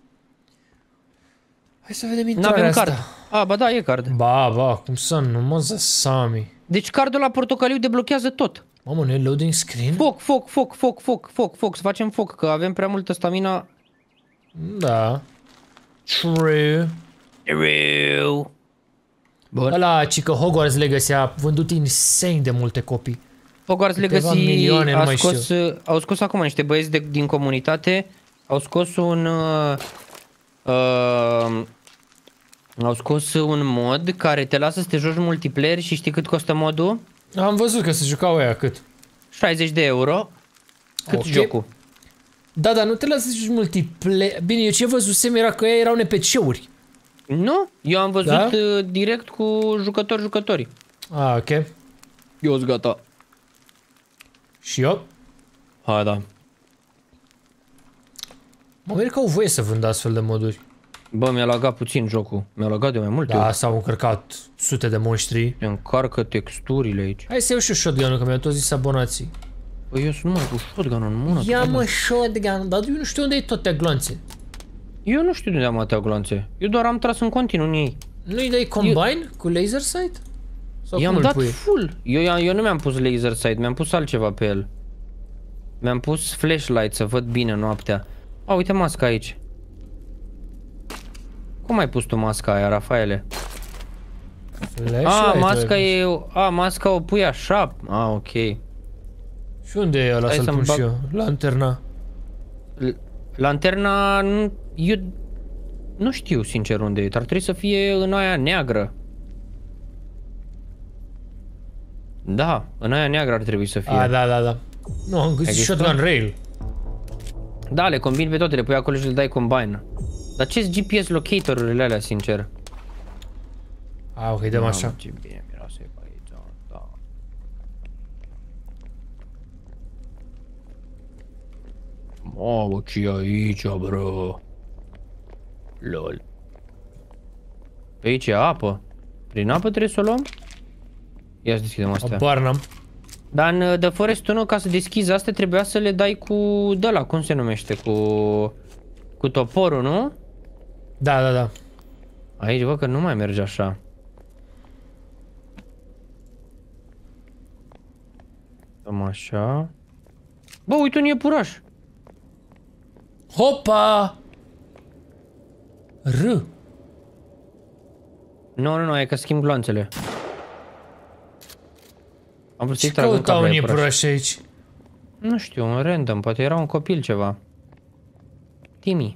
Hai să vedem intrarea asta. N-avem card. A, ba da, e card. Ba, ba, cum să nu, mă, Sami. Deci cardul la portocaliu deblochează tot. Mamă, nu e loading screen? Foc, foc, foc, foc, foc, foc, foc, să facem foc, că avem prea multă stamina. Da. True. True. Bun. Ăla, cică Hogwarts Legacy a vândut insane de multe copii. Hogwarts Legacy milioane, a scos, au scos acum niște băieți de, din comunitate, au scos un uh, uh, au scos un mod care te lasă să te joci multiplayer și știi cât costă modul? Am văzut că se jucau ăia cât? șaizeci de euro. Cât Okay. jocul? Da, dar nu te lasă să joci multiplayer. Bine, eu ce văzusem era că ei erau N P C-uri. Nu, eu am văzut Da? uh, direct cu jucători jucători. Ah, ok. Eu sunt gata. Și eu? Hai da. Mă mir că au voie să vândă astfel de moduri. Bă, mi-a lagat puțin jocul. Mi-a lagat de mai multe Da, ori. s-au încărcat sute de monștri. Se încarcă texturile aici. Hai să iau și eu shotgun-ul, că mi-au tot zis abonații. Păi eu sunt numai cu shotgun în mână. Ia că- mă shotgun, dar eu nu știu unde e toate gloanțe. Eu nu știu de unde am atâtea gloanțe. Eu doar am tras în continuu în ei. Nu-i dai combine cu laser sight? Sau I-am cum îl dat pui? full. Eu, eu nu mi-am pus laser sight, mi-am pus altceva pe el. Mi-am pus flashlight să văd bine noaptea. A, uite masca aici. Cum ai pus tu masca aia, Rafaele? Flashlight, A, masca bă. e... A, masca o pui așa. A, ok. Și unde e ăla Hai să-l să-mi pun bag- și eu? Lanterna. L- Lanterna... nu- Eu... Nu știu sincer unde e, dar trebuie să fie în aia neagră. Da, în aia neagră ar trebui să fie. A, da, da, da. Nu, am găsit Există? shotgun rail. Da, le combini pe toate, le pui acolo și le dai combine. Dar ce-s G P S locator-urile alea, sincer? A, ok, dăm așa. Mamă, ce bine miroase pe aici, da. Mamă, ce e aici, bro? Lol. Pe aici e apă. Prin apă trebuie să o luăm? Ia să deschidem astea. Abar n-am. Dar în The Forest unu, ca să deschizi astea, trebuia să le dai cu... de-ala, cum se numește? Cu... cu toporul, nu? Da, da, da. Aici văd că nu mai merge așa. Dăm așa. Bă, uite un iepuraș. Hopa! R. Nu, nu, nu, e că schimb gloanțele. Am vrut să-i Ce trag în căuta cap la un iepuraș. iepuraș aici? Nu știu, un random, poate era un copil ceva. Timmy.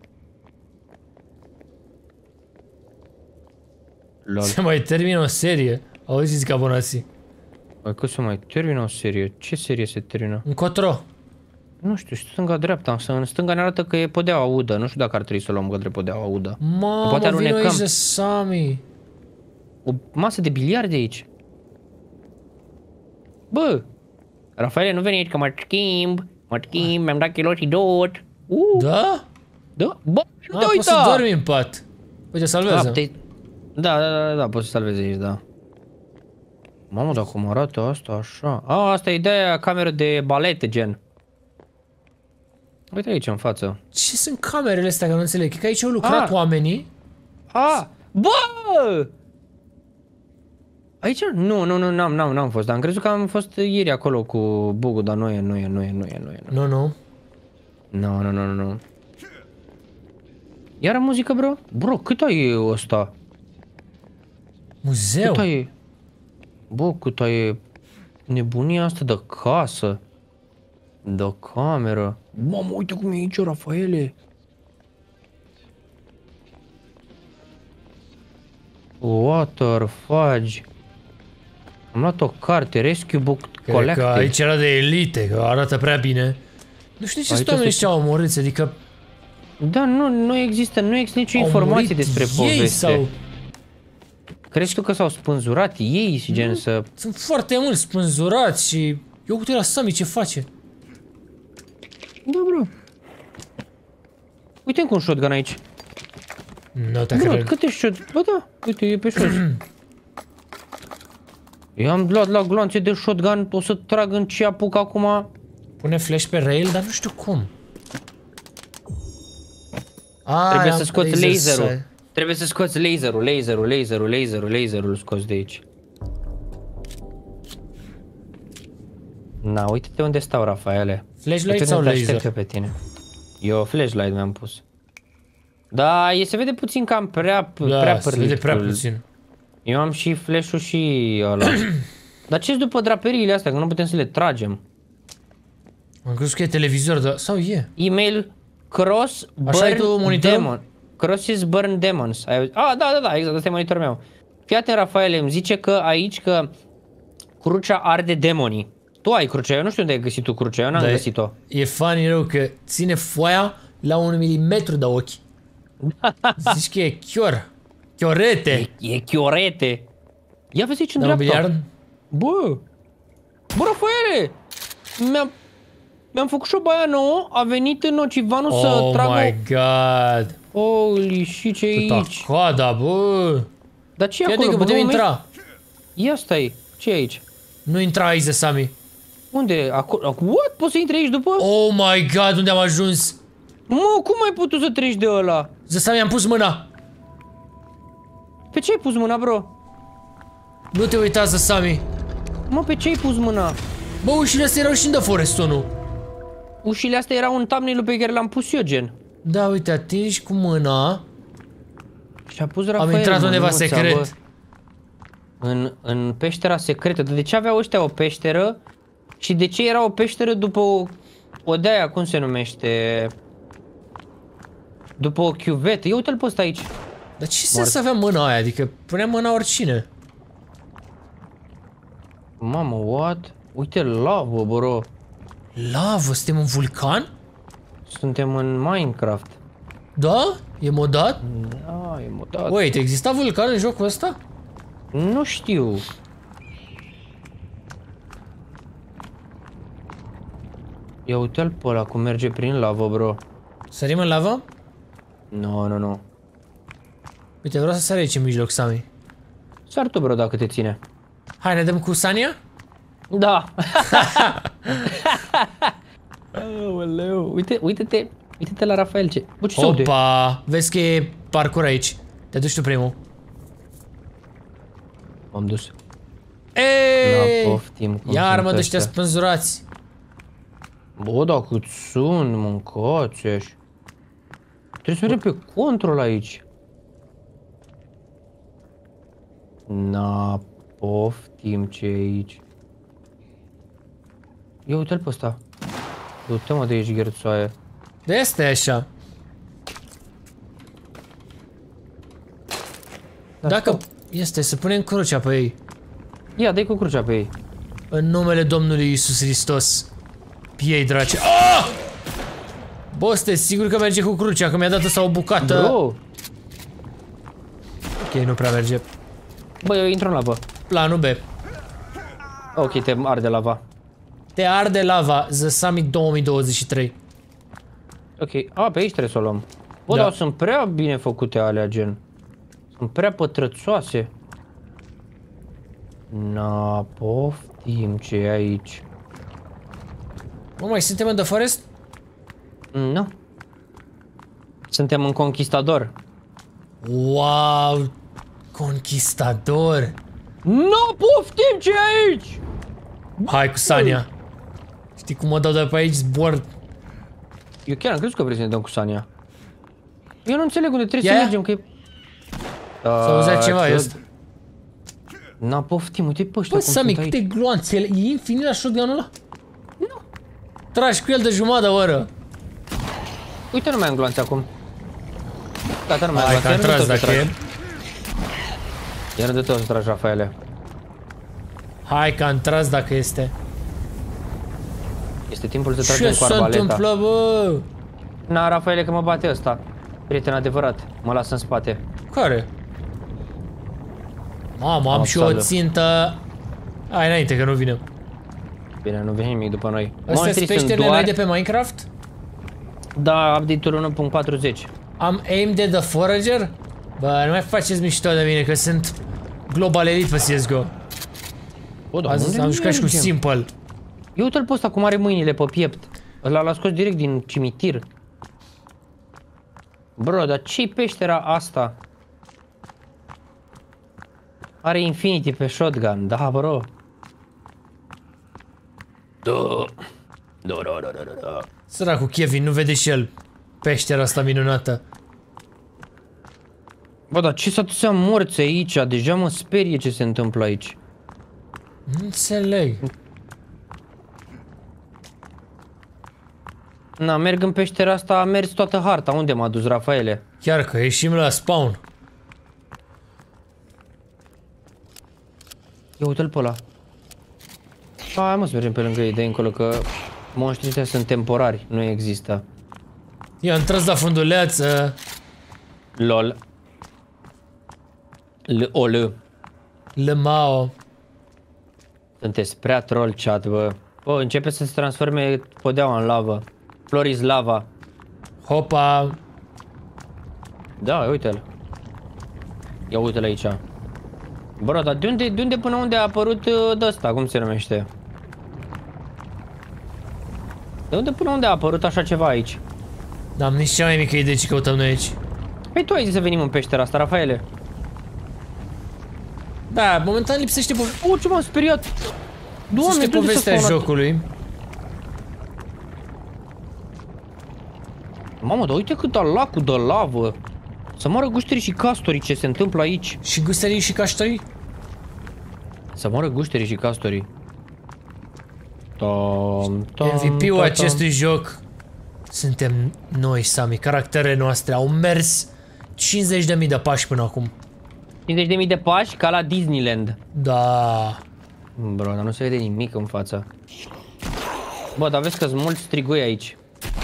Lol. Se mai termină o serie. Auziți că abonații. Băi, că se mai termină o serie? Ce serie se termină? Încotro. Nu știu, stânga-dreapta, în stânga ne arată că e podeaua udă. Nu știu dacă ar trebui să o luăm către podeaua udă. Mamă, Poate vino alunecăm. aici de Sami. O masă de biliard de aici. Bă! Rafaele, nu veni aici că mă schimb. Mă schimb, mi-am dat kilo și tot. Uh, Da? da? Bă, nu te A, poți să uita! dormi în pat. Uite, salvează. Da, te- da, da, da, da, poți să salvezi aici, da. Mamă, dar cum arată asta așa? A, asta e de-aia cameră de balet, gen. Uite aici în față. Ce sunt camerele astea, că nu înțeleg? Cred că aici au lucrat Ah. oamenii. A! Bă! Aici? Nu, nu, nu, n-am, n-am, n-am fost, dar am crezut că am fost ieri acolo cu bugul, dar nu e, nu e, nu e, nu e, nu e. Nu, nu. Nu, nu, nu, nu. Iară muzică, bro? Bro, cât ai ăsta? Muzeu. Cât ai? Bă, cât ai nebunia asta de casă? De cameră? Mamă, uite cum e aici, Rafaele. Water, fudge. Am luat o carte, Rescue Book Cred Collected. că aici era de elite, că arată prea bine. Nu știu de ce Aici sunt oamenii se- ăștia omorâți, adică Da, nu, nu există, nu există nicio au informație murit despre ei poveste. sau... Crezi tu că s-au spânzurat ei și gen să... Sunt foarte mulți spânzurați și... Eu uite la Sami ce face. Da, bro. Uite încă un shotgun aici. Nu te Bro, cred. câte shot? Bă da, uite, e pe jos. Eu am luat la gloanțe de shotgun, o să trag în ce apuc acum. Pune flash pe rail, dar nu știu cum. A, Trebuie am să scoți laser laserul. sight. Trebuie să scoți laserul, laserul, laserul, laserul, laserul scoți de aici. Na, uite-te unde stau, Rafaele. Flashlight sau laser? Pe tine. Eu flashlight mi-am pus. Da, e se vede puțin cam prea, Da, prea se părlit. vede prea puțin. Eu am și flash-ul și ăla. Dar ce-s după draperiile astea, că nu putem să le tragem? Am crezut că e televizor, dar... sau e? Email cross Așa ai tu burn monitorul? demon. Crosses burn demons. Ai auzit? Ah, da, da, da, exact, ăsta e monitorul meu. Fii atent, Rafael, îmi zice că aici că crucea arde demonii. Tu ai crucea, eu nu știu unde ai găsit tu crucea, eu n-am Da, e- găsit-o. E funny rău că ține foaia la un milimetru de ochi. Zici că e chior. Chiorete. E chiorete. Ia vezi aici în Da, un dreapta. biliard? Bă! Bă, Rafaele! Mi-am mi-am făcut și o baia nouă, a venit în Nocivanul să Oh tragă... my god. Holy, și ce e aici? Câta coada, bă. Dar ce e Chiar acolo? că Bă, putem domnul meu? intra. Ia stai, ce e aici? Nu intra aici, Sami. Unde? Acolo? What? Poți să intri aici după? Oh my god, unde am ajuns? Mă, cum ai putut să treci de ăla? Sami, am pus mâna. Pe ce ai pus mâna, bro? Nu te uita, Sami. Mă, pe ce ai pus mâna? Bă, ușile astea erau și în The Forest-ul. Ușile astea erau în thumbnail-ul pe care l-am pus eu, gen. Da, uite, atingi cu mâna. Și a pus Rafael Am intrat undeva mânuța, secret. bă. În, în peștera secretă. De ce aveau ăștia o peșteră? Și de ce era o peșteră după o, o de-aia, cum se numește? După o chiuvetă. Ia uite-l pe ăsta aici. Dar ce sens să avea mâna aia? Adică punea mâna oricine. Mamă, what? Uite lavă, bro. Lavă, suntem un vulcan? Suntem în Minecraft. Da? E modat? Da, e modat. Wait, exista vulcan în jocul ăsta? Nu știu. Ia uite-l pe ăla cum merge prin lavă, bro. Sărim în lavă? Nu, nu, nu. Uite, vreau să sar aici în mijloc, Sami. Sar tu, bro, dacă te ține. Hai, ne dăm cu Sania? Da. Aoleu. Uite, uite-te. Uite-te la Rafael ce. Bă, ce s-aude? Opa! Vezi că e parcur aici. Te duci tu primul. M-am dus. Eee! Na, poftim, cum Iar sunt mă de ăștia ăștia. spânzurați. Bă, dar cât sunt, mâncați așa. Trebuie să mergem pe control aici. Na, poftim ce e aici. Ia uite-l pe ăsta. Du-te mă de aici, gherțoaie. De asta e așa. Dacă este să punem crucea pe ei. Ia, dai cu crucea pe ei. În numele Domnului Iisus Hristos. Piei drace. Ah! Bă, stai sigur că merge cu crucea, că mi-a dat ăsta o bucată. Bro! Ok, nu prea merge. Bă, eu intru în lavă. Planul B. Ok, te arde lava. Te arde lava, Zăsami două mii douăzeci și trei. Ok, a, pe aici trebuie să o luăm. Bă, Da. dar sunt prea bine făcute alea, gen. Sunt prea pătrățoase. Na, poftim ce e aici. Mă, mai suntem în The Forest? Nu. Suntem în Conquistador. Wow! Conquistador! Na, poftim ce e aici! Hai cu Sania. Știi cum mă dau de pe aici, zbor. Eu chiar am crezut că vrei să ne dăm cu Sania. Eu nu înțeleg unde trebuie Ia, să ia. mergem, că e... S-a auzit ceva ce- ăsta. Na, poftim, uite pe ăștia Bă, cum Sami, sunt câte aici. gloanțe, e infinit la shotgun-ul ăla? Nu. Tragi cu el de jumătate de oră. Uite, nu mai am gloanțe acum. Gata, nu mai am Hai că gloanțe. am Iar nu tras te dacă tragi. e. Iar de tot să tragi, Rafaele. Hai că am tras dacă este. Este timpul să Ce tragem cu se arbaleta. întâmplă, bă? Na, Rafaele, că mă bate ăsta. Prieten adevărat, mă lasă în spate. Care? Mamă, am Am și o sală. țintă. Hai înainte că nu vine. Bine, nu vine nimic după noi. Astea sunt Monstrii sunt peșterile doar... noi de pe Minecraft? Da, update-ul unu punct patruzeci. Am aimed at the forager? Bă, nu mai faceți mișto de mine, că sunt global elite pe C S G O. O, da, Azi am jucat și cu Simple. Eu uite-l pe ăsta cum are mâinile pe piept. Ăla l-a scos direct din cimitir. Bro, dar ce-i peștera asta? Are Infinity pe shotgun, da, bro. Da. Da, da, da, da, da. Săracul Kevin, nu vede și el peștera asta minunată. Bă, dar ce s-a atâția morți aici? Deja mă sperie ce se întâmplă aici. Nu înțeleg. Na, merg în peștera asta, a mers toată harta. Unde m-a dus, Rafaele? Chiar că ieșim la spawn. Ia uite-l pe ăla. Hai mă să mergem pe lângă ei de încolo, că monștrii ăștia sunt temporari, nu există. I-am tras la funduleață. Lol. L-O-L. Lămao. Sunteți prea troll chat, bă. Bă, începe să se transforme podeaua în lavă. Floris lava. Hopa. Da, uite-l. Ia uite-l aici. Bro, dar de unde, de unde până unde a apărut uh, de ăsta, cum se numește? De unde până unde a apărut așa ceva aici? N-am nici cea mai mică idee ce căutăm noi aici. Păi tu ai zis să venim în peștera asta, Rafaele. Da, momentan lipsește po- O, ce m-am speriat! Doamne, lipsește de unde povestea s-a spawnat? jocului. Mamă, dar uite cât a lacul de lavă. Să moară gușterii și castorii, ce se întâmplă aici. Și gusterii și caștorii? Să moară gușterii și castorii. Tom, tom, M V P-ul tom, acestui joc suntem noi, Sami. Caracterele noastre au mers cincizeci de mii de pași până acum. cincizeci de mii de pași ca la Disneyland. Da. Bro, dar nu se vede nimic în față. Bă, dar vezi că sunt mulți strigoi aici.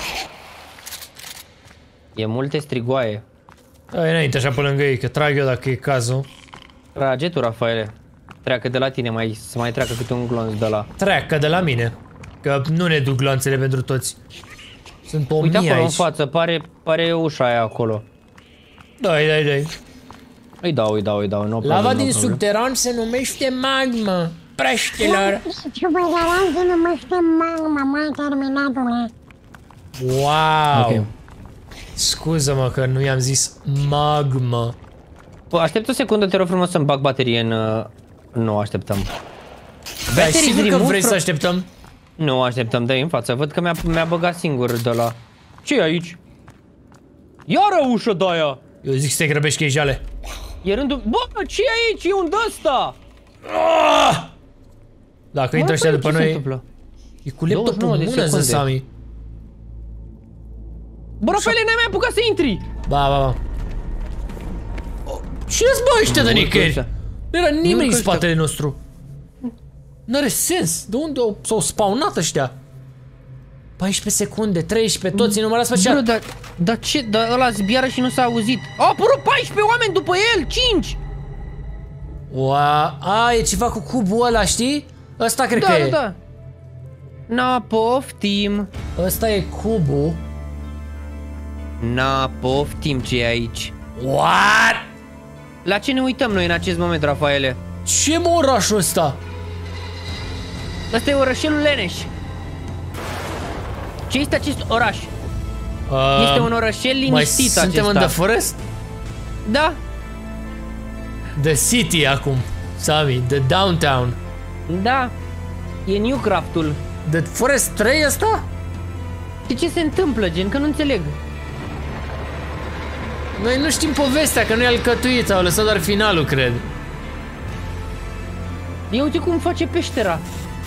E multe strigoaie. Da, înainte așa pe lângă ei, că trag eu dacă e cazul. Trage tu, Rafaele. Treacă de la tine, mai, să mai treacă câte un glonț de la. Treacă de la mine. Că nu ne duc gloanțele pentru toți. Sunt o Uite mie acolo aici. în față, pare, pare ușa aia acolo. Dai, dai, dai. Îi dau, îi dau, îi dau. No Lava problem, din no problem. subteran se numește magma. Preștilor. Subteran se numește magma, mai terminatule. Wow. Ok. Scuză-mă că nu i-am zis magma. Bă, aștept o secundă, te rog frumos să-mi bag baterie în... uh, Nu așteptăm. Da, Battery sigur că remove vrei să from- așteptăm? Nu așteptăm, dă-i în față. Văd că mi-a mi băgat singur de la... Ce e aici? Iară ușă de aia! Eu zic să te grăbești că e jale. E rândul... Bă, ce e aici? E un d-ăsta! Dacă intră ăștia după ce se noi, întâmplă? e cu laptopul douăzeci și nouă în de mână, ză, secunde. Sami. Bă, Rafaele, n-ai mai apucat să intri! Ba, ba, ba. Ce-s bă ăștia de Urcă nicăieri? ăștia. Nu era nimeni Urcă în ăștia. spatele nostru. N-are sens. De unde au- s-au spawnat ăștia? paisprezece secunde, treisprezece, toți numărați pe Bă, chat. dar... Dar ce? Dar ăla zbiară și nu s-a auzit. Au apărut paisprezece oameni după el! cinci! Ua, a, e ceva cu cubul ăla, știi? Ăsta cred Da, că da, e. da. Na, poftim. Ăsta e cubul. Na, poftim ce e aici. What? La ce ne uităm noi în acest moment, Rafaele? Ce mă orașul ăsta? Ăsta e orășelul Leneș. Ce este acest oraș? Uh, Este un orășel mai liniștit suntem acesta. în The Forest? Da, The City acum, Sami, The Downtown. da. E Newcraftul. The Forest trei ăsta? Și ce se întâmplă, gen, că nu înțeleg. Noi nu știm povestea, că nu e alcătuit, au lăsat doar finalul, cred. Ia uite cum face peștera.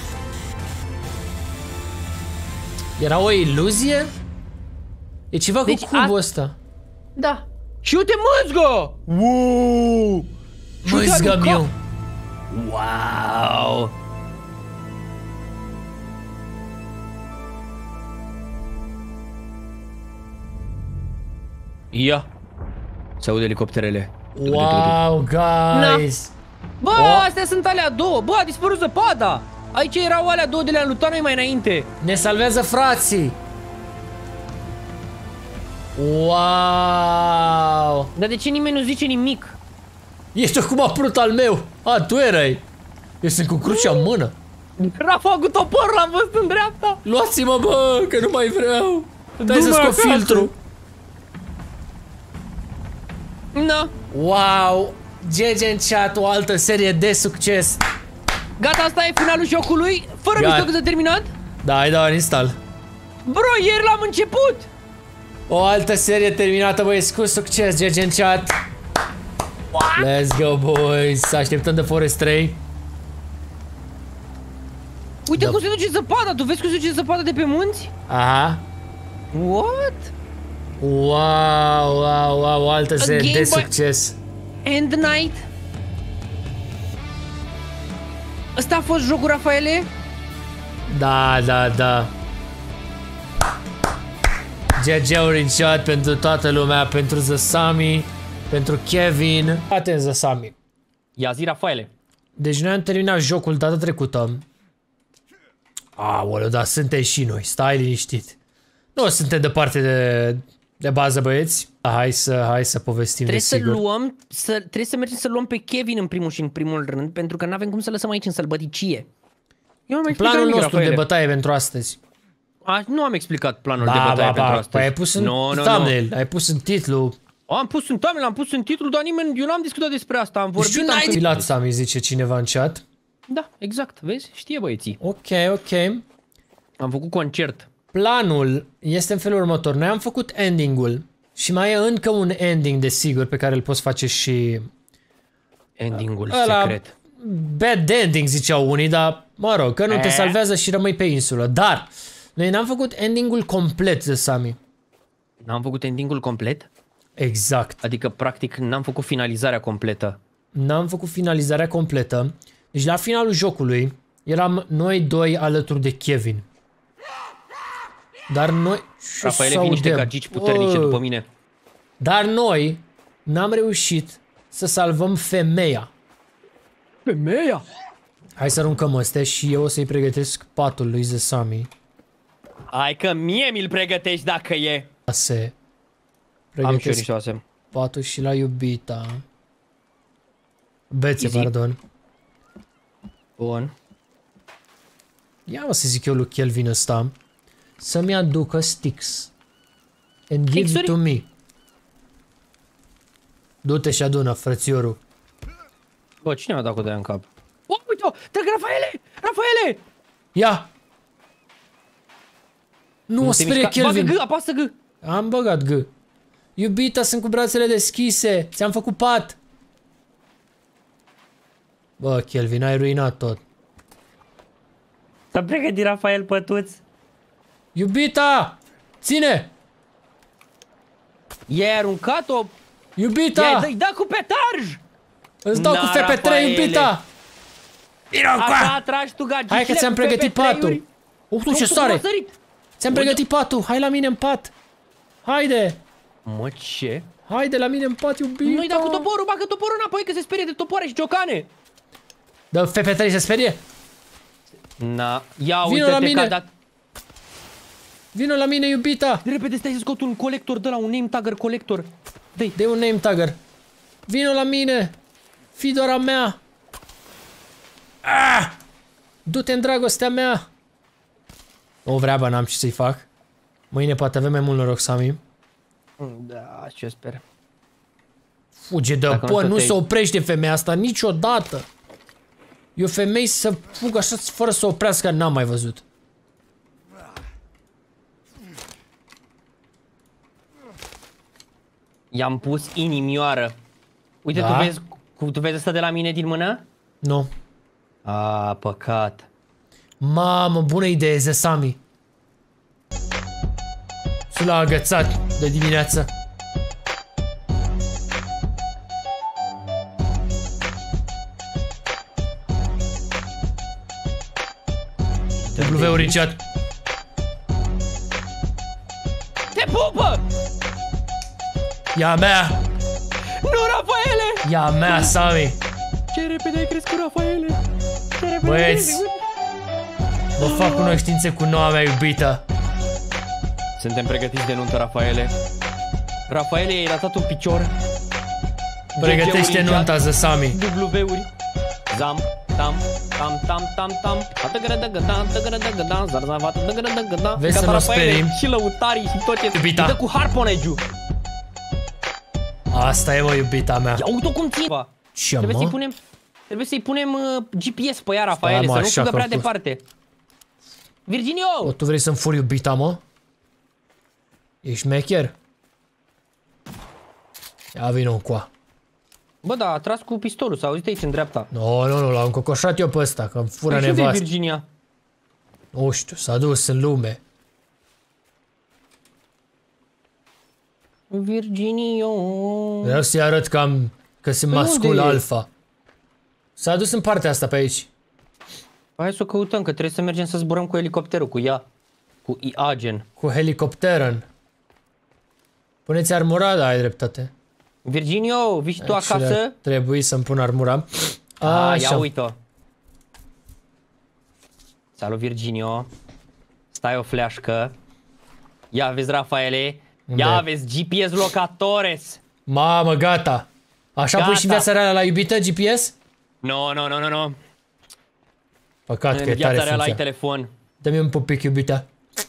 Era o iluzie? E ceva Deci cu cubul a- ăsta. Da. Și uite măzgă! Wow! Și uite Măzga adu meu. cap. Wow! Ia! Se aud elicopterele. Wow, guys. Bă, O. astea sunt alea două! Bă, a dispărut zăpada! Aici erau alea două de le-am luptat noi mai înainte. Ne salvează frații. Wow! Dar de ce nimeni nu zice nimic? Ești acum aprut al meu. A, tu erai. Eu sunt cu crucea în mână. Rafa cu toporul l-am văzut în dreapta. Luați-mă, bă, că nu mai vreau. Dai să Du-mă scot acasă. filtru. Na. Wow! G G în chat, o altă serie de succes. Gata, asta e finalul jocului. Fără Gata. mișto că s-a terminat. Da, hai da, install. Bro, ieri l-am început. O altă serie terminată, băieți, cu succes, G G în chat. Let's go, boys. Să așteptăm de Forest trei. Uite Da. cum se duce zăpada. Tu vezi cum se duce zăpada de pe munți? Aha. What? Wow, wow, wow, o altă serie Game de Boy- succes. End Night. Ăsta a fost jocul, Rafaele? Da, da, da. G G-uri în chat pentru toată lumea, pentru Zăsami, pentru Kevin. Atent, Zăsami. Ia zi, Rafaele. Deci noi am terminat jocul data trecută. Aoleu, dar suntem și noi, stai liniștit. Nu suntem departe de, de bază, băieți. Hai să, hai să povestim. Trebuie să desigur. luăm, să, trebuie să mergem să luăm pe Kevin în primul și în primul rând, pentru că n-avem cum să lăsăm aici în sălbăticie. Eu am explicat Planul nimic, nostru Rafaele. de bătaie pentru astăzi. A, nu am explicat planul Ba, de bătaie ba, pentru ba, astăzi. păi ai pus în no, no, thumbnail, no. ai pus în titlu. Am pus în thumbnail, am pus în titlu, dar nimeni, eu n-am discutat despre asta, am vorbit. Deci tu am n-ai când- dilat, Sami, zice cineva în chat. Da, exact, vezi? Știe băieții. Ok, ok. Am făcut concert. Planul este în felul următor. Noi am făcut ending-ul și mai e încă un ending, desigur, pe care îl poți face și... Ending-ul Ăla- secret. Bad ending, ziceau unii, dar mă rog, că nu te E? salvează și rămâi pe insulă. Dar noi n-am făcut ending-ul complet de Sami. N-am făcut ending-ul complet? Exact. Adică, practic, n-am făcut finalizarea completă. N-am făcut finalizarea completă. Deci la finalul jocului eram noi doi alături de Kevin. Dar noi... Ce Rafaele, să vin niște audem? gagici puternice Oh. după mine. Dar noi n-am reușit să salvăm femeia. Femeia? Hai să aruncăm astea și eu o să-i pregătesc patul lui Zesami. Hai că mie mi-l pregătești dacă e. Se Am și eu pregătesc niște oase. patul și la iubita. Bețe, Easy. pardon. Bun. Ia mă să zic eu lui Kelvin ăsta să-mi aducă sticks. And give it Sticksuri? to me. Du-te și adună, frățiorul. Bă, cine mi-a dat cu de în cap? O, uite-o! Trec, Rafaele! Rafaele! Ia! Nu, o te sperie mișca- Bagă Kelvin. G, apasă G. Am băgat G. Iubita, sunt cu brațele deschise. Ți-am făcut pat. Bă, Kelvin, ai ruinat tot. S-a pregătit Rafael Pătuț. Iubita! Ține! I-ai aruncat-o? Iubita! I-ai dă-i dat cu petarj! Îți dau Na, cu F P trei, Rafaele. iubita! Vino Așa încoa! atragi tu gagicile. Hai că ți-am cu pregătit P P trei-uri. patul. Uh, tu ce Cum sare! a sărit? Ți-am pregătit patul. Hai la mine în pat. Haide! Mă, ce? Haide la mine în pat, iubita! Nu-i da cu toporul, bagă toporul înapoi că se sperie de topoare și ciocane. Dă F P trei să sperie. Na, ia Vino la uite-te mine. că a dat. Vino la mine, iubita! De repede stai să scot un colector de la un name tagger colector. Dă-i. De un name tagger. Vino la mine! Fii doar a mea! Ah! Du-te în dragostea mea! O vrea, bă, n-am ce să-i fac. Mâine poate avem mai mult noroc, Sami. Da, ce sper. Fuge de Dacă nu pă, nu stăteai- se oprește femeia asta niciodată. E o femeie să fugă așa fără să oprească, n-am mai văzut. I-am pus inimioară. Uite, Da? tu vezi, cu- tu vezi asta de la mine din mână? Nu. A, păcat. Mamă, bună idee, Zesami. Și l-a agățat de dimineață. W-uri în chat. Te pupă! E a mea! Nu, Rafaele! E a mea, Sami! Ce repede ai crescut, Rafaele! Ce repede ai Băieți, crescut! vă fac cunoștințe cu noua mea iubită. Suntem pregătiți de nuntă, Rafaele. Rafael i-a ratat un picior. Pregătește nunta, Zăsami. W-uri. Zam, tam, tam, tam, tam, tam. Vezi să nu sperim. Și lăutarii și tot ce... Iubita. Dă cu harponage-ul. Asta e, mă, iubita mea. Ia uite cum ține. Ce, Trebuie să-i mă? punem... Trebuie să-i punem uh, G P S pe ea, Rafaele, mă, să nu așa fugă că prea fu- departe. Virginio! O, tu vrei să-mi furi iubita, mă? Ești mecher? Ia vină încoa. Bă, da, a tras cu pistolul, s-a auzit aici în dreapta. Nu, nu, nu, l-am încocoșat eu pe ăsta, că îmi fură Păi și unde e nevastă. Virginia? Nu știu, s-a dus în lume. Virginio... Vreau să-i arăt că, am, că sunt Păi mascul unde e? alfa. S-a dus în partea asta pe aici. Hai să o căutăm, că trebuie să mergem să zburăm cu elicopterul, cu ea. Cu Iagen. Cu helicopterul. Puneți armura, da, ai dreptate. Virginio, vii și tu Actually, acasă? ar trebui să-mi pun armura. A, ia Așa. uite-o. Salut, Virginio. Stai o fleașcă. Ia vezi, Rafaele. Unde? Ia vezi, G P S locatores. Mamă, gata. Așa Gata. pui și viața reală la iubită, G P S? No, no, no, no, no. Păcat că În e tare viața reală ai funcția. telefon. Dă-mi un pupic, iubita.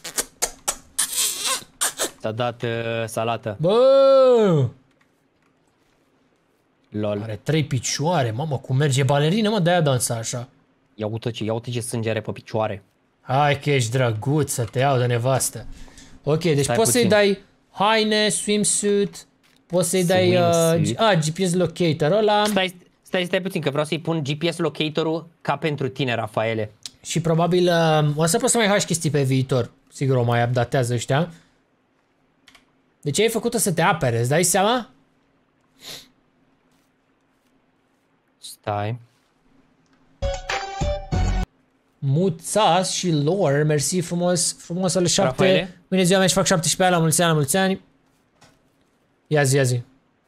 Ți-a dat uh, salată. Bă! Lol. Are trei picioare, mamă, cum merge balerină, mă, de-aia dansa așa. Ia uite ce, ia uite ce sânge are pe picioare. Hai că ești drăguț să te iau de nevastă. Ok, deci Stai poți să-i puțin. dai haine, swimsuit, poți să-i dai uh, Swimsuit. a, G P S locator ăla Stai, stai, stai puțin, că vreau să-i pun G P S locatorul ca pentru tine, Rafaele. și probabil uh, o să poți să mai faci chestii pe viitor. Sigur o mai updatează ăștia. Deci ai făcut-o să te apere, îți dai seama? Stai. Muțas și lore, mersi frumos, frumos ale șapte. Rafaele? Mâine ziua mea și fac șaptesprezece ani, la mulți ani, la mulți ani. Ia zi, ia zi.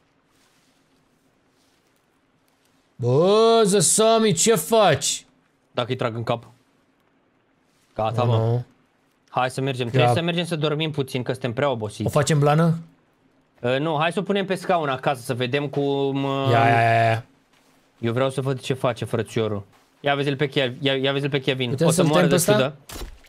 Bă, Zăsami, ce faci? Dacă îi trag în cap. Gata, mă. Nu. Hai să mergem. Trebuie să mergem să dormim puțin, că suntem prea O obosiți. facem blană? Uh, nu, hai să o punem pe scaun acasă, să vedem cum... Uh, Ia, ia, ia, ia. Eu vreau să văd ce face frățiorul. Ia vezi-l pe Kevin. Ia, ia vezi-l pe Kevin. Putem o să-l să moară tem de pe ăsta? sudă.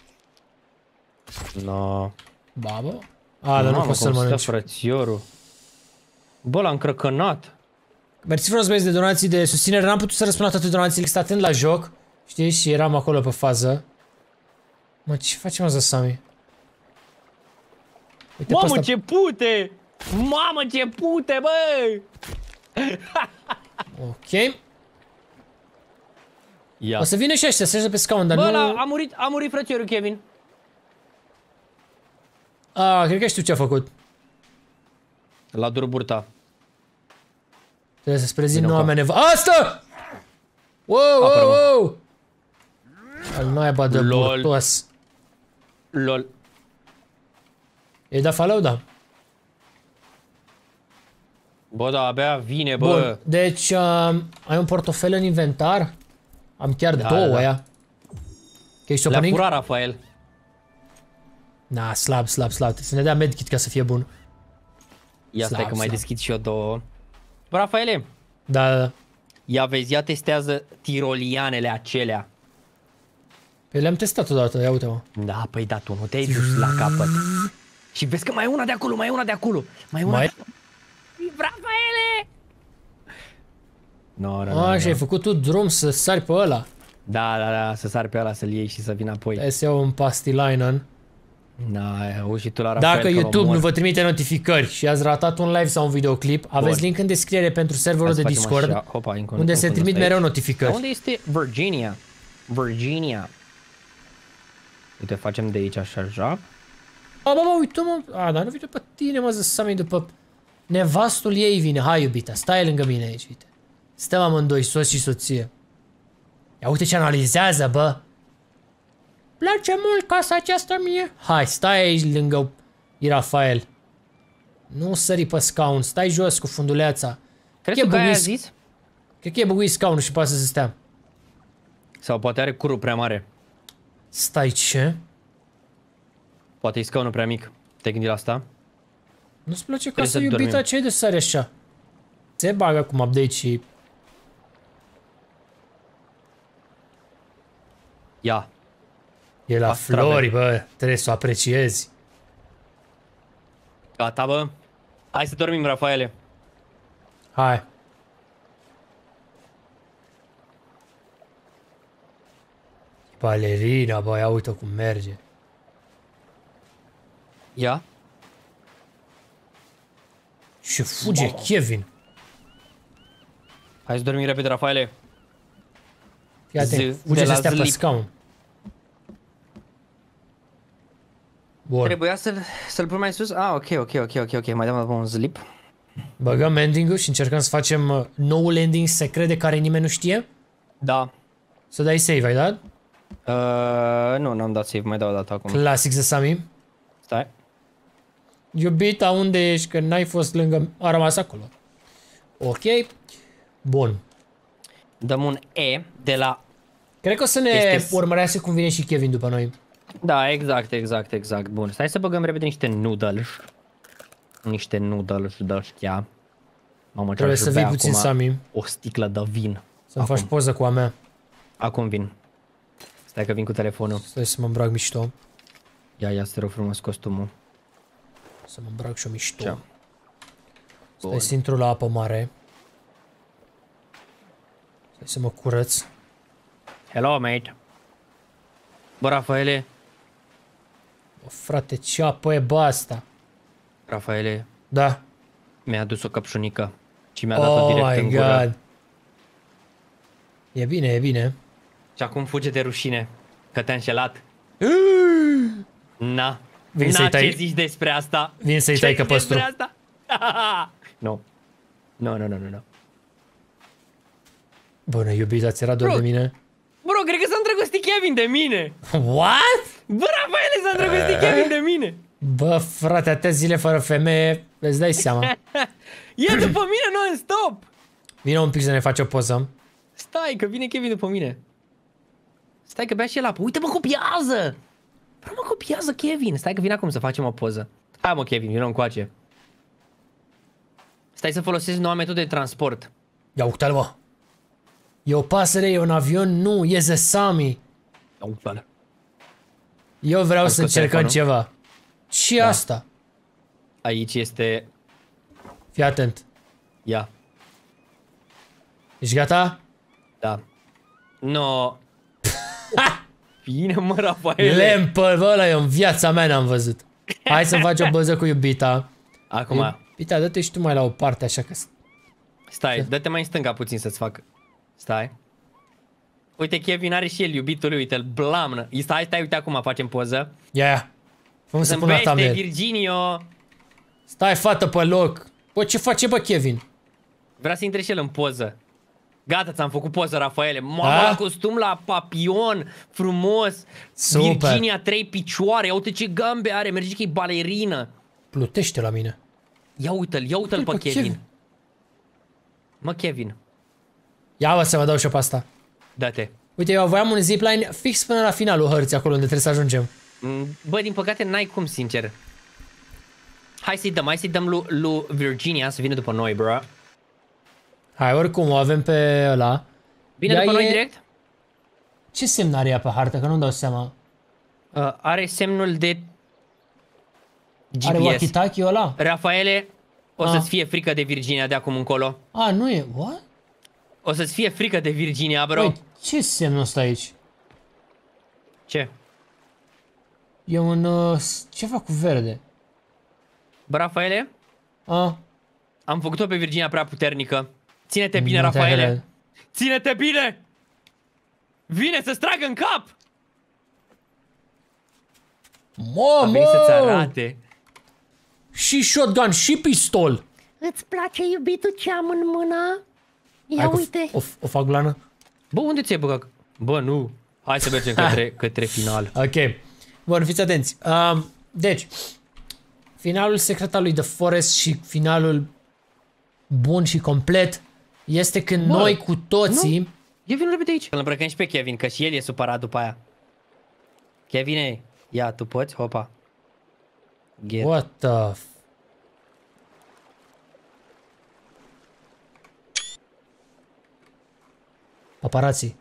No. Babă? A, dar nu poți să-l cum stă mănânci. frățiorul. Bă, l-a încrăcănat. Mersi frumos, băieți, de donații de susținere. N-am putut să răspund la toate donațiile, că atent la joc. Știi? Și eram acolo pe fază. Mă, ce facem, mă, Zăsami? Uite pe Mamă, ăsta. ce pute! Mamă, ce pute, bă! Ok. Ia. O să vină și ăștia, să ieși pe scaun, dar Bă, nu... la, a murit, a murit frățiorul Kevin. A, cred că știu ce a făcut. La durburta. Trebuie să-ți prezint Vino noua ca- mea nevă... Asta! Wow, wow, Apără-mă. wow! Al naiba de Lol. burtos. Lol. E da follow, da. Bă, da, abia vine, bă. Bun, deci uh, ai un portofel în inventar? Am chiar Da, două da. aia. Case Le-a opening? furat Rafael. Na, slab, slab, slab. Trebuie să ne dea medkit ca să fie bun. Ia stai Slab, că mai slab. deschid și eu două. Bă, Rafaele, Da, da, da. ia vezi, ia testează tirolianele acelea. Pe le-am testat odată, ia uite-mă. Da, păi da, tu nu te-ai dus la capăt. Și vezi că mai e una de acolo, mai e una de acolo. Mai e una Mai- de acolo. Rafaele! No, no, no, A, no. și ai făcut tu drum să sari pe ăla. Da, da, da, să sar pe ăla, să-l iei și să vină apoi. Hai să iau un pastilainen. Da, auzi și tu la Rafael. Dacă că l-omor. YouTube nu vă trimite notificări și ați ratat un live sau un videoclip, aveți link în descriere pentru serverul Hai de să facem Discord, așa. Hopa, încă un- unde încă se un trimit ăsta mereu aici. notificări. Dar unde este Virginia? Virginia. Uite, facem de aici așa, așa. A, bă, bă, uite mă, a, dar nu vine pe tine, mă, Zăsami, după nevastul ei vine. Hai, iubita, stai lângă mine aici, uite. Stăm amândoi, soț și soție. Ia uite ce analizează, bă. Place mult casa aceasta mie. Hai, stai aici lângă Rafael. Nu sări pe scaun, stai jos cu funduleața. Crezi E tu că aia a băguit- zis? Cred că e băguit scaunul și poate să stea. Sau poate are curul prea mare. Stai ce? Poate e scaunul prea mic. Te-ai gândit la asta? Nu-ți place Trebuie casa să iubita? dormim. Ce ai de sari așa? Se bagă acum update și... Ia. E la Pastrave. flori, bă. Trebuie să o apreciezi. Gata, bă. Hai să dormim, Rafaele. Hai. Balerina, bă, ia uite cum merge. Ia. Și fuge Kevin. Hai să dormim repede, Rafaele. Fii atent, Z- fuge de să la stea pe zlip. scaun. Bun. Trebuia să-l să-l pun mai sus? Ah, ok, ok, ok, ok, ok. Mai dăm un slip. Băgăm ending-ul și încercăm să facem uh, noul ending secret de care nimeni nu știe. Da. Să dai save, ai dat? Uh, nu, n-am dat save, mai dau o dată acum. Classic de Sami. Stai. Iubita, unde ești? Că n-ai fost lângă... A rămas acolo. Ok. Bun. Dăm un E de la... Cred că o să ne Este- urmărească cum vine și Kevin după noi. Da, exact, exact, exact. Bun, stai să băgăm repede niște noodles. Niște noodles de ăștia. Mamă, ce Trebuie aș să bea vii puțin, acum Sami. o sticlă de vin. Să-mi Acum. faci poză cu a mea. Acum vin. Stai că vin cu telefonul. Stai să mă îmbrac mișto. Ia, ia, să te rog frumos costumul. Să mă îmbrac și-o mișto. Ce? Stai să intru la apă mare. Stai să mă curăț. Hello, mate. Bă, Rafaele. Bă, frate, ce apă e bă asta? Rafaele, Da. mi-a adus o căpșunică. Și mi-a dat-o Oh direct în my gură. god. E bine, e bine. Și acum fuge de rușine. Că te-a înșelat. Na. Vin Na, să-i tai- ce zici despre asta? Vin să-i Ce tai zici căpăstrul. despre asta? Nu. Nu, nu, nu, nu, nu. Bună, iubita, ți era dor Bro. de mine? Bro, cred că s-a îndrăgostit Kevin de mine. What? Bă, Rafaele, s-a îndrăgostit Kevin de mine. Bă, frate, atâtea zile fără femeie, îți dai seama. E după mine non-stop. Vino un pic să ne faci o poză. Stai, că vine Kevin după mine. Stai că bea și el apă. Uite, mă copiază. Bă, mă copiază Kevin. Stai că vine acum să facem o poză. Hai, mă, Kevin, vină încoace. Stai să folosesc noua metodă de transport. Ia uite-l, bă. E o pasăre, e un avion? Nu, e Zesami. Ia uite-l. Eu vreau Am să scos încercăm telefonul. ceva. Ce Da. asta? Aici este... Fii atent. Ia, Ești gata? da. No. Bine, mă, Rafaele. Lempă, bă, ăla eu în viața mea n-am văzut. Hai să faci o băză cu iubita. Acum, Iubita, dă-te și tu mai la o parte așa că... stai, dă-te mai în stânga puțin să-ți fac. Stai. Uite, Kevin are și el iubitul lui, uite-l blamnă. Stai, stai, uite acum facem poză. Ia, ia. Fă să pun la Zâmbește, thumbnail. Virginio. Stai, fată, pe loc. Bă, ce face, bă, Kevin? Vrea să intre și el în poză. Gata, ți-am făcut poză, Rafaele. Mamă, Da? la costum, la papion, frumos. Super. Virginia, trei picioare. Ia uite ce gambe are, merge că e balerină. Plutește la mine. Ia uite-l, ia uite-l pe, Pe Kevin. Kevin. Mă, Kevin, Ia, bă, să mă dau și eu pe asta. dă-te. Uite, eu voiam un zipline fix până la finalul hărții, acolo unde trebuie să ajungem. Mm, Bă, din păcate n-ai cum, sincer. Hai să-i dăm, hai să-i dăm lui, lui Virginia să vină după noi, bro. Hai, oricum, o avem pe ăla. Vine Ea după noi e- direct? Ce semn are ea pe hartă? Că nu-mi dau seama. Uh, are semnul de G Are P S. walkie-talkie ăla? Rafaele, o Ah. să-ți fie frică de Virginia de acum încolo. A, nu e. What? O să-ți fie frică de Virginia, bro. Băi, ce semn ăsta aici? Ce? E un... Uh, s- ceva cu verde. Bă, Rafaele, A, am făcut-o pe Virginia prea puternică. Ține-te bine, nu te Rafaele. cred. Ține-te bine! Vine să-ți tragă în cap! A venit să-ți Mamă! arate. Și shotgun, și pistol. Îți place iubitul ce am în mână? Ia Hai că uite. O, o fac blană? Bă, unde ți-ai băgat? Bă, nu. Hai să mergem către, către final. Ok. Bun, fiți atenți. Um, deci, finalul secret al lui The Forest și finalul bun și complet este când Bă, noi cu toții... Eu vin repede aici. Îl îmbrăcăm și pe Kevin, că și el e supărat după aia. Kevine, ia, tu poți? Hopa. Get. What the... f- Aparații.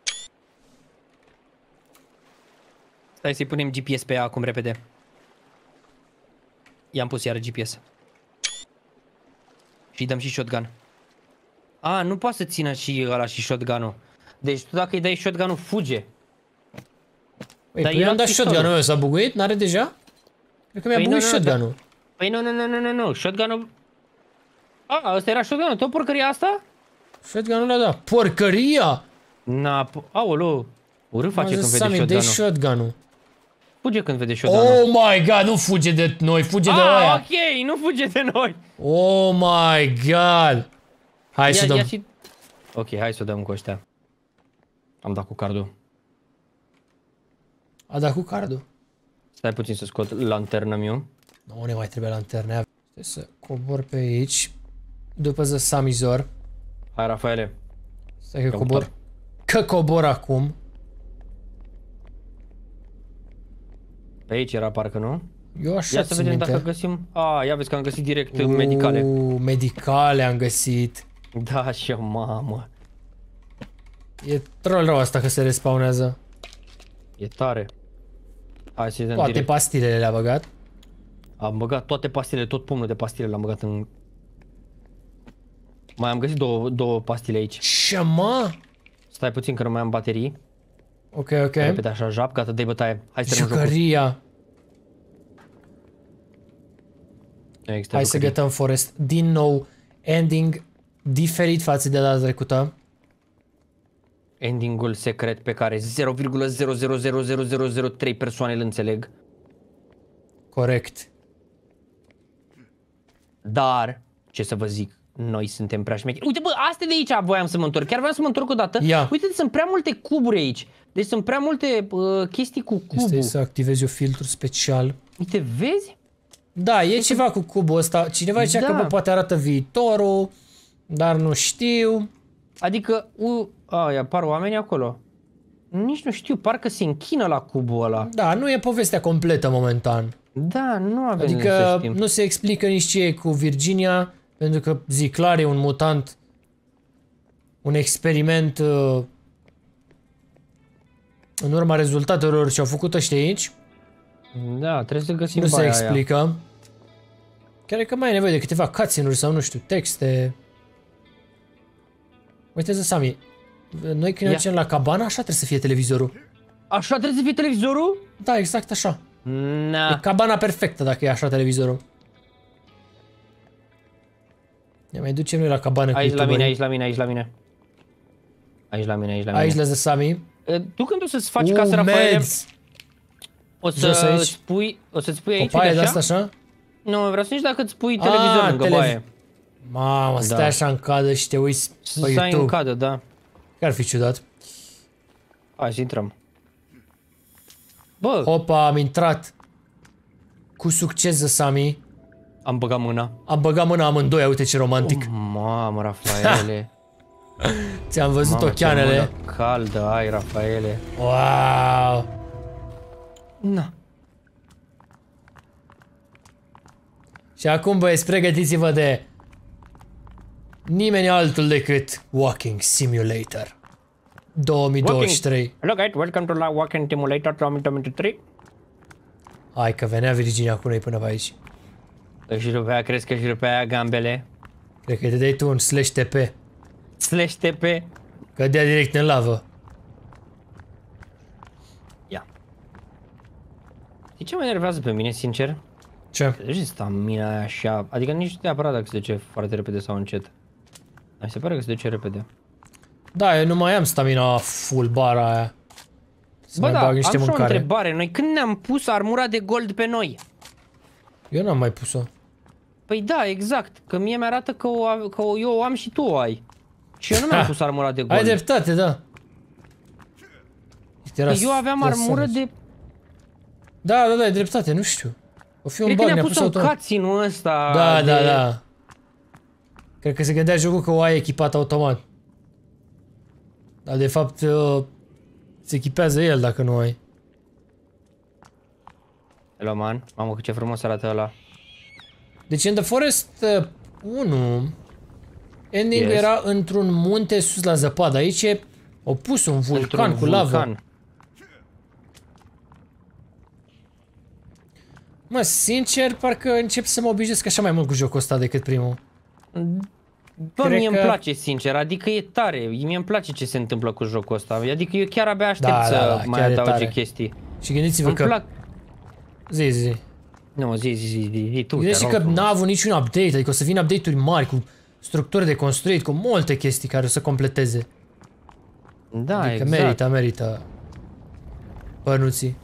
Stai să-i punem G P S pe ea acum repede. I-am pus iară G P S. Și-i dăm și shotgun. A, nu poate să țină și ăla și shotgun-ul. Deci tu dacă îi dai shotgun-ul, fuge. Păi, Dar păi era am dat pistolul. shotgun-ul meu, s-a buguit? N-are deja? Cred că mi-a Păi nu, buguit nu, nu, shotgun-ul. Păi nu, nu, nu, nu, nu, nu, shotgun-ul... A, ăsta era shotgun-ul, tot porcăria asta? Shotgun-ul ăla, da. Porcăria! Na, aolo. Urât face când vede Sami, dă shotgun-ul. shotgun-ul. Fuge când vede shotgun-ul. Oh my god, nu fuge de noi, fuge de Ah, aia. ok, nu fuge de noi. Oh my god. Hai să Ia, dăm. ia și... Ok, hai să o dăm cu ăștia. Am dat cu cardul. A dat cu cardul. Stai puțin să scot lanterna miu. Nu ne mai trebuie lanterne. Trebuie să cobor pe aici. După The Samizor. Hai, Rafaele. Stai că Căutar. cobor. Că cobor acum. Pe aici era parcă, nu? Eu așa Ia să țin vedem minte. dacă găsim... A, ia vezi că am găsit direct uh, medicale. Uuu, medicale am găsit. Da, și eu, mamă. E troll rău asta că se respawnează. E tare. Hai să vedem Toate direct. pastilele le-a băgat. Am băgat toate pastile, tot pumnul de pastile l-am băgat în... Mai am găsit două, două pastile aici. Ce mă? Stai puțin că nu mai am baterii. Ok, ok. Repede așa, jap, gata, dai bătaie. Hai să terminăm jocul. Jucăria. Nu există Hai să jucării. gătăm Forest. Din nou, ending diferit față de data trecută. Endingul secret pe care zero virgulă zero zero zero zero zero zero trei persoane îl înțeleg. Corect. Dar, ce să vă zic, noi suntem prea șmecheri. Uite bă, astea de aici voiam să mă întorc. Chiar vreau să mă întorc o dată. Ia. Uite, sunt prea multe cuburi aici. Deci sunt prea multe uh, chestii cu Este cubul. să activezi un filtru special. Uite, vezi? Da, e ceva cu cubul ăsta. Cineva zicea Da. că bă, poate arată viitorul, dar nu știu. Adică, u, a, apar oameni acolo. Nici nu știu, parcă se închină la cubul ăla. Da, nu e povestea completă momentan. Da, nu avem să Adică știm. nu se explică nici ce e cu Virginia, pentru că, zic, clar e un mutant, un experiment uh, în urma rezultatelor ce au făcut ăștia aici. Da, trebuie să găsim Nu se baia aia. explică. Chiar e că mai e nevoie de câteva cutscene-uri sau nu știu, texte. Uite, Sami, noi când ne Ia. ducem la cabana, așa trebuie să fie televizorul. Așa trebuie să fie televizorul? Da, exact așa. Na. E cabana perfectă dacă e așa televizorul. Ne mai ducem noi la cabană cu Aici la mine, youtuberii. aici la mine, aici la mine. Aici la mine, aici la mine. Aici la Sami. Uh, Tu când o să-ți faci casă, Uh, Rafaele, meds! o Jos să aici. îți pui, o să-ți pui aici, O paie uite de așa? asta așa? Nu, vreau să nici dacă îți pui televizor Ah, lângă telev- baie. Mamă, stai Da. așa în cadă și te uiți Să pe stai în YouTube. cadă, da. Ar fi ciudat. Hai să intrăm. Bă, Hopa, am intrat. Cu succes, Sami. am băgat mâna. Am băgat mâna amândoi, uite ce romantic. Mamă, Rafaele. Ți-am văzut Mamă, ce ochianele. mână caldă ai, Rafaele. Wow. Na. Și acum, băieți, pregătiți-vă de nimeni altul decât Walking Simulator două mii douăzeci și trei. Hello guys, welcome to la Walking Simulator două mii douăzeci și trei. Hai că venea Virginia cu noi până pe aici. Și după aia crezi că și după aia gambele. Cred că te dai tu un slash T P. Slash T P. Că dea direct în lavă. Ia. Știi ce mă enervează pe mine, sincer? Ce? De ce stamina aia așa? Adică nici neapărat dacă se duce foarte repede sau încet. Mi se pare că se duce repede. Da, eu nu mai am stamina full bara aia. Să Bă, mai da, bag am niște și o mâncare. întrebare. Noi când ne-am pus armura de gold pe noi? Eu n-am mai pus-o. Păi da, exact. Că mie mi-arată că, o, ave- că o, eu o am și tu o ai. Și eu nu mi-am pus armura de gold. Ai dreptate, da. Era Păi eu aveam armură stresant. de... Da, da, da, ai dreptate, nu știu. O fi un Cred că bug, ne-a ne-a pus pus un automat. cutscene-ul ăsta. Da, de... da, da. Cred că se gândea jocul că o ai echipat automat. Dar de fapt uh, se echipează el dacă nu ai. Hello, man. Mamă, cât ce frumos arată ăla. Deci în The Forest uh, unu ending Yes. era într-un munte sus la zăpadă. Aici e Au pus un vulcan cu lavă. Mă, sincer, parcă încep să mă obișnuiesc așa mai mult cu jocul ăsta decât primul. Bă, Cred mie că... îmi place, sincer, adică e tare. Mie îmi place ce se întâmplă cu jocul ăsta. Adică eu chiar abia aștept Da, să da, da, mai chiar e adauge tare. chestii. Și gândiți-vă Îmi că... plac... Zi, zi, zi. Nu, zi, zi, zi, zi, zi tu. Gândește că n-a avut niciun update, adică o să vină update-uri mari cu structuri de construit, cu multe chestii care o să completeze. Da, Adică exact. merită, merită bănuții.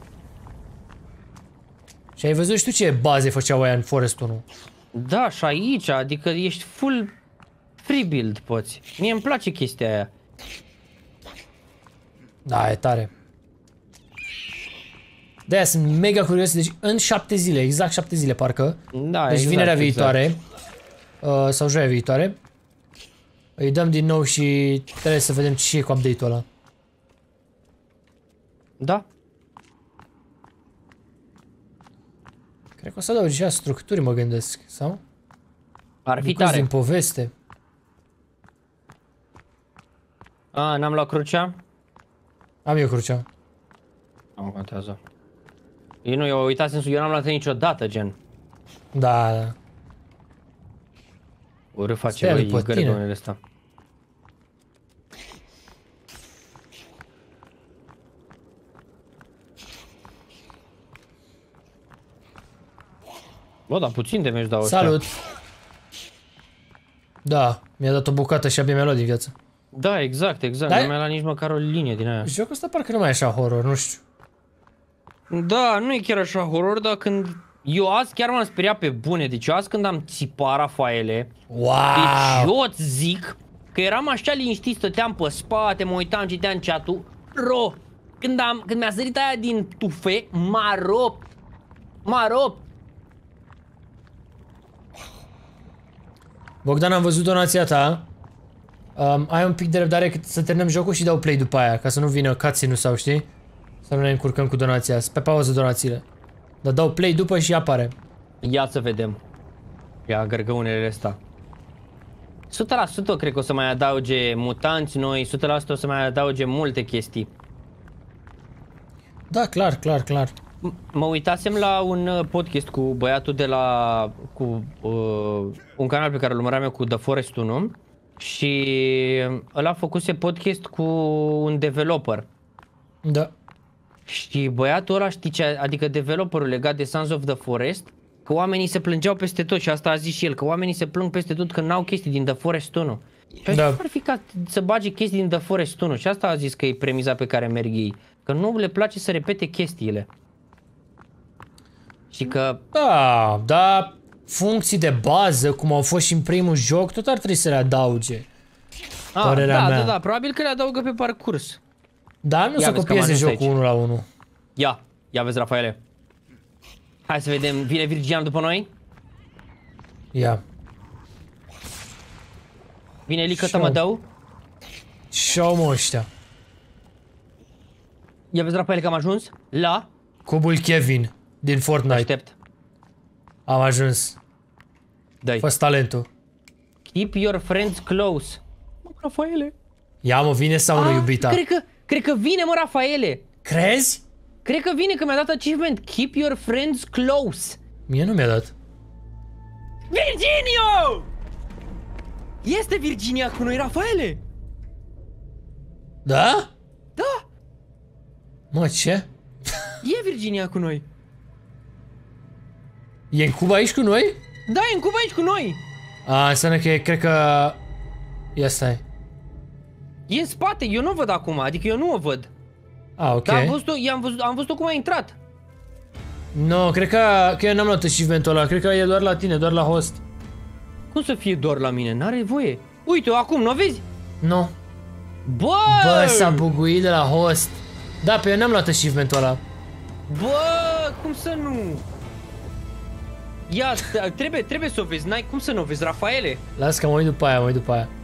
Și ai văzut și tu ce baze făceau aia în Forest unu? Da, și aici, adică ești full free build poți. Mie îmi place chestia aia. Da, e tare. De-aia sunt mega curios, deci în șapte zile, exact șapte zile parcă. Da, Deci exact, vinerea exact. viitoare, uh, sau joia viitoare, îi dăm din nou și trebuie să vedem ce e cu update-ul ăla. Da. Cred că o să adaugi și structuri, mă gândesc, sau? Ar fi Bucăți tare. din poveste. A, n-am luat crucea? Am eu crucea. Nu contează. Eu nu, eu uitasem, eu n-am luat niciodată, gen. Da, da. O reface, Stai, băi, după tine. gărgonele ăsta. Bă, dar puțin de meci dau ăștia. Salut! Da, mi-a dat o bucată și abia mi-a luat din viață. Da, exact, exact. Da? Nu mi-a luat nici măcar o linie din aia. Jocul ăsta parcă nu mai e așa horror, nu știu. Da, nu e chiar așa horror, dar când... Eu azi chiar m-am speriat pe bune. Deci eu azi când am țipat Rafaele, Wow! deci eu îți zic că eram așa liniștit, stăteam pe spate, mă uitam, citeam chat-ul. Ro! Când, am, când mi-a sărit aia din tufe, m-a rupt. M-a rupt. Bogdan, am văzut donația ta. Um, ai un pic de răbdare cât să terminăm jocul și dau play după aia, ca să nu vină cutscene-ul sau știi? Să nu ne încurcăm cu donația. Pe pauză donațiile. Dar dau play după și apare. Ia să vedem. Ia gărgăunele astea. o sută la sută cred că o să mai adauge mutanți noi, o sută la sută o să mai adauge multe chestii. Da, clar, clar, clar. M- Mă uitasem la un uh, podcast cu băiatul de la... cu uh, un canal pe care îl urmăream eu cu The Forest unu și ăla făcuse podcast cu un developer. Da. Și băiatul ăla, știi ce, adică developerul legat de Sons of the Forest, că oamenii se plângeau peste tot și asta a zis și el, că oamenii se plâng peste tot că n-au chestii din The Forest unu. Și Da. ar fi ca să bage chestii din The Forest unu și asta a zis că e premiza pe care merg ei, că nu le place să repete chestiile. Și că... Da, da, funcții de bază, cum au fost și în primul joc, tot ar trebui să le adauge. A, Părerea da, mea. da, da, probabil că le adaugă pe parcurs. Dar nu Ia să vezi că am copieze ajuns jocul aici. unu la unu. Ia, ia vezi, Rafaele. Hai să vedem, vine Virginian după noi? Ia. Vine Lică Show. Tămădău? Și-au mă ăștia. Ia vezi, Rafaele, că am ajuns la... Cubul Kevin din Fortnite. Aștept. Am ajuns. Dai. Fă talentul. Keep your friends close. Mă, Rafaele. Ia mă, vine sau nu, Ah, iubita? Cred că, cred că vine, mă, Rafaele. Crezi? Cred că vine, că mi-a dat achievement. Keep your friends close. Mie nu mi-a dat. Virginio! Este Virginia cu noi, Rafaele? Da? Da, Mă, ce? e Virginia cu noi. E în Cuba aici cu noi? Da, e în Cuba aici cu noi. A, înseamnă că e, cred că... Ia stai. E în spate, eu nu o văd acum, adică eu nu o văd. A, ok. Dar am văzut-o, i-am văzut, am văzut-o cum a intrat. Nu, cred că, că eu n-am luat achievement-ul ăla. Cred că e doar la tine, doar la host. Cum să fie doar la mine? N-are voie. Uite-o acum, nu o vezi? Nu. Bă! Bă, s-a buguit de la host. Da, pe eu n-am luat achievement-ul ăla. Bă, cum să nu? Ia, trebuie, trebuie să o vezi, n-ai cum să nu o vezi, Rafaele. Las că mă uit după aia, mă uit după aia.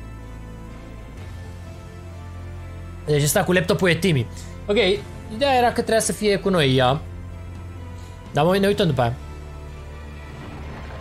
Deci ăsta cu laptopul e Timmy. Ok, ideea era că trebuia să fie cu noi ea. Dar mă, ne uităm după aia.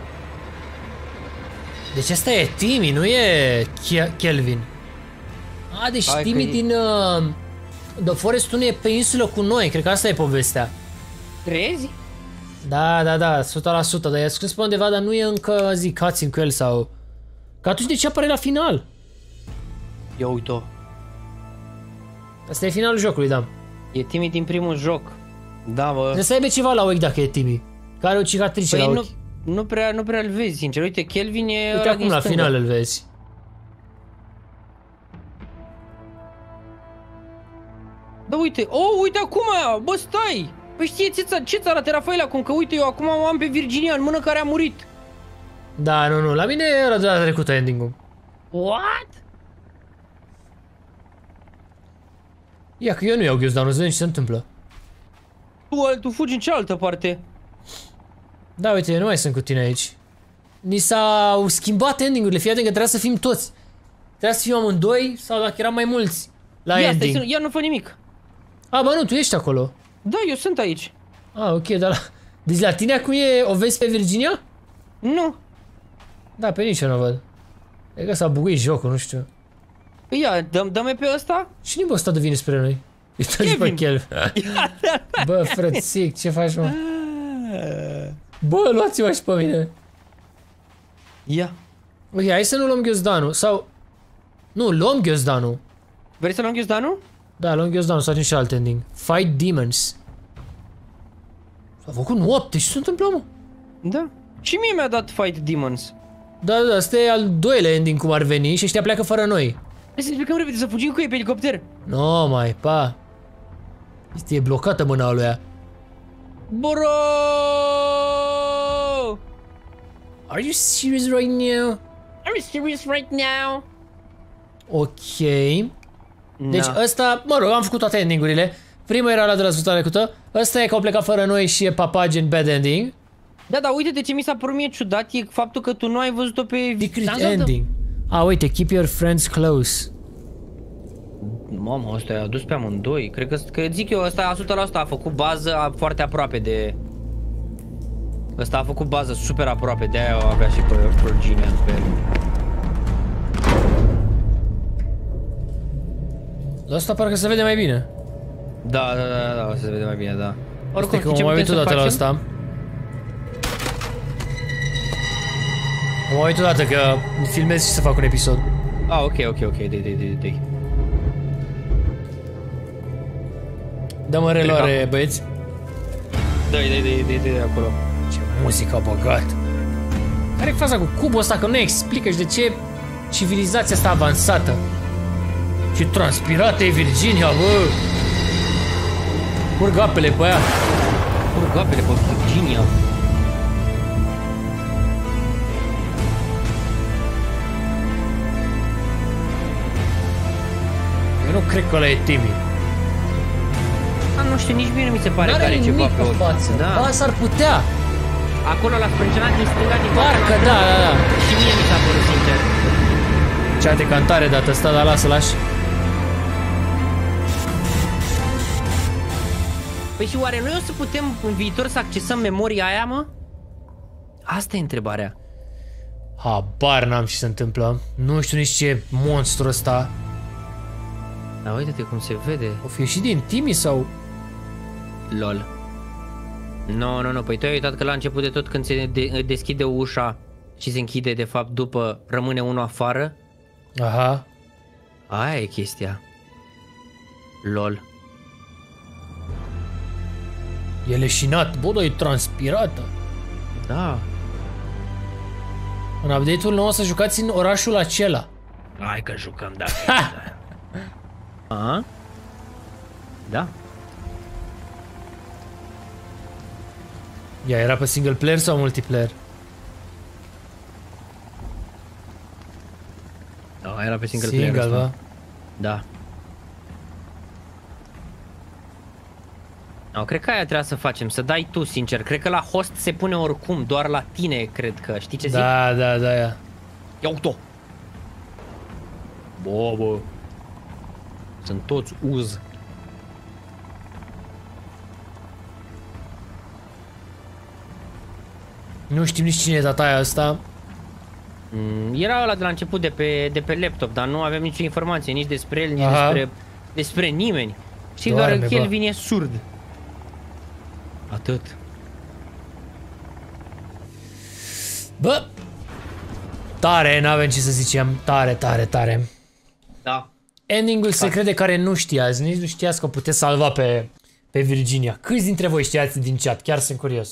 Deci ăsta e Timmy, nu e Ke- Kelvin. A, deci Hai Timmy că e- din uh, The Forest nu e pe insulă cu noi, cred că asta e povestea. Crezi? Da, da, da, o sută la sută, dar i-a scris pe undeva, dar nu e încă, zic, cutscene cu el sau... Că atunci de ce apare la final? Ia uite-o. Asta e finalul jocului, da. E Timmy din primul joc. Da, bă. Trebuie să aibă ceva la ochi dacă e Timmy. Care are o cicatrice Păi la nu, ochi. nu prea, nu prea îl vezi, sincer. Uite, Kelvin e Uite ăla acum din la stânga. final îl vezi. Da, uite. Oh, uite acum! Bă, stai! Păi știe ce, ce ți arată Rafael acum? Că uite, eu acum o am pe Virginia în mână care a murit. Da, nu, nu, la mine era de data trecută ending-ul. What? Ia că eu nu iau ghios, dar nu zic ce se întâmplă. Tu, tu fugi în cealaltă parte. Da, uite, eu nu mai sunt cu tine aici. Ni s-au schimbat ending-urile, fii atent că trebuia să fim toți. Trebuia să fim amândoi sau dacă eram mai mulți la Ia, ending. stai, ia, nu fă nimic. A, bă, nu, tu ești acolo. Da, eu sunt aici. Ah, ok, dar la... Deci la tine acum e... O vezi pe Virginia? Nu. Da, pe nici eu nu o văd. E că s-a buguit jocul, nu știu. Ia, dă-mi dă pe ăsta? Cine bă ăsta de vine spre noi? Uitați pe Kelvin. Bă, frățic, ce faci, mă? Bă, luați-mă și pe mine. Ia. Ok, hai să nu luăm ghiozdanul, sau... Nu, luăm ghiozdanul. Vrei să luăm ghiozdanul? Da, luăm ghiozdanul, să facem și alt ending. Fight Demons. S-a făcut noapte, ce se întâmplă, mă? Da. Și mie mi-a dat Fight Demons. Da, da, asta e al doilea ending cum ar veni și ăștia pleacă fără noi. Hai să explicăm repede, să fugim cu ei pe elicopter. No, mai, pa. Este blocată mâna lui ea. Bro! Are you serious right now? Are you serious right now? Ok. Deci Na. ăsta, mă rog, am făcut toate endingurile. Prima era la de la sfârșitul trecută. Ăsta e că au plecat fără noi și e papage în bad ending. Da, da, uite de ce mi s-a părut mie ciudat e faptul că tu nu ai văzut-o pe... Secret Da, da, da. ending. Ah, uite, keep your friends close. Mamă, ăsta i-a dus pe amândoi. Cred că, că zic eu, ăsta o sută la sută a făcut bază a, foarte aproape de... Ăsta a făcut bază super aproape, de-aia o avea și pe Virginia pe el. La asta parcă se vede mai bine. Da, da, da, da, o să se vede mai bine, da. Oricum, că știi ce mă mai uit putem să odată la facem? asta. Mă mai uit odată că filmez și să fac un episod. Ah, ok, ok, ok, dai, dai, dai, dai. Dă-mă reloare, băieți. Dai, dai, dai, dai, dai, acolo. Ce muzică a băgat. Care e faza cu cubul ăsta? Că nu explică și de ce civilizația asta avansată. Ce transpirată e Virginia, bă! Curg apele pe ea. Curg apele pe Virginia. Eu nu cred că ăla e Timmy. Ah, nu știu, nici mie nu mi se pare că N-are are ceva nimic pe în ochi. față. Da. Ba, s-ar putea. Acolo la sprâncenat din stânga din Parcă, da, da, da. Și mie mi s-a părut sincer. Cea de cantare dată asta, dar lasă, lași. Păi și oare noi o să putem în viitor să accesăm memoria aia, mă? Asta e întrebarea. Habar n-am ce se întâmplă. Nu știu nici ce monstru ăsta. Dar uite-te cum se vede. O fi și din Timmy sau... Lol. Nu, no, nu, no, nu, no. Păi tu ai uitat că la început de tot când se de deschide ușa și se închide, de fapt, după rămâne unul afară? Aha. Aia e chestia. Lol. E leșinat. Bă, dar e transpirată. Da. În update-ul nou o să jucați în orașul acela. Hai că jucăm, da. A? Da. Ea era pe single player sau multiplayer? Da, era pe single, Single, player da? ăsta. Da. No, cred că aia trebuia să facem, să dai tu, sincer. Cred că la host se pune oricum, doar la tine, cred că. Știi ce zic? Da, da, da, ia. Ia uite-o! Bă, bă. Sunt toți uz. Nu știm nici cine e data aia asta. Mm, era ăla de la început de pe, de pe laptop, dar nu avem nicio informație nici despre el, nici Aha. despre, despre nimeni. Și Doarme, doar bă. Kelvin e surd. Atât. Bă! Tare, n-avem ce să zicem. Tare, tare, tare. Da. Ending-ul secret de care nu știați, nici nu știați că puteți salva pe, pe Virginia. Câți dintre voi știați din chat? Chiar sunt curios.